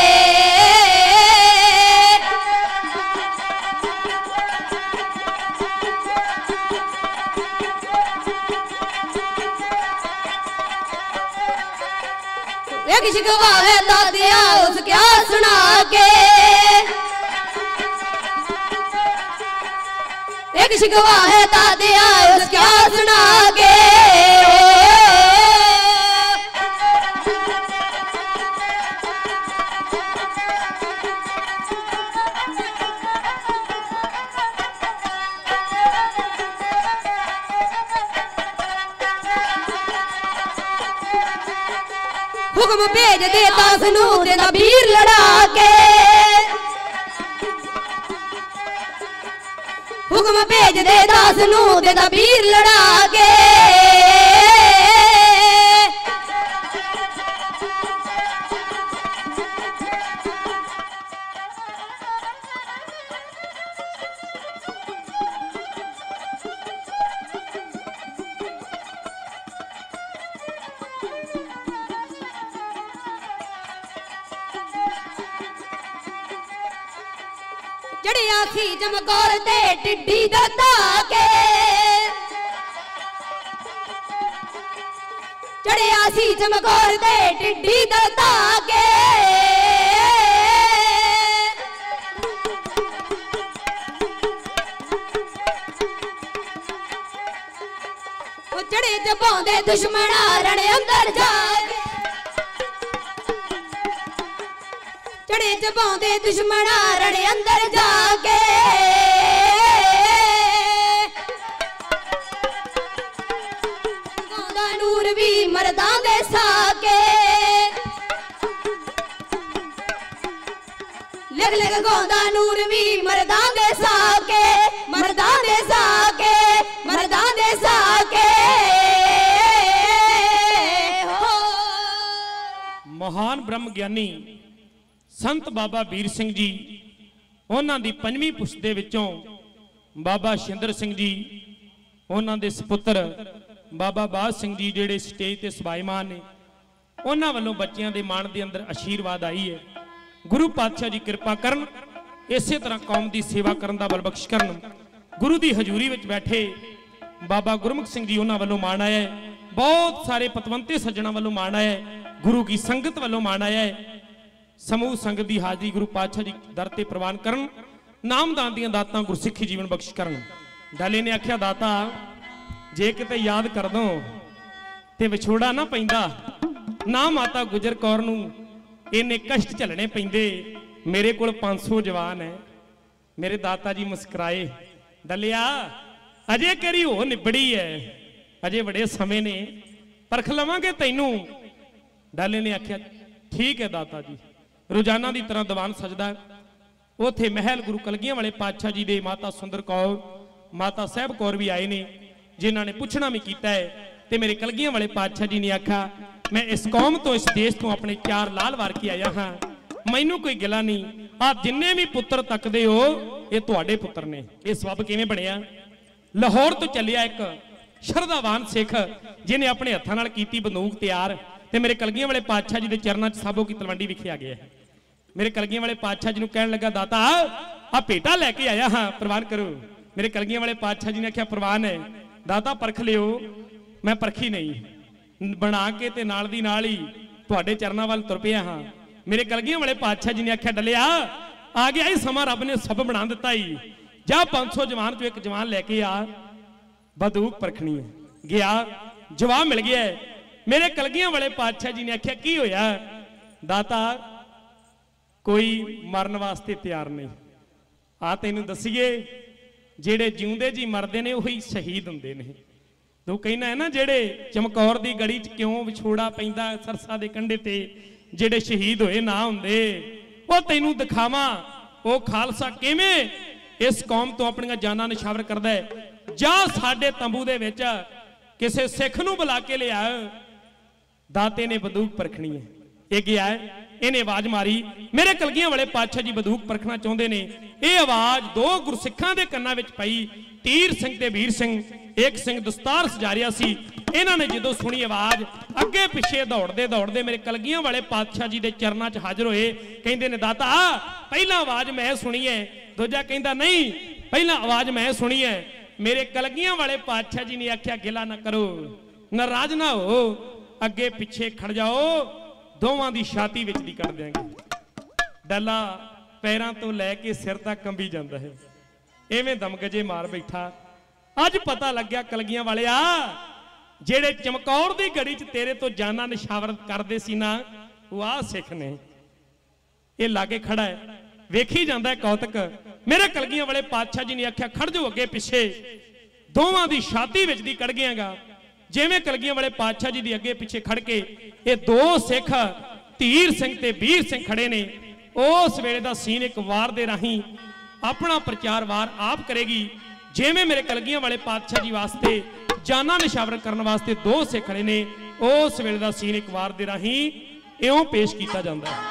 एक शिकवा है दादिया उस क्या सुना के, एक शिकवा है दादिया उस क्या सुना के, हुक्म भेज देता सनू तेरा वीर लड़ा के, हुक्म भेज दे दास नू तेरा वीर लड़ा के, ਚੜਿਆ ਸੀ ਚਮਕੌਰ ਤੇ ਟਿੱਡੀ ਦਾ ਧਾਕੇ ਚੜਿਆ ਸੀ ਚਮਕੌਰ ਤੇ ਟਿੱਡੀ ਦਾ ਧਾਕੇ ਉਹ ਚੜੇ ਜਪਾਉਂਦੇ ਦੁਸ਼ਮਣਾ ਰਣ ਅੰਦਰ ਜਾ ਕੇ ਚੜੇ ਜਪਾਉਂਦੇ ਦੁਸ਼ਮਣਾ ਰਣ ਅੰਦਰ ਜਾ ਕੇ ਗਾਉਂਦਾ ਨੂਰ ਵੀ ਮਰਦਾਂ ਦੇ ਸਾਕੇ ਲਿਖ ਲਿਖ ਗਾਉਂਦਾ ਨੂਰ ਵੀ ਮਰਦਾਂ ਦੇ ਸਾਕੇ ਮਰਦਾਂ ਦੇ ਸਾਕੇ ਮਰਦਾਂ ਦੇ ਸਾਕੇ ਮਹਾਨ ਬ੍ਰਹਮ ਗਿਆਨੀ ਸੰਤ ਬਾਬਾ ਵੀਰ ਸਿੰਘ ਜੀ ਉਹਨਾਂ ਦੀ ਪੰਜਵੀਂ ਪੁਸ਼ਤ ਦੇ ਵਿੱਚੋਂ ਬਾਬਾ ਸ਼ਿੰਦਰ ਸਿੰਘ ਜੀ ਉਹਨਾਂ ਦੇ ਸੁਪੁੱਤਰ ਬਾਬਾ ਬਾਜ ਸਿੰਘ ਜੀ ਜਿਹੜੇ ਸਟੇਜ ਤੇ ਸਵਾਈਮਾਨ ਨੇ ਉਹਨਾਂ ਵੱਲੋਂ ਬੱਚਿਆਂ ਦੇ ਮਨ ਦੇ ਅੰਦਰ ਆਸ਼ੀਰਵਾਦ ਆਈ ਹੈ। ਗੁਰੂ ਪਾਤਸ਼ਾਹ ਜੀ ਕਿਰਪਾ ਕਰਨ ਇਸੇ ਤਰ੍ਹਾਂ ਕੌਮ ਦੀ ਸੇਵਾ ਕਰਨ ਦਾ ਬਲ ਬਖਸ਼ ਕਰਨ। ਗੁਰੂ ਦੀ ਹਜ਼ੂਰੀ ਵਿੱਚ ਬੈਠੇ ਬਾਬਾ ਗੁਰਮੁਖ ਸਿੰਘ ਜੀ ਉਹਨਾਂ ਵੱਲੋਂ ਮਾਣ ਆਇਆ ਹੈ। ਬਹੁਤ ਸਾਰੇ ਪਤਵੰਤੇ ਸੱਜਣਾ ਵੱਲੋਂ ਮਾਣ ਆਇਆ ਹੈ। ਗੁਰੂ ਕੀ ਸੰਗਤ ਵੱਲੋਂ ਮਾਣ ਆਇਆ ਹੈ। ਸਮੂਹ ਸੰਗਤ ਦੀ ਹਾਜ਼ਰੀ ਗੁਰੂ ਪਾਤਸ਼ਾਹ ਜੀ ਦਰ ਤੇ ਪ੍ਰਵਾਨ ਕਰਨ। ਨਾਮਦਾਨ ਦੀਆਂ ਦਾਤਾਂ ਗੁਰਸਿੱਖੀ ਜੀਵਨ ਬਖਸ਼ ਕਰਨ। ਡਾਲੇ ਨੇ ਆਖਿਆ ਦਾਤਾ ਜੇ ਕਿਤੇ ਯਾਦ ਕਰ ਦੋ ਤੇ ਵਿਛੋੜਾ ਨਾ ਪੈਂਦਾ ਨਾ ਮਾਤਾ ਗੁਜਰ ਕੌਰ ਨੂੰ ਇੰਨੇ ਕਸ਼ਟ ਝੱਲਣੇ ਪੈਂਦੇ। ਮੇਰੇ ਕੋਲ ਪੰਜ ਸੌ ਜਵਾਨ ਹੈ। ਮੇਰੇ ਦਾਤਾ ਜੀ ਮੁਸਕਰਾਏ ਡਲਿਆ ਅਜੇ ਕਿਹੜੀ ਹੋ ਨਿਬੜੀ ਹੈ ਅਜੇ ਬੜੇ ਸਮੇਂ ਨੇ ਪਰਖ ਲਵਾਂਗੇ ਤੈਨੂੰ। ਡਾਲੇ ਨੇ ਆਖਿਆ ਠੀਕ ਹੈ ਦਾਤਾ ਜੀ। ਰੋਜ਼ਾਨਾ ਦੀ ਤਰ੍ਹਾਂ ਦੀਵਾਨ ਸਜਦਾ ਉਥੇ ਮਹਿਲ ਗੁਰੂ ਕਲਗੀਆਂ ਵਾਲੇ ਪਾਤਸ਼ਾਹ ਜੀ ਦੇ ਮਾਤਾ ਸੁੰਦਰ ਕੌਰ ਮਾਤਾ ਸਾਹਿਬ ਕੌਰ ਵੀ ਆਏ ਨੇ ਜਿਨ੍ਹਾਂ ਨੇ ਪੁੱਛਣਾ ਵੀ ਕੀਤਾ ਹੈ। ਤੇ ਮੇਰੇ ਕਲਗੀਆਂ ਵਾਲੇ ਪਾਤਸ਼ਾਹ ਜੀ ਨੇ ਆਖਿਆ ਮੈਂ ਇਸ ਕੌਮ ਤੋਂ ਇਸ ਦੇਸ਼ ਤੋਂ ਆਪਣੇ ਚਾਰ ਲਾਲ ਵਾਰ ਕੇ ਆਇਆ ਹਾਂ। ਮੈਨੂੰ ਕੋਈ ਗਿਲਾ ਨਹੀਂ। ਆ ਜਿੰਨੇ ਵੀ ਪੁੱਤਰ ਤੱਕਦੇ ਹੋ ਇਹ ਤੁਹਾਡੇ ਪੁੱਤਰ ਨੇ। ਇਹ ਸਬਬ ਕਿਵੇਂ ਬਣਿਆ? ਲਾਹੌਰ ਤੋਂ ਚੱਲਿਆ ਇੱਕ ਸ਼ਰਧਾਵਾਨ ਸਿੱਖ ਜਿਹਨੇ ਆਪਣੇ ਹੱਥਾਂ ਨਾਲ ਕੀਤੀ ਬੰਦੂਕ ਤਿਆਰ ਤੇ ਮੇਰੇ ਕਲਗੀਆਂ ਵਾਲੇ ਪਾਤਸ਼ਾਹ ਜੀ ਦੇ ਚਰਨਾਂ 'ਚ ਸਾਬੋ ਕੀ ਤਲਵੰਡੀ ਵਿਖਿਆ ਗਿਆ। ਮੇਰੇ ਕਲਗੀਆਂ ਵਾਲੇ ਪਾਤਸ਼ਾਹ ਜੀ ਨੂੰ ਕਹਿਣ ਲੱਗਾ ਦਾਤਾ ਆ ਭੇਟਾ ਲੈ ਕੇ ਆਇਆ ਹਾਂ ਪ੍ਰਵਾਨ ਕਰੋ। ਮੇਰੇ ਕਲਗੀਆਂ ਵਾਲੇ ਪਾਤਸ਼ਾਹ ਜੀ ਨੇ ਆਖਿਆ ਪ੍ਰਵਾਨ ਹੈ ਦਾਤਾ ਪਰਖ ਲਿਓ। ਮੈਂ ਪਰਖੀ ਨਹੀਂ ਬਣਾ ਕੇ ਤੇ ਨਾਲ ਦੀ ਨਾਲ ਹੀ ਤੁਹਾਡੇ ਚਰਨਾਂ ਵੱਲ ਤੁਰ ਪਿਆ ਹਾਂ। ਮੇਰੇ ਕਲਗੀਆਂ ਵਾਲੇ ਪਾਤਸ਼ਾਹ ਜੀ ਨੇ ਆਖਿਆ ਡਲਿਆ ਆ ਗਿਆ ਇਹ ਸਮਾਂ ਰੱਬ ਨੇ ਸਭ ਬਣਾ ਦਿੱਤਾ ਹੀ। ਜਾ ਪੰਜ ਸੌ ਜਵਾਨ ਚੋਂ ਇੱਕ ਜਵਾਨ ਲੈ ਕੇ ਆ ਬੰਦੂਕ ਪਰਖਣੀ ਹੈ। ਗਿਆ ਜਵਾਬ ਮਿਲ ਗਿਆ। ਮੇਰੇ ਕਲਗੀਆਂ ਵਾਲੇ ਪਾਤਸ਼ਾਹ ਜੀ ਨੇ ਆਖਿਆ ਕੀ ਹੋਇਆ? ਦਾਤਾ ਕੋਈ ਮਰਨ ਵਾਸਤੇ ਤਿਆਰ ਨਹੀਂ। ਆ ਤੈਨੂੰ ਦੱਸੀਏ ਜਿਹੜੇ ਜਿਉਂਦੇ ਜੀ ਮਰਦੇ ਨੇ ਉਹੀ ਸ਼ਹੀਦ ਹੁੰਦੇ ਨੇ। ਤੂੰ ਕਹਿਣਾ ਹੈ ਨਾ ਜਿਹੜੇ ਚਮਕੌਰ ਦੀ ਗੜੀ 'ਚ ਕਿਉਂ ਵਿਛੋੜਾ ਪੈਂਦਾ ਸਰਸਾ ਦੇ ਕੰਢੇ ਤੇ ਜਿਹੜੇ ਸ਼ਹੀਦ ਹੋਏ ਨਾ ਹੁੰਦੇ ਉਹ ਤੈਨੂੰ ਦਿਖਾਵਾਂ ਉਹ ਖਾਲਸਾ ਕਿਵੇਂ ਇਸ ਕੌਮ ਤੋਂ ਆਪਣੀਆਂ ਜਾਨਾਂ ਨਿਸ਼ਾਵਰ ਕਰਦਾ ਹੈ। ਜਾਂ ਸਾਡੇ ਤੰਬੂ ਦੇ ਵਿੱਚ ਕਿਸੇ ਸਿੱਖ ਨੂੰ ਬੁਲਾ ਕੇ ਲਿਆ ਦਾਤੇ ਨੇ ਬੰਦੂਕ ਪਰਖਣੀ ਹੈ। ਇਹ ਗਿਆ ਇਹਨੇ ਆਵਾਜ਼ ਮਾਰੀ। ਮੇਰੇ ਕਲਗੀਆਂ ਵਾਲੇ ਪਾਤਸ਼ਾਹ ਜੀ ਬੰਦੂਕ ਪਰਖਣਾ ਚਾਹੁੰਦੇ ਨੇ। ਇਹ ਆਵਾਜ਼ ਦੋ ਗੁਰਸਿੱਖਾਂ ਦੇ ਕੰਨਾਂ ਵਿੱਚ ਪਈ। ਤੀਰ ਸਿੰਘ ਤੇ ਵੀਰ ਸਿੰਘ ਇੱਕ ਸਿੰਘ ਦਸਤਾਰ ਸਜਾ ਰਿਹਾ ਸੀ। ਇਹਨਾਂ ਨੇ ਜਦੋਂ ਸੁਣੀ ਆਵਾਜ਼ ਅੱਗੇ ਪਿੱਛੇ ਦੌੜਦੇ ਦੌੜਦੇ ਮੇਰੇ ਕਲਗੀਆਂ ਵਾਲੇ ਪਾਤਸ਼ਾਹ ਜੀ ਦੇ ਚਰਨਾਂ 'ਚ ਹਾਜ਼ਰ ਹੋਏ। ਕਹਿੰਦੇ ਨੇ ਦਾਤਾ ਪਹਿਲਾਂ ਆਵਾਜ਼ ਮੈਂ ਸੁਣੀ ਹੈ। ਦੂਜਾ ਕਹਿੰਦਾ ਨਹੀਂ ਪਹਿਲਾਂ ਆਵਾਜ਼ ਮੈਂ ਸੁਣੀ ਹੈ। ਮੇਰੇ ਕਲਗੀਆਂ ਵਾਲੇ ਪਾਤਸ਼ਾਹ ਜੀ ਨੇ ਆਖਿਆ ਗਿਲਾ ਨਾ ਕਰੋ ਨਾਰਾਜ਼ ਨਾ ਹੋ ਅੱਗੇ ਪਿੱਛੇ ਖੜ ਜਾਓ ਦੋਵਾਂ ਦੀ ਛਾਤੀ ਵਿੱਚ ਦੀ ਕੱਢ ਦਿਆਂਗੇ। ਡੱਲਾ ਪੈਰਾਂ ਤੋਂ ਲੈ ਕੇ ਸਿਰ ਤੱਕ ਕੰਬੀ ਜਾਂਦਾ ਹੈ। ਐਵੇਂ ਦਮਗਜੇ ਮਾਰ ਬੈਠਾ। ਅੱਜ ਪਤਾ ਲੱਗਿਆ ਕਲਗੀਆਂ ਵਾਲਿਆ ਜਿਹੜੇ ਚਮਕੌਰ ਦੀ ਗੜੀ 'ਚ ਤੇਰੇ ਤੋਂ ਜਾਨਾਂ ਨਿਸ਼ਾਵਰ ਕਰਦੇ ਸੀ ਨਾ ਉਹ ਆ ਸਿੱਖ ਨੇ। ਇਹ ਲਾਗੇ ਖੜਾ ਹੈ ਵੇਖੀ ਜਾਂਦਾ ਹੈ ਕੌਤਕ। ਮੇਰੇ ਕਲਗੀਆਂ ਵਾਲੇ ਪਾਤਸ਼ਾਹ ਜੀ ਨੇ ਆਖਿਆ ਖੜ ਜਾਓ ਅੱਗੇ ਪਿੱਛੇ ਦੋਵਾਂ ਦੀ ਛਾਤੀ ਵਿੱਚ ਦੀ ਕੱਢ ਗਿਆਗਾ। ਜਿਵੇਂ ਕਲਗੀਆਂ ਵਾਲੇ ਪਾਤਸ਼ਾਹ ਜੀ ਦੀ ਅੱਗੇ ਪਿੱਛੇ ਖੜ ਕੇ ਇਹ ਦੋ ਸਿੱਖ ਧੀਰ ਸਿੰਘ ਤੇ ਵੀਰ ਸਿੰਘ ਖੜੇ ਨੇ। ਉਸ ਵੇਲੇ ਦਾ ਸੀਨ ਇੱਕ ਵਾਰ ਦੇ ਰਾਹੀਂ ਆਪਣਾ ਪ੍ਰਚਾਰ ਵਾਰ ਆਪ ਕਰੇਗੀ। ਜਿਵੇਂ ਮੇਰੇ ਕਲਗੀਆਂ ਵਾਲੇ ਪਾਤਸ਼ਾਹ ਜੀ ਵਾਸਤੇ ਜਾਨਾਂ ਨਿਸ਼ਾਵਰ ਕਰਨ ਵਾਸਤੇ ਦੋ ਸਿੱਖ ਖੜੇ ਨੇ ਉਸ ਵੇਲੇ ਦਾ ਸੀਨ ਇੱਕ ਵਾਰ ਦੇ ਰਾਹੀਂ ਇਉਂ ਪੇਸ਼ ਕੀਤਾ ਜਾਂਦਾ ਹੈ।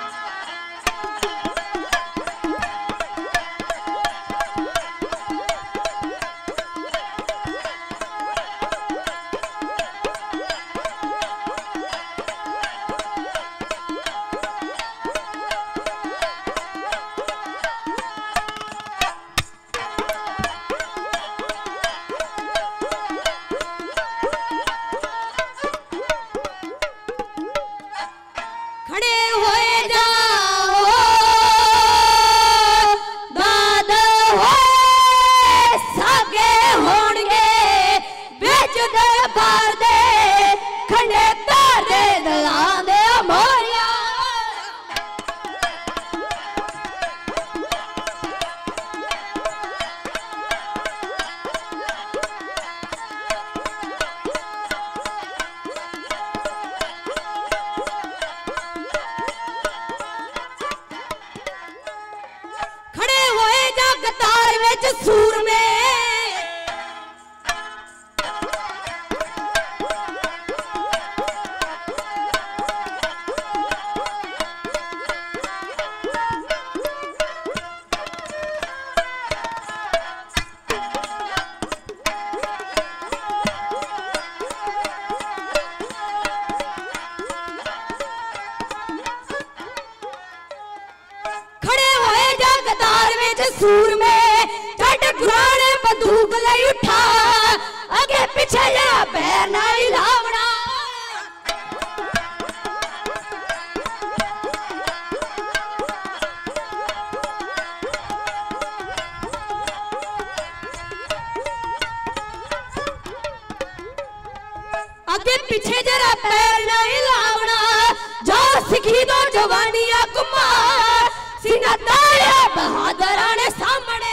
ਵਿੱਚ ਸੂਰਮੇ सूरमे चढ़ गुराने बंदूक ले उठा आगे पीछे जा पैर ना हिलावना आगे पीछे जरा पैर ना हिलावना जो सिखी दो जवानिया कुमार सीना ताया बहादुर आने सामने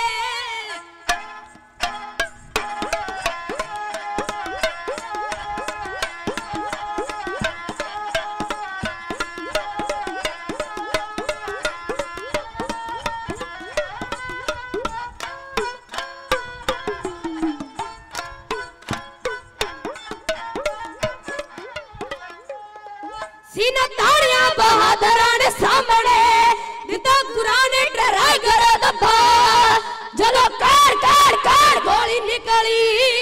सीना ताया बहादुर आने सामने कुराने डरा कर दबा चलो कार कार कार गोली निकली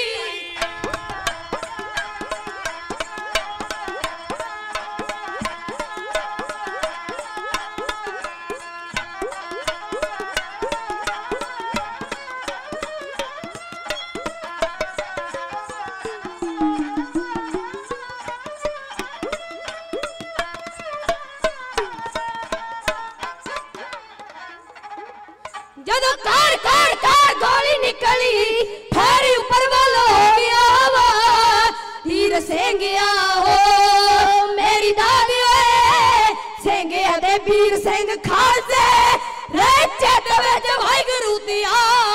जदों कार कार कार गोली निकली फिर ऊपर वाला हो गया वा तीर सेंगिया हो मेरी दादी सेंगिया दे वीर सिंह खालसे रचे तवे जवाई गुरु दिया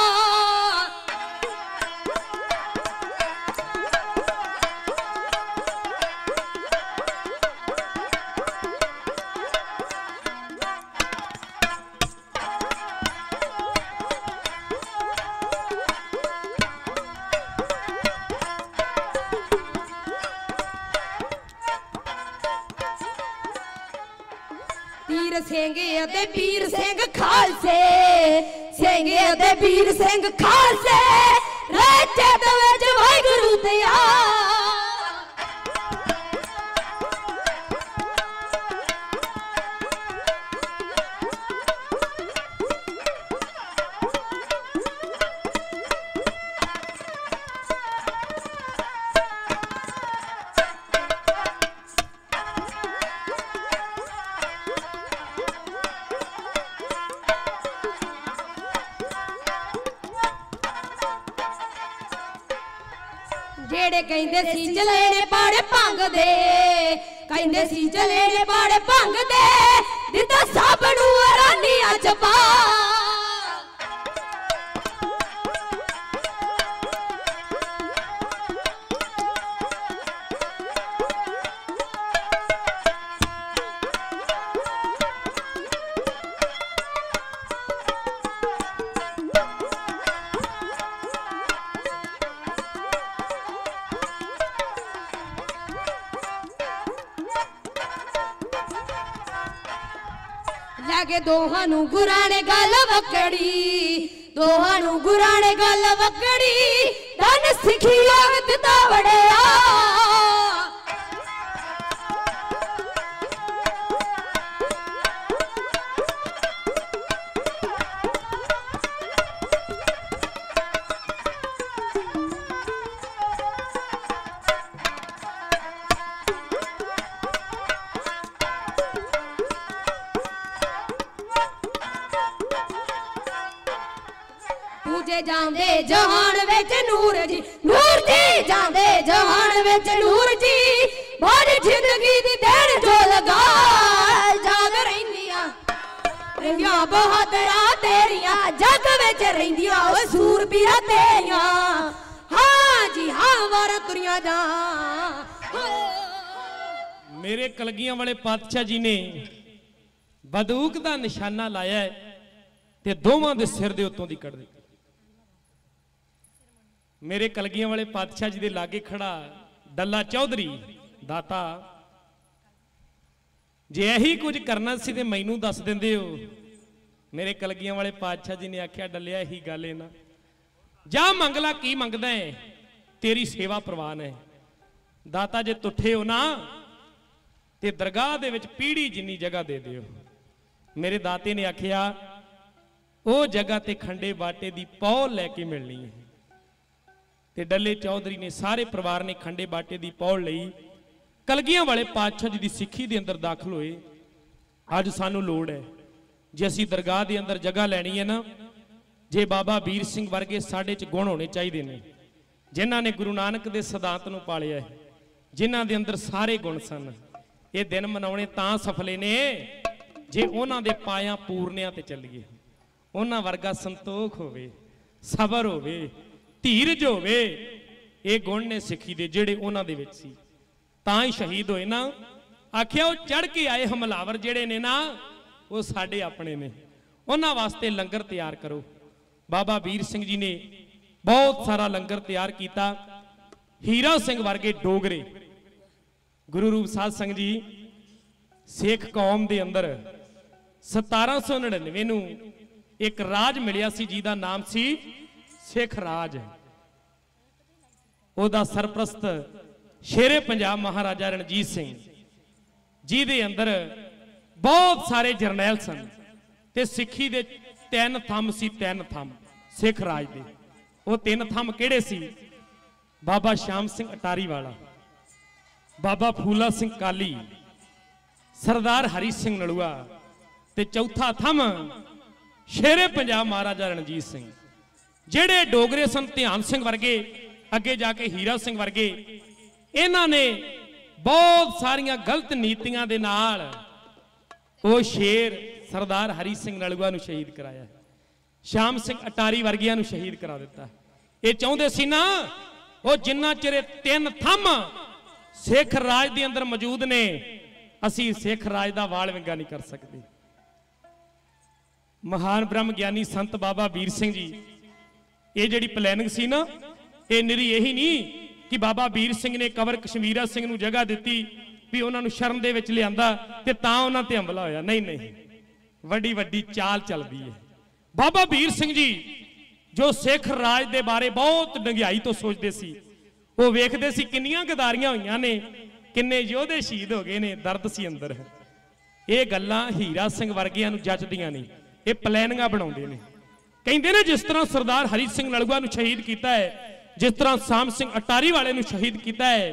तीर सेंगे ते वीर सिंह खालसे सेंगे ते वीर सिंह खालसे रचे तवे जवाई गुरु दिया जेड़े कहंदे सी चले ने पाड़े भंग दे कहंदे सी चले ने पाड़े भंग दे दिता सब नू रानी अज पा लागे दोहानू गुराने गल वकड़ी दोहानू गुराने गल वकड़ी धन सिखी दिता वड़िया पूजे जांदे जहान विच नूर जी नूर जी जांदे जहान विच नूर जी बारी जिंदगी दी देन जो लगा जाग रहिंदियां रहिंदियां बहादुरा तेरियां जग विच रहिंदियां ओ सूरबीरा तेरियां हां जी हां वार तुरियां जा मेरे कलगियां वाले पातशाह जी ने बंदूक दा निशाना लाया है ते दोवां दे सिर दे उत्तों दी कट दी मेरे कलगियां वाले पातशाह जी के लागे खड़ा डल्ला चौधरी दाता जे यही कुछ करना सी ते मैनू दस दिंदे हो। मेरे कलगियां वाले पातशाह जी ने आख्या डलिया यही गल है ना, जा मंगला की मंगदा है, तेरी सेवा प्रवान है। दाता जे तुठे हो ना ते दरगाह दे विच पीढ़ी जिन्नी जगह दे दिओ। मेरे दाते ने आख्या वो जगह ते खंडे बाटे दी पौल लैके मिलनी है। ते डल्ले चौधरी ने सारे परिवार ने खंडे बाटे दी पौल लई, कलगियां वाले पातशाह जी दी सिੱਖੀ दे अंदर दाखल होए। अज सानू लोड़ है जे असीं दरगाह दे अंदर जगह लैनी है ना, जे बाबा वीर सिंह वर्गे साडे च गुण होने चाहिए ने, जिन्हां ने गुरु नानक दे सिद्धांत नूं पालिया है, जिन्हां दे अंदर सारे गुण सन। ये दिन मनाउणे तां सफले ने जे उन्हां दे पायां पूरनियां ते ਚੱਲੀਏ। उन्हां वर्गा संतोख होवे, सबर होवे, धीरज होवे। ये गुण ने सिੱਖੀ दे ਜਿਹੜੇ उन्हां दे विच सी, तां ही शहीद होए ना। आखिया वो चढ़ के आए हमलावर ਜਿਹੜੇ ने ना वो साडे अपने ने, उन्हां वास्ते लंगर तैयार करो। बाबा वीर सिंह जी ने बहुत सारा लंगर तैयार किया। हीरा सिंह वर्गे डोगरे गुरु रूप साध संग जी सिख कौम के अंदर सतारा सौ नड़िनवे नूं एक राज मिलिया सी जिहदा नाम सी सिख राज। ओदा सरप्रस्त शेरे पंजाब महाराजा रणजीत सिंह जी दे अंदर बहुत सारे जरनैल सन ते सिੱਖੀ दे तीन थंम सी, तीन थंम सिख राज दे। वो तीन थंम किहड़े सी? बाबा श्याम सिंह अटारी वाला, बाबा फूला सिंह काली, सरदार हरी सिंह नलूआ ते चौथा थंम शेरे पंजाब महाराजा रणजीत सिंह। जेड़े डोगरे सन ध्यान सिंह वर्गे, अगे जाके हीरा सिंह वर्गे, इन्हां ने बहुत सारियां गलत नीतियां दे नाल वो शेर सरदार हरी सिंह नलूआ नूं शहीद कराया, श्याम सिंह अटारी वर्गियां नूं शहीद करा दिता। ये चाहुंदे सी ना वो जिन्ना चिर तीन थंम सिख राज दे अंदर मौजूद ने, असी सिख राज दा वाल विंगा नहीं कर सकते। महान ब्रह्म ज्ञानी संत बाबा वीर सिंह जी, ये जिहड़ी प्लैनिंग सी ना, ये निरी यही नहीं कि बाबा वीर सिंह ने कंवर कश्मीरा सिंह नूं जगह दिती भी उन्होंने शरण दे विच लिआंदा ते तां उन्हां ते हमला होया। नहीं नहीं, वड्डी वड्डी चाल चलदी है। बाबा वीर सिंह जी जो सिख राज दे बारे बहुत डंगियाई तो सोचते सी, वो वेखदे सी किन्नियां गदारियां होईयां ने, किन्ने योधे शहीद हो गए ने, दर्द सी अंदर। ये गल्लां हीरा सिंह वर्गियां नूं जचदियां नहीं, ये प्लैनिंगां बनाउंदे ने। कहंदे ने जिस तरह सरदार हरी सिंह नलूआ नूं शहीद कीता है, जिस तरह श्याम सिंह अटारी वाले नूं शहीद कीता है,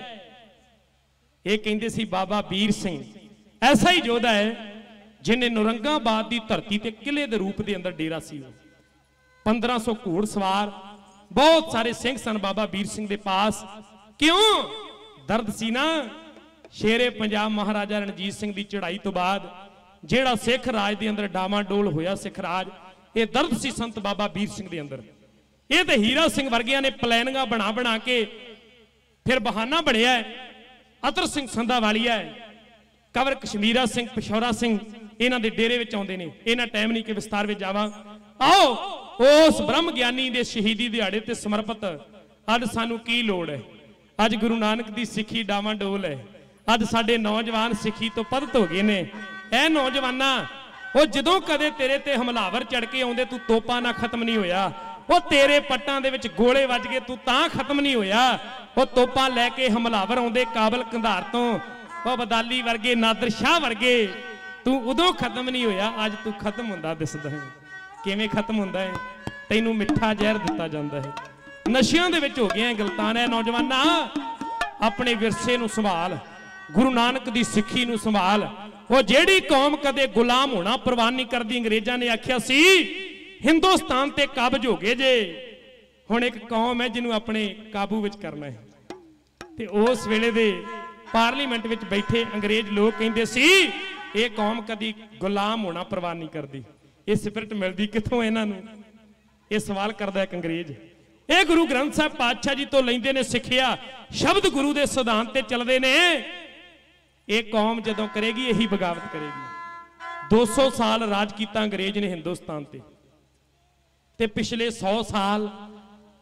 ये कहंदे सी बाबा वीर सिंह ऐसा ही योधा है जिन्हें नौरंगाबाद की धरती ते किले दे रूप दे अंदर डेरा सी। पंद्रह सौ घोड़ सवार बहुत सारे सिंह सन बाबा वीर सिंह दे पास। क्यों? दर्द सी ना शेरे पंजाब महाराजा रणजीत सिंह की चढ़ाई तो बाद जेड़ा सिख राज दे अंदर डामाडोल होया सिख राज, ये दर्द सी संत बाबा वीर सिंह दे अंदर। ये तो हीरा सिंह वर्गियां ने प्लैनिंगां बना बना के फिर बहाना बनया है। अतर सिंह संधा वालिया है, कंवर कश्मीरा सिंह, पिशौरा सिंह इन्हां दे डेरे विच आउंदे ने। इन्हां टाइम नहीं कि विस्तार विच जावां। आओ उस ब्रह्म ज्ञानी दे शहीदी दिहाड़े ते समर्पित अज सानू की लोड़ है। अज गुरु नानक दी सिੱਖੀ डामाडोल है। अज साडे नौजवान सिੱਖੀ तो पदत हो गए ने। ऐ नौजवाना वो जदों कदे तेरे ते हमलावर चढ़ के आउंदे तू तोपा ना खत्म नहीं होया, वो तेरे पट्टां दे विच गोले वज गए तू तां खत्म नहीं होया। वो तोपा लैके हमलावर आउंदे काबल कंधार तो, वो बदाली वर्गे नादर शाह वर्गे, तू उदों खत्म नहीं होया, अज तू खत्म हुंदा दिसदा है। किवें खत्म हुंदा है? तैनूं मिठा जहर दिता जांदा है। नशियां दे विच हो गया गलतान है। नौजवाना अपने विरसे नूं संभाल, गुरु नानक दी सिੱਖੀ नूं संभाल। वो जेड़ी कौम कदे गुलाम होना परवान नहीं करदी, अंग्रेजां ने आख्या सी हिंदुस्तान ते काबज हो गए जे, हुण एक कौम है जिन्हों अपने काबू विच करना है। ते उस वेले दे पार्लीमेंट विच बैठे अंग्रेज लोग कहंदे सी ये कौम कदी गुलाम होना परवान नहीं करदी। ये स्पिरिट मिलदी कित्थों इन्हां नूं? ये सवाल करदा एक अंग्रेज। ये गुरु ग्रंथ साहब पातशाह जी तो लैंदे ने सिੱਖਿਆ, शब्द गुरु दे सिद्धांत ते चलदे ने। ये कौम जदों करेगी यही बगावत करेगी। दो सौ साल राज किया अंग्रेज ने हिंदुस्तान ते, ते पिछले सौ साल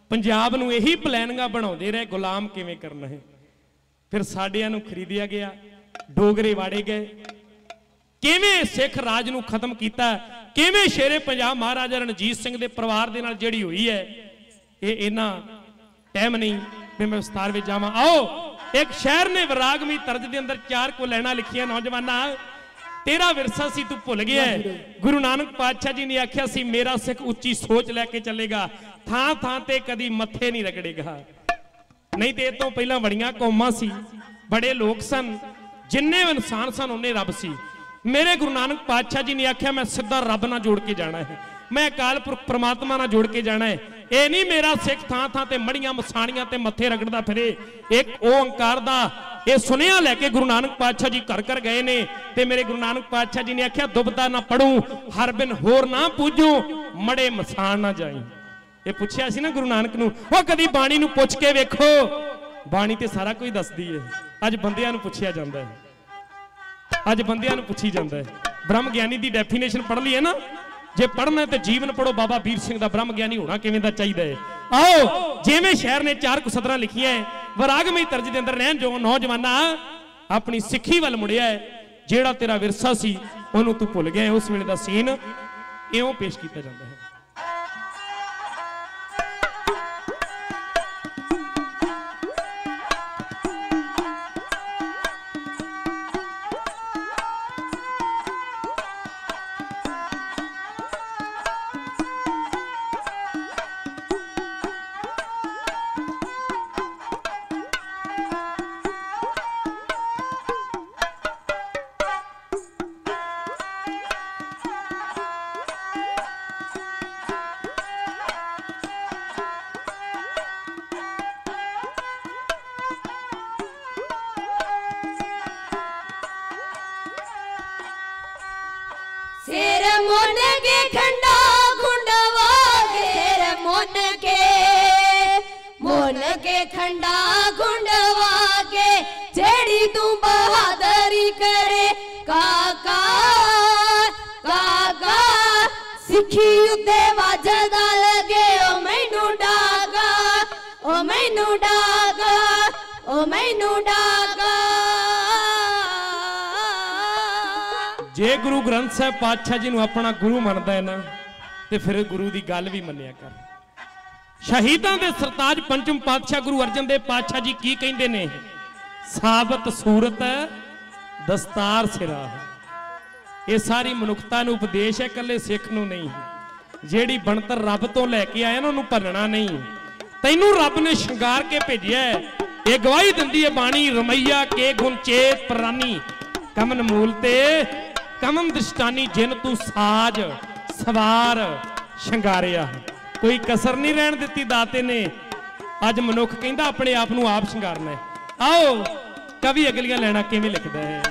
पंजाब नूं यही प्लैनिंगां बनाउंदे रहे गुलाम किवें करना है। फिर साडियां नूं खरीदिया गया, डोगरे वाड़े गए, किवें सिख राज नूं खत्म कीता, किवें शेरे पंजाब महाराजा रणजीत सिंह दे परिवार दे नाल जिहड़ी हुई है, ये इन्ना टाइम नहीं भी मैं विस्तार में जावां। आओ एक शहर ने विरागमी तर्ज के अंदर चार को लैना लिखिया, नौजवाना तेरा विरसा सी तू भुल गया है। गुरु नानक पातशाह जी ने आख्या सी मेरा सिख उच्ची सोच लैके चलेगा, थां थां ते कदी मत्थे नहीं रगड़ेगा। नहीं तो इस तो पहला बड़ियां कौमां सी, बड़े लोग सन, जिन्ने इंसान सन उन्ने रब सी। मेरे गुरु नानक पातशाह जी ने आख्या मैं सीधा रब नाल जोड़ के जाना है, मैं अकाल पुरख परमात्मा नाल जोड़ के जाना है। ये नहीं मेरा सिख थां थां ते मड़ियां मसाणियां ते मत्थे रगड़दा फिरे। एक ओंकार दा ये सुनिया लैके गुरु नानक पातशाह जी घर घर गए ने, ते मेरे गुरु नानक पातशाह जी ने आख्या दुबदा ना पढ़ूं, हर बिन होर ना पूजूं, मड़े मसाण ना जाई। ये पुछया सी ना गुरु नानक नूं, ओ कदी बाणी नूं पुछ के वेखो, बाणी ते सारा कुछ दसदी है। अज बंदियां नूं पुछया जांदा है, अज बंदियां नूं पुछी जांदा है। ब्रह्म ज्ञानी दी डेफिनेशन पढ़ ली है ना, जे पढ़ना तो जीवन पढ़ो, बाबा वीर सिंह दा ब्रह्म ज्ञानी होना किवें दा चाहिदा है। आओ जिवें शहर ने चार कुछ सदरां लिखियां है, विरागमई तर्ज दे अंदर रहन जो नौजवाना अपनी सिੱਖੀ ਵੱਲ मुड़िया है, जेड़ा तेरा विरसा सी ओनू तू भुल गया है। उस वेले दा सीन इउं पेश कीता जांदा है। सिर मुन के खंडा गुंडवा, सिर मुन के मुन के खंडा गुंडवा के, जेड़ी तू बहादुरी करे काका काका, सिखी उते वजदा लगे ओ मैनू डागा, ओ मैनू डागा, ओ मैनू डागा। जे गुरु ग्रंथ साहब पातशाह जी नूं अपना गुरु मनदा है ना, ते फिर गुरु दी गल भी मन्निया कर। शहीदां दे सरताज पंचम पातशाह गुरु अर्जन देव पातशाह जी की कहिंदे ने, साबत सूरत दस्तार सिरा। ये सारी मनुखता नूं उपदेश है, कल्ले सिख नूं नहीं। जेड़ी बनतर रब तो लैके आया ना उन्होंने भनना नहीं। तैनू रब ने श्रृंगार के भेजिया है। ये गवाही दिंदी है बाणी, रमैया के गुण चेत प्राणी, कमन मूल ते कमन दृष्टानी, जिन तू साज सवार शंगारिया। कोई कसर नहीं रहन दिती दाते ने। अज मनुख कहंदा अपने आप नूं आप शंगारना है। आओ कवि अगलियां लैना किवें लिखदा है।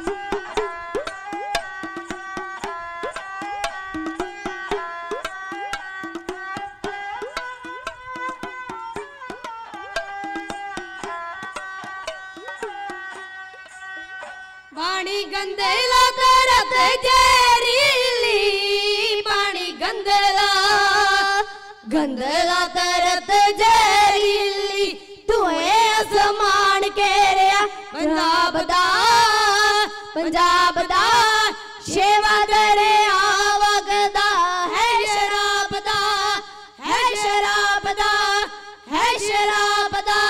पानी गंदेला तरत जहरीली, पानी गंदेला गंदेला तरत जहरीली, तुए आसमान केरिया पंजाब दा पंजाब दा, शेवा करे आवगदा है शराब दा, है शराब दा, है शराब दा।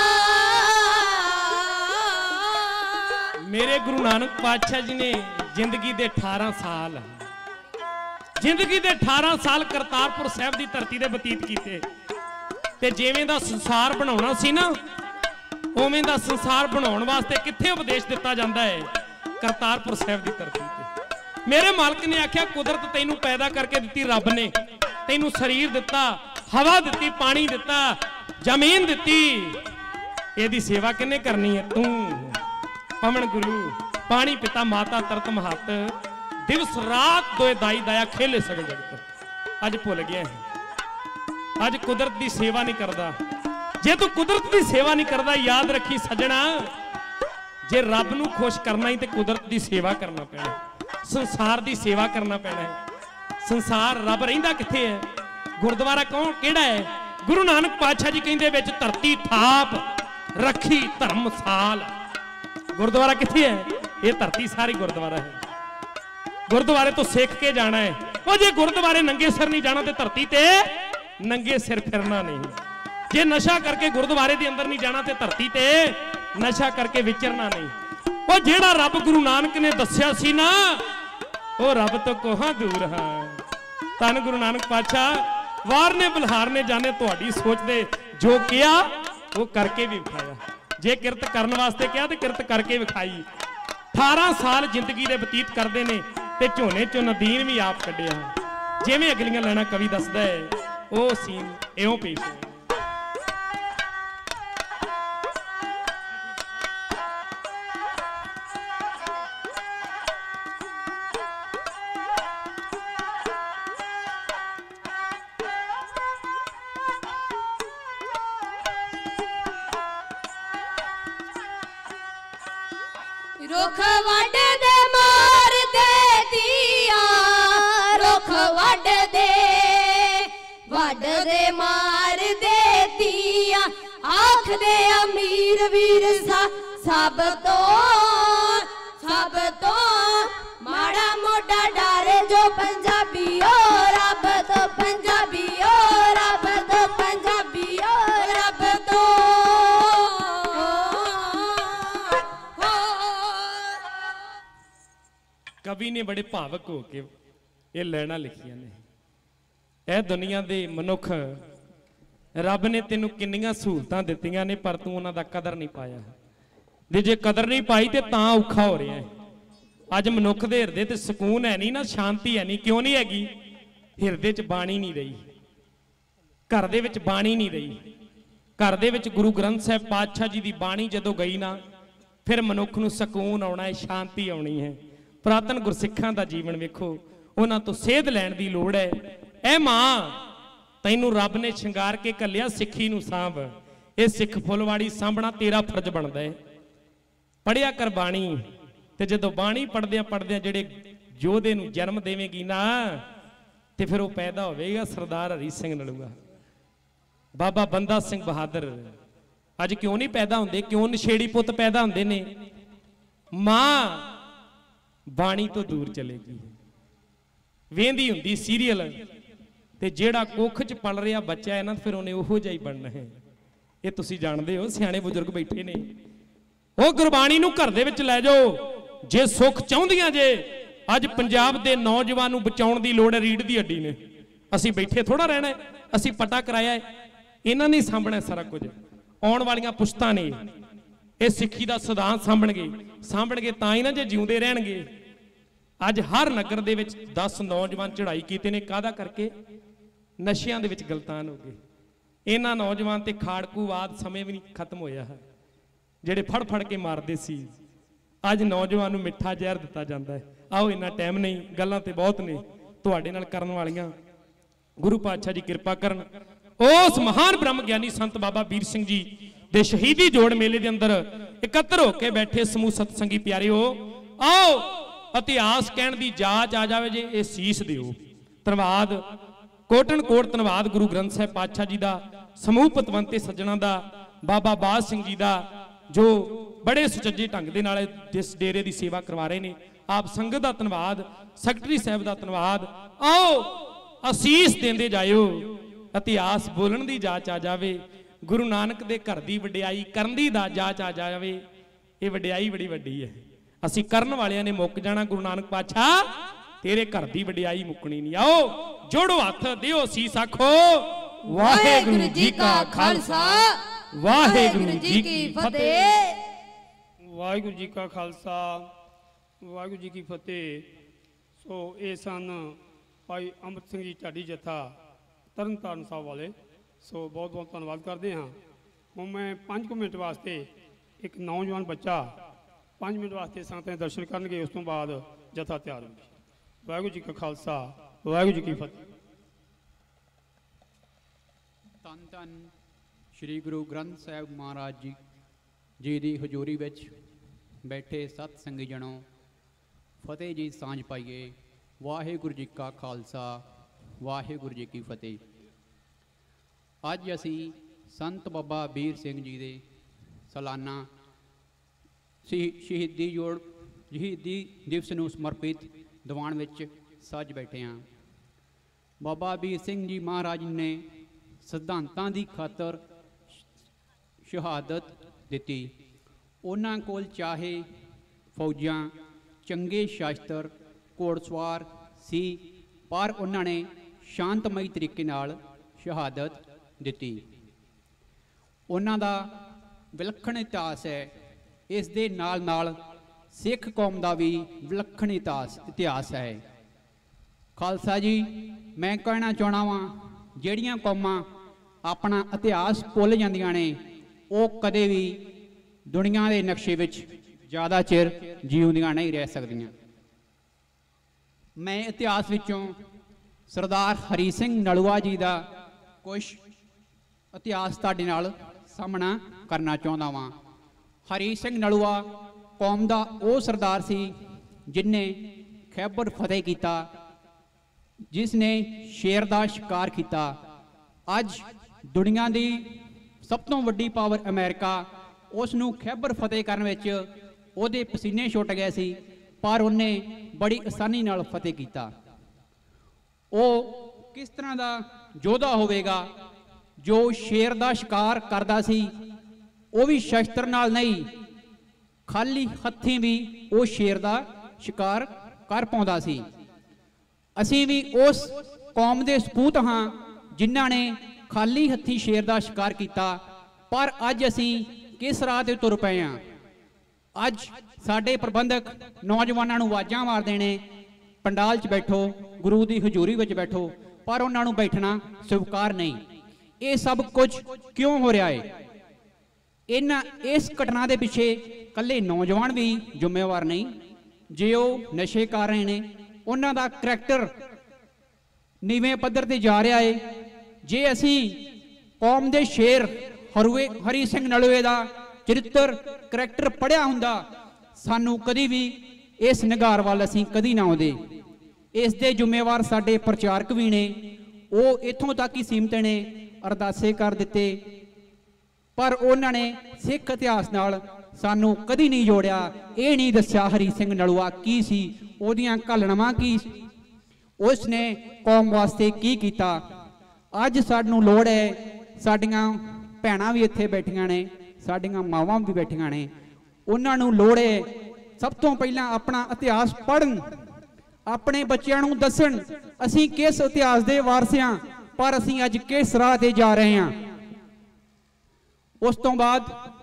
मेरे गुरु नानक पातशाह जी ने जिंदगी दे अठारह साल जिंदगी दे अठारह साल करतारपुर साहब की धरती दे बतीत कीते। ते जिवें दा संसार बनाउणा सी ना, उवें दा संसार बनाउण वास्ते कित्थे उपदेश दिता जांदा है, करतारपुर साहब की धरती ते। मेरे मालक ने आख्या कुदरत तैनू पैदा करके दिती, रब ने तैनू शरीर दिता, हवा दिती, पानी दिता, जमीन दिती, इहदी सेवा किन्ने करनी है? तू। पवन गुरु पानी पिता माता तरत महत, दिवस रात दोए दाई दाया खेले सगल जगत। अज भुल गया है, अज कुदरत की सेवा नहीं करता। जे तू कुदरत की सेवा नहीं करता, याद रखी सजना, जे रब नूं खुश करना ही तो कुदरत की सेवा करना पैना, संसार की सेवा करना पैना है। संसार रब रहिंदा कित्थे है? गुरुद्वारा कौन केड़ा है? गुरु नानक पातशाह जी कहते विच धरती थाप रखी धर्मसाल। गुरुद्वारा कित्थे है? ये धरती सारी गुरुद्वारा है। गुरुद्वारे तो सिख के जाना है। वो जे गुरुद्वारे नंगे सिर नहीं जाना तो धरती ते नंगे सिर फिरना नहीं। जे नशा करके गुरुद्वारे के अंदर नहीं जाना तो धरती ते नशा करके विचरना नहीं। वो जेड़ा रब गुरु नानक ने दस्या सी ना, वो रब तो कोहां दूर हाँ। धन गुरु नानक पातशाह वार ने बलहार ने जाने तुहाडी सोच दे जो किया वो करके भी विखाया। जे किरत करन वास्ते कहा तो किरत करके विखाई। अठारह साल जिंदगी दे बतीत करते ने ते झोने चो नदीन भी आप कढ़िया। जिवें अगलियां लाइनां कवि दसदा है वो सीन इउं पेश है। रुख वड दे मार दे दिया, रुख वड दे वड दे मार दे दिया। आख दे अमीर वीर सा सब तो सब तो माड़ा मोटा डारे जो पंजाबी ओ रब तो पंजाबी ओ रब तो पंजाबी ओ रब तो। कवि ने बड़े भावक होके ये लाइनां लिखियां ने। यह दुनिया दे मनुख रब ने तेनू किन्नियां सहूलतां दित्तियां ने पर तू उन्हां दा कदर नहीं पाया। जे जे कदर नहीं पाई ते तां औखा हो रहा है। अज मनुख दे हिरदे ते सकून है नहीं ना, शांति है नहीं। क्यों नहीं हैगी? हिरदे च बाणी नहीं रही, घर दे विच बाणी नहीं रही। घर दे विच गुरु ग्रंथ साहिब पातशाह जी दी बाणी जदों गई ना, फिर मनुख नूं सकून आउणा है, शांति आउणी है। पुरातन गुरसिखां दा जीवन वेखो, उन्हां तो सेध लैण दी लोड़ है। ऐ मां तैनूं रब ने शंगार के घल्लिया, सिੱਖੀ नूं सांभ। ये सिੱਖ फुलवाड़ी सांभना तेरा फर्ज बनदा है। पढ़िया कर बाणी, ते जदों बाणी पढ़दियां पढ़दियां जिहड़े योधे नूं जन्म देवेगी ना, ते फिर वो पैदा होवेगा सरदार हरी सिंह नलूआ, बाबा बंदा सिंह बहादुर। अज क्यों नहीं पैदा हुंदे? क्यों नशेड़ी पुत पैदा हुंदे ने? मां बाणी तो दूर चलेगी, वेंदी हुंदी सीरीयल, ते जेड़ा कोख च पल रहा बच्चा है ना, फिर उन्हें ओहो जिहा ही बनना है। ये तुसीं जाणदे हो, सियाणे बुजुर्ग बैठे ने। वो गुरबाणी नूं घर दे विच लै जाओ। जे सुख चाहुंदियां जे अज पंजाब दे नौजवान नूं बचाउण दी लोड़ है। रीढ़ दी हड्डी ने, असीं बैठे थोड़ा रहना है, असीं पटा कराया है। इन्हां ने सामभना सारा कुछ। आउण वालियां पुश्तां ने ये सिੱਖੀ दा सिद्धांत सामभणगे सामभणगे तां ही ना जे जिउंदे रहणगे। अज हर नगर दे विच दस नौजवान चढ़ाई कीते ने, काहदा करके? नशियां दे विच गलतान हो गए। इन्हां नौजवान ते खाड़कूवाद समय भी नहीं खत्म होया है, ਜਿਹੜੇ फड़ फड़ के मारते सी। अज नौजवान नूं मिठा जहर दिता जाता है। आओ इन्ना टाइम नहीं, गल्लां ते बहुत ने तुहाडे नाल करन वालियां। गुरु पातशाह जी कृपा करन। उस महान ब्रह्म ज्ञानी संत बाबा वीर सिंह जी दे शहीदी जोड़ मेले दे अंदर इकट्ठे होके बैठे समूह सतसंगी प्यारिओ, आओ इतिहास कहण दी जाच आ जावे जे ये सीस दिओ। धन्नवाद, कोटन कोट धन्नवाद गुरु ग्रंथ साहिब पातशाह जी दा, समूह पतवंते सज्जणा दा, बाबा बाज सिंह जी दा, जो बड़े सुचज्जे ढंग दे नाल जिस डेरे की सेवा करवा रहे हैं। आप संगत का धन्नवाद, सैकटरी साहब का धन्नवाद। आओ असीस देंदे जाओ, इतिहास बोलण की जाच आ जाए, गुरु नानक दे घर की वडियाई करन दी दा जाच आ जाए। ये वडियाई बड़ी वड्डी है। असीं करन वालियां ने मुक जाना। गुरु नानक पातशाह तेरे घर की वडियाई मुकनी नहीं। आओ जोड़ो हथ, दिओ सीस, आखो वाहेगुरु जी का खालसा, वाहेगुरु जी की फतेह। वाहिगुरु जी का खालसा, वाहिगुरु जी की फतेह। सो ये सन भाई अमृत सिंह जी ढाडी जत्था तरन ताਰਨ साहब वाले। सो बहुत बहुत धन्यवाद करते हैं। हूँ मैं पाँच कुछ मिनट वास्ते एक नौजवान बच्चा पाँच मिनट वास्ते संगत दर्शन करनगे, उस तो बाद जत्था तैयार होगी। वाहिगुरु जी का खालसा, वाहिगुरु जी की फतेह। धन धन श्री गुरु ग्रंथ साहिब महाराज जी जी की हजूरी विच बैठे सत संगी जनों, फतेह जी सांझ पाइए। वाहिगुरु जी का खालसा, वाहिगुरु जी की फतेह। ਅੱਜ ਅਸੀਂ ਸੰਤ ਬਾਬਾ ਵੀਰ ਸਿੰਘ ਜੀ ਦੇ ਸਾਲਾਨਾ ਸ਼ਹੀ- ਸ਼ਹੀਦੀ ਜੋੜ ਸ਼ਹੀਦੀ ਦਿਵਸ ਨੂੰ ਸਮਰਪਿਤ ਦੀਵਾਨ ਵਿੱਚ ਸੱਜ ਬੈਠੇ ਹਾਂ। ਬਾਬਾ ਵੀਰ ਸਿੰਘ ਜੀ ਮਹਾਰਾਜ ਨੇ ਸਿਧਾਂਤਾਂ ਦੀ ਖਾਤਰ ਸ਼ਹਾਦਤ ਦਿੱਤੀ। ਉਹਨਾਂ ਕੋਲ ਚਾਹੇ ਫੌਜਾਂ, ਚੰਗੇ ਸ਼ਾਸਤਰ, ਘੋੜਸਵਾਰ ਸੀ, ਪਰ ਉਹਨਾਂ ਨੇ ਸ਼ਾਂਤਮਈ ਤਰੀਕੇ ਨਾਲ ਸ਼ਹਾਦਤ ਦਿੱਤੀ। ਉਹਨਾਂ ਦਾ ਵਿਲੱਖਣ ਇਤਿਹਾਸ ਹੈ। ਇਸ ਦੇ ਨਾਲ ਨਾਲ ਸਿੱਖ ਕੌਮ ਦਾ ਵੀ ਵਿਲੱਖਣ ਇਤਿਹਾਸ ਇਤਿਹਾਸ ਹੈ। ਖਾਲਸਾ ਜੀ, ਮੈਂ ਕਹਿਣਾ ਚਾਹੁੰਦਾ ਵਾਂ, ਜਿਹੜੀਆਂ ਕੌਮਾਂ ਆਪਣਾ ਇਤਿਹਾਸ ਭੁੱਲ ਜਾਂਦੀਆਂ ਨੇ ਉਹ ਕਦੇ ਵੀ ਦੁਨੀਆ ਦੇ ਨਕਸ਼ੇ ਵਿੱਚ ਜ਼ਿਆਦਾ ਚਿਰ ਜਿਉਂਦੀਆਂ ਨਹੀਂ ਰਹਿ ਸਕਦੀਆਂ। ਮੈਂ ਇਤਿਹਾਸ ਵਿੱਚੋਂ ਸਰਦਾਰ ਹਰੀ ਸਿੰਘ ਨਲੂਆ ਜੀ ਦਾ ਕੁਝ ਇਤਿਹਾਸ ਤੁਹਾਡੇ ਨਾਲ ਸਾਹਮਣਾ ਕਰਨਾ ਚਾਹੁੰਦਾ ਵਾਂ। ਹਰੀ ਸਿੰਘ ਨਲੂਆ ਕੌਮ ਦਾ ਉਹ ਸਰਦਾਰ ਸੀ ਜਿਨ੍ਹੇ ਖੈਬਰ ਫਤਿਹ ਕੀਤਾ, ਜਿਸ ਨੇ ਸ਼ੇਰ ਦਾ ਸ਼ਿਕਾਰ ਕੀਤਾ। ਅੱਜ ਦੁਨੀਆ ਦੀ ਸਭ ਤੋਂ ਵੱਡੀ ਪਾਵਰ ਅਮਰੀਕਾ ਉਸ ਨੂੰ ਖੈਬਰ ਫਤਿਹ ਕਰਨ ਵਿੱਚ ਉਹਦੇ ਪਸੀਨੇ ਛੁੱਟ ਗਏ ਸੀ, ਪਰ ਉਹਨੇ ਬੜੀ ਆਸਾਨੀ ਨਾਲ ਫਤਿਹ ਕੀਤਾ। ਉਹ ਕਿਸ ਤਰ੍ਹਾਂ ਦਾ ਯੋਧਾ ਹੋਵੇਗਾ ਜੋ ਸ਼ੇਰ ਦਾ ਸ਼ਿਕਾਰ ਕਰਦਾ ਸੀ, ਉਹ ਵੀ ਸ਼ਸਤਰ ਨਾਲ ਨਹੀਂ, ਖਾਲੀ ਹੱਥੀਂ ਵੀ ਉਹ ਸ਼ੇਰ ਦਾ ਸ਼ਿਕਾਰ ਕਰ ਪਾਉਂਦਾ ਸੀ। ਅਸੀਂ ਵੀ ਉਸ ਕੌਮ ਦੇ ਸਪੂਤ ਹਾਂ ਜਿਨ੍ਹਾਂ ਨੇ ਖਾਲੀ ਹੱਥੀਂ ਸ਼ੇਰ ਦਾ ਸ਼ਿਕਾਰ ਕੀਤਾ, ਪਰ ਅੱਜ ਅਸੀਂ ਕਿਸ ਰਾਹ ਤੇ ਤੁਰ ਪਏ ਹਾਂ। ਅੱਜ ਸਾਡੇ ਪ੍ਰਬੰਧਕ ਨੌਜਵਾਨਾਂ ਨੂੰ ਆਵਾਜ਼ਾਂ ਮਾਰਦੇ ਨੇ, ਪੰਡਾਲ 'ਚ ਬੈਠੋ, ਗੁਰੂ ਦੀ ਹਜ਼ੂਰੀ ਵਿੱਚ ਬੈਠੋ, ਪਰ ਉਹਨਾਂ ਨੂੰ ਬੈਠਣਾ ਸਵੀਕਾਰ ਨਹੀਂ। ਇਹ ਸਭ ਕੁਝ ਕਿਉਂ ਹੋ ਰਿਹਾ ਹੈ? ਇਹਨਾਂ ਇਸ ਘਟਨਾ ਦੇ ਪਿੱਛੇ ਇਕੱਲੇ ਨੌਜਵਾਨ ਵੀ ਜ਼ਿੰਮੇਵਾਰ ਨਹੀਂ। ਜੇ ਉਹ ਨਸ਼ੇ ਕਰ ਰਹੇ ਨੇ, ਉਹਨਾਂ ਦਾ ਕਰੈਕਟਰ ਨੀਵੇਂ ਪੱਧਰ ਤੇ ਜਾ ਰਿਹਾ ਹੈ। ਜੇ ਅਸੀਂ ਕੌਮ ਦੇ ਸ਼ੇਰ ਹਰੂਏ ਹਰੀ ਸਿੰਘ ਨਲੂਏ ਦਾ ਚਰਿੱਤਰ ਕਰੈਕਟਰ ਪੜ੍ਹਿਆ ਹੁੰਦਾ, ਸਾਨੂੰ ਕਦੀ ਵੀ ਇਸ ਨਿਗਾਰ ਵੱਲ ਅਸੀਂ ਕਦੀ ਨਾ ਆਉਂਦੇ। ਇਸ ਦੇ ਜ਼ਿੰਮੇਵਾਰ ਸਾਡੇ ਪ੍ਰਚਾਰਕ ਵੀ ਨੇ, ਉਹ ਇੱਥੋਂ ਤੱਕ ਹੀ ਸੀਮਤ ਨੇ, ਅਰਦਾਸੇ ਕਰ ਦਿੱਤੇ, ਪਰ ਉਹਨਾਂ ਨੇ ਸਿੱਖ ਇਤਿਹਾਸ ਨਾਲ ਸਾਨੂੰ ਕਦੀ ਨਹੀਂ ਜੋੜਿਆ। ਇਹ ਨਹੀਂ ਦੱਸਿਆ ਹਰੀ ਸਿੰਘ ਨਲੂਆ ਕੀ ਸੀ, ਉਹਦੀਆਂ ਘਾਲਣਾਵਾਂ ਕੀ ਸੀ, ਉਸ ਨੇ ਕੌਮ ਵਾਸਤੇ ਕੀ ਕੀਤਾ। ਅੱਜ ਸਾਨੂੰ ਲੋੜ ਹੈ, ਸਾਡੀਆਂ ਭੈਣਾਂ ਵੀ ਇੱਥੇ ਬੈਠੀਆਂ ਨੇ, ਸਾਡੀਆਂ ਮਾਵਾਂ ਵੀ ਬੈਠੀਆਂ ਨੇ, ਉਹਨਾਂ ਨੂੰ ਲੋੜ ਹੈ ਸਭ ਤੋਂ ਪਹਿਲਾਂ ਆਪਣਾ ਇਤਿਹਾਸ ਪੜ੍ਹਨ, ਆਪਣੇ ਬੱਚਿਆਂ ਨੂੰ ਦੱਸਣ ਅਸੀਂ ਕਿਸ ਇਤਿਹਾਸ ਦੇ ਵਾਰਸ ਹਾਂ, ਪਰ ਅਸੀਂ ਅੱਜ ਕਿਸ ਰਾਹ ਤੇ ਜਾ ਰਹੇ ਹਾਂ। ਉਸ ਤੋਂ ਬਾਅਦ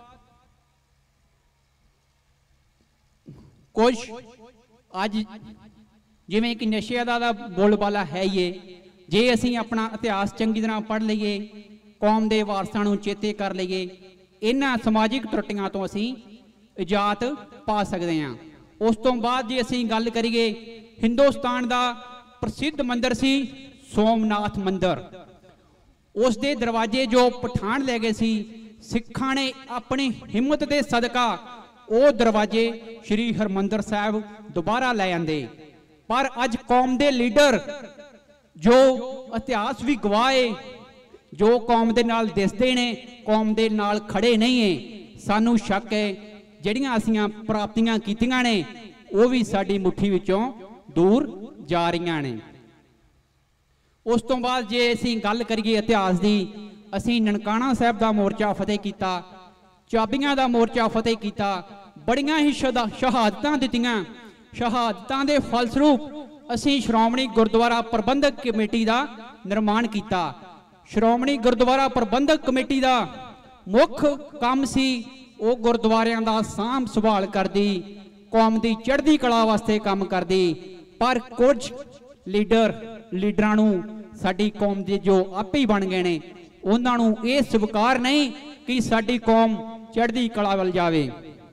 ਕੁਝ ਅੱਜ ਜਿਵੇਂ ਕਿ ਨਸ਼ਿਆਂ ਦਾ ਬੋਲਬਾਲਾ ਹੈ ਹੀ ਹੈ, ਜੇ ਅਸੀਂ ਆਪਣਾ ਇਤਿਹਾਸ ਚੰਗੀ ਤਰ੍ਹਾਂ ਪੜ੍ਹ ਲਈਏ, ਕੌਮ ਦੇ ਵਾਰਸਾਂ ਨੂੰ ਚੇਤੇ ਕਰ ਲਈਏ, ਇਹਨਾਂ ਸਮਾਜਿਕ ਤਰੁੱਟੀਆਂ ਤੋਂ ਅਸੀਂ ਇਜਾਤ ਪਾ ਸਕਦੇ ਹਾਂ। ਉਸ ਤੋਂ ਬਾਅਦ ਜੇ ਅਸੀਂ ਗੱਲ ਕਰੀਏ, ਹਿੰਦੁਸਤਾਨ ਦਾ ਪ੍ਰਸਿੱਧ ਮੰਦਿਰ ਸੀ ਸੋਮਨਾਥ ਮੰਦਿਰ, ਉਸ ਦੇ ਦਰਵਾਜ਼ੇ ਜੋ ਪਠਾਨ ਲੈ ਗਏ ਸੀ, ਸਿੱਖਾਂ ਨੇ ਆਪਣੀ ਹਿੰਮਤ ਦੇ ਸਦਕਾ ਉਹ ਦਰਵਾਜ਼ੇ ਸ਼੍ਰੀ ਹਰਮੰਦਰ ਸਾਹਿਬ ਦੁਬਾਰਾ ਲੈ ਆਂਦੇ। ਪਰ ਅੱਜ ਕੌਮ ਦੇ ਲੀਡਰ ਜੋ ਇਤਿਹਾਸ ਵੀ ਗਵਾਏ, ਜੋ ਕੌਮ ਦੇ ਨਾਲ ਦਿਸਦੇ ਨੇ, ਕੌਮ ਦੇ ਨਾਲ ਖੜੇ ਨਹੀਂ ਹੈ। ਸਾਨੂੰ ਸ਼ੱਕ ਹੈ ਜਿਹੜੀਆਂ ਅਸੀਂ ਪ੍ਰਾਪਤੀਆਂ ਕੀਤੀਆਂ ਨੇ ਉਹ ਵੀ ਸਾਡੀ ਮੁੱਠੀ ਵਿੱਚੋਂ ਦੂਰ ਜਾ ਰਹੀਆਂ ਨੇ। ਉਸ ਤੋਂ ਬਾਅਦ ਜੇ ਅਸੀਂ ਗੱਲ ਕਰੀਏ ਇਤਿਹਾਸ ਦੀ, ਅਸੀਂ ਨਨਕਾਣਾ ਸਾਹਿਬ ਦਾ ਮੋਰਚਾ ਫਤਿਹ ਕੀਤਾ, ਚਾਬੀਆਂ ਦਾ ਮੋਰਚਾ ਫਤਿਹ ਕੀਤਾ, ਬੜੀਆਂ ਹੀ ਸ਼ਹਾਦਤਾਂ ਦਿੱਤੀਆਂ। ਸ਼ਹਾਦਤਾਂ ਦੇ ਫਲਸਰੂਪ ਅਸੀਂ ਸ਼੍ਰੋਮਣੀ ਗੁਰਦੁਆਰਾ ਪ੍ਰਬੰਧਕ ਕਮੇਟੀ ਦਾ ਨਿਰਮਾਣ ਕੀਤਾ। ਸ਼੍ਰੋਮਣੀ ਗੁਰਦੁਆਰਾ ਪ੍ਰਬੰਧਕ ਕਮੇਟੀ ਦਾ ਮੁੱਖ ਕੰਮ ਸੀ ਉਹ ਗੁਰਦੁਆਰਿਆਂ ਦਾ ਸਾਂਭ ਸੰਭਾਲ ਕਰਦੀ, ਕੌਮ ਦੀ ਚੜ੍ਹਦੀ ਕਲਾ ਵਾਸਤੇ ਕੰਮ ਕਰਦੀ। ਪਰ ਕੁਝ ਲੀਡਰ ਲੀਡਰਾਂ ਨੂੰ ਸਾਡੀ ਕੌਮ ਦੇ ਜੋ ਆਪੇ ਹੀ ਬਣ ਗਏ ਨੇ, ਉਹਨਾਂ ਨੂੰ ਇਹ ਸਵੀਕਾਰ ਨਹੀਂ ਕਿ ਸਾਡੀ ਕੌਮ ਚੜ੍ਹਦੀ ਕਲਾ ਵੱਲ ਜਾਵੇ।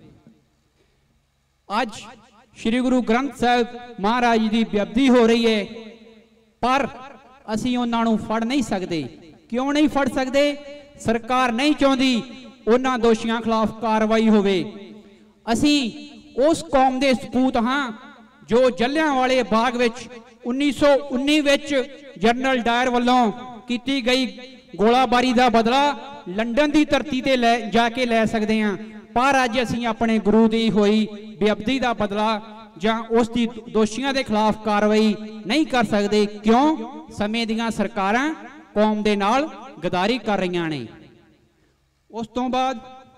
ਅੱਜ ਸ਼੍ਰੀ ਗੁਰੂ ਗ੍ਰੰਥ ਸਾਹਿਬ ਮਹਾਰਾਜ ਜੀ ਦੀ ਬੇਅਦਬੀ ਹੋ ਰਹੀ ਹੈ, ਪਰ ਅਸੀਂ ਉਹਨਾਂ ਨੂੰ ਫੜ ਨਹੀਂ ਸਕਦੇ। ਕਿਉਂ ਨਹੀਂ ਫੜ ਸਕਦੇ? ਸਰਕਾਰ ਨਹੀਂ ਚਾਹੁੰਦੀ ਉਹਨਾਂ ਦੋਸ਼ੀਆਂ ਖਿਲਾਫ ਕਾਰਵਾਈ ਹੋਵੇ। ਅਸੀਂ ਉਸ ਕੌਮ ਦੇ ਸਪੂਤ ਹਾਂ ਜੋ ਜਲਿਆਂਵਾਲੇ ਬਾਗ ਵਿੱਚ ਉੱਨੀ ਸੌ ਉੱਨੀ ਵਿੱਚ ਜਨਰਲ ਡਾਇਰ ਵੱਲੋਂ ਕੀਤੀ ਗਈ गोलाबारी का बदला लंडन की धरती ते लै जाके लै सकते हैं, पर अज असीं अपने गुरु की होई बेअदबी का बदला जां उसकी दोषियों के खिलाफ कार्रवाई नहीं कर सकते। क्यों? समय दियां सरकारां कौम दे नाल गदारी कर रही ने। उस तो बाद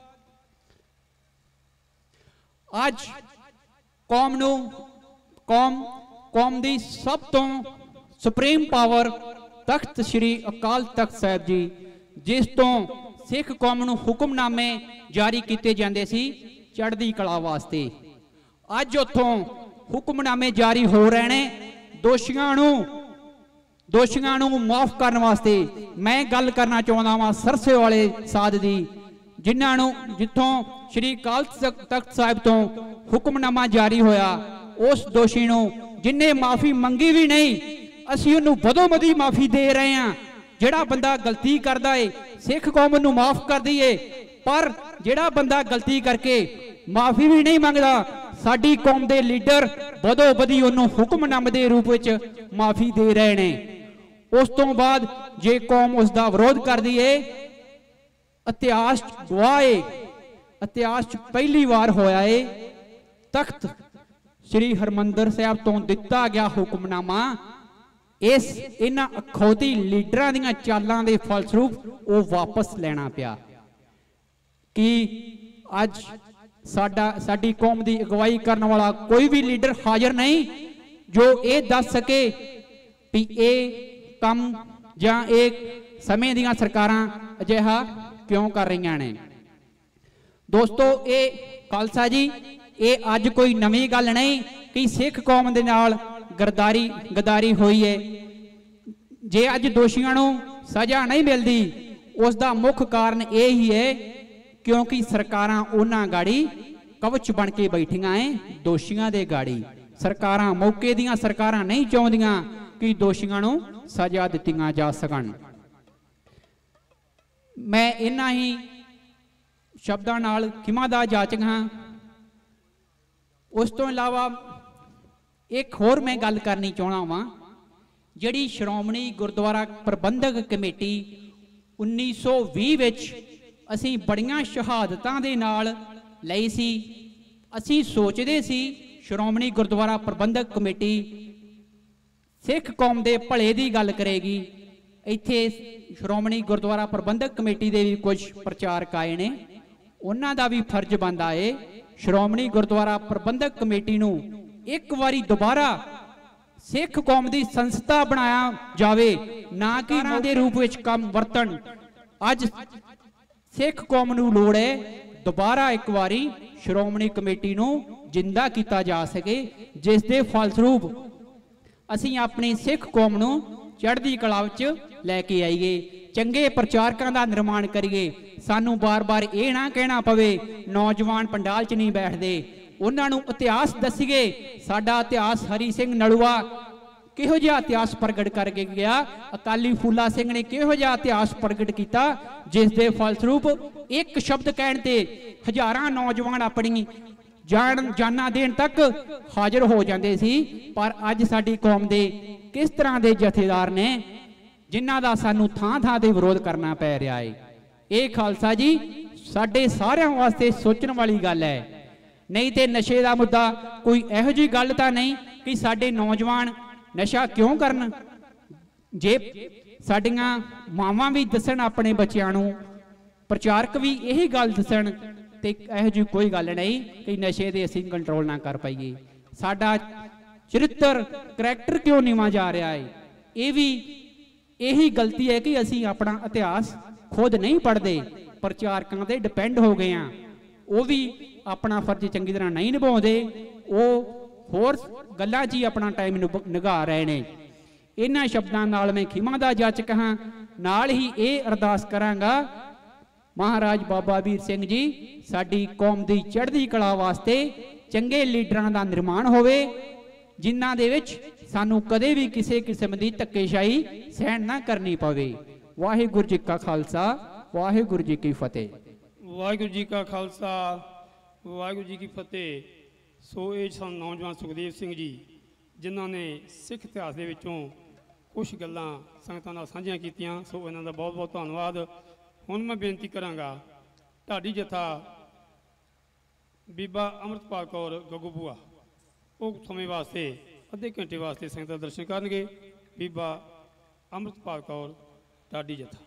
अज कौम नूं कौम कौम की सब तो सुप्रीम पावर तख्त श्री अकाल तख्त साहिब जी, जिस तो सिख कौम नूं हुक्मनामे जारी किए जाते सी चढ़दी कला वास्ते, अज उतों हुक्मनामे जारी हो रहे हैं दोषियों नूं दोषियों नूं माफ करने वास्ते। मैं गल करना चाहता वां सरसे वाले साध दी, जिन्हों जिथों श्री अकाल तख्त साहिब तो हुक्मनामा जारी होया, उस दोषी नूं जिन्हें माफी मंगी भी नहीं, असीं उहनूं बदोबदी माफी दे रहे हैं। जिहड़ा बंदा गलती करदा है सिख कौम नूं माफ कर दईए, पर जिहड़ा बंदा गलती करके माफी भी नहीं मंगदा, साडी कौम दे लीडर बदोबदी उहनूं हुक्मनामे दे रूप विच माफी दे रहे ने। उस तो बाद जे कौम उसका विरोध करदी है, इतिहास गवाह है, इतिहास पहली बार होया है तख्त श्री हरमंदर साहब तो दिता गया हुक्मनामा इस इन्हां अखौती लीडरां दीयां चालां दे फलसरूप वो वापस लेना पिया कि अज साडा साडी कौम की अगवाई करने वाला कोई भी लीडर हाजिर नहीं जो ये दस सके भी ये काम जां एक समय दियां सरकारां अजिहा क्यों कर रही ने। दोस्तों ये खालसा जी ये अज कोई नवी गल नहीं कि सिख कौम दे नाल गरदारी गदारी हुई है। जे अज दोषियों नूं सजा नहीं मिलती उसका मुख्य कारण ये ही है क्योंकि सरकारां उन्हां गाड़ी कवच बन के बैठियां हैं दोषियों के गाड़ी। सरकारां मौके दियां सरकारां नहीं चाहुंदियां कि दोषियों नूं सजा दित्तियां जा सकन। मैं इन्हां ही शब्दां नाल खिमा दा जाचक हां। उस तो इलावा एक होर मैं गल करनी चाहना वा, जिहड़ी श्रोमणी गुरुद्वारा प्रबंधक कमेटी उन्नीस सौ भी विच असीं बड़ियां शहादतां दे नाल लई सी। असीं सोचदे सी श्रोमणी गुरुद्वारा प्रबंधक कमेटी सिख कौम दे भले दी गल करेगी। इत्थे श्रोमणी गुरुद्वारा प्रबंधक कमेटी दे भी कुछ प्रचारक आए ने, उन्हां दा भी फर्ज बनदा है श्रोमणी गुरुद्वारा प्रबंधक कमेटी नूं एक बारी दोबारा सिख कौम की संस्था बनाया जावे, ना कि रां दे रूप विच काम वरतन। अज सिख कौम नूं लोड़ है दोबारा एक बारी श्रोमणी कमेटी नूं जिंदा किया जा सके, जिस दे फलसरूप असीं अपनी सिख कौम नूं चढ़दी कला विच लैके आईए, चंगे प्रचारकों का निर्माण करिए। सानू बार बार ये ना कहना पवे नौजवान पंडाल च नहीं बैठते, उन्होंने इतिहास दसीए। साडा इतिहास हरी सिंह नलूआ किहो जिहा इतिहास प्रगट करके गया, अकाली फूला सिंह ने किहो जिहा इतिहास प्रगट किया, जिस दे फलसरूप एक शब्द कहने ते हजारां नौजवान अपनी जान जाना देन तक हाजिर हो जाते सी। पर अज साडी कौम दे किस तरह के जथेदार ने जिन्हां दा सानू थां थां ते विरोध करना पै रहा है। ये खालसा जी साडे सारिਆਂ वास्ते सोचने वाली गल है। नहीं तो नशे का मुद्दा कोई इहो जी गल तां नहीं कि साडे नौजवान नशा क्यों करन। जे साडियां मावां भी दसन अपने बच्चों नूं, प्रचारक भी यही गल दसन, तो इहो जी कोई गल नहीं कि नशे दे असीं कंट्रोल ना कर पाइए। साडा चरित्र करैक्टर क्यों नीवां जा रहा है, ये भी यही गलती है कि असीं अपना इतिहास खुद नहीं पढ़ते, प्रचारकों ते डिपेंड हो गए हैं। वो भी अपना फर्ज चंगी तरह नहीं निभाते, वो होर गल्लां 'च ही अपना टाइम निगा रहे हैं। इन्हां शब्दां नाल मैं खिमा दा जाचक हाँ। नाल ही ये अरदास करांगा महाराज बाबा वीर सिंह जी साडी कौम दी चढ़दी कला वास्ते चंगे लीडरां दा निर्माण होवे, जिन्हां दे विच सानू कदे भी किसी किस्म की धक्केशाही सहन ना करनी पवे। वाहिगुरू जी का खालसा वाहिगुरू जी की फतेह। वाहिगुरू जी का खालसा वाहिगुरू जी की फतेह। सो ये सन नौजवान सुखदेव सिंह जी जिन्हों ने सिख इतिहास के विचों ਕੁਛ ਗੱਲਾਂ ਸੰਗਤਾਂ ਨਾਲ ਸਾਂਝੀਆਂ ਕੀਤੀਆਂ। ਸੋ ਇਹਨਾਂ ਦਾ ਬਹੁਤ ਬਹੁਤ ਧੰਨਵਾਦ। ਹੁਣ ਮੈਂ ਬੇਨਤੀ ਕਰਾਂਗਾ ਢਾਡੀ ਜਥਾ ਬੀਬਾ ਅੰਮ੍ਰਿਤਪਾਲ ਕੌਰ ਗੱਗੂ ਬੂਆ ਉਹ ਸਮੇਂ ਵਾਸਤੇ ਅੱਧੇ ਘੰਟੇ ਵਾਸਤੇ ਸੰਗਤਾਂ ਦਰਸ਼ਨ ਕਰਨਗੇ। ਬੀਬਾ ਅੰਮ੍ਰਿਤਪਾਲ ਕੌਰ ਢਾਡੀ ਜਥਾ।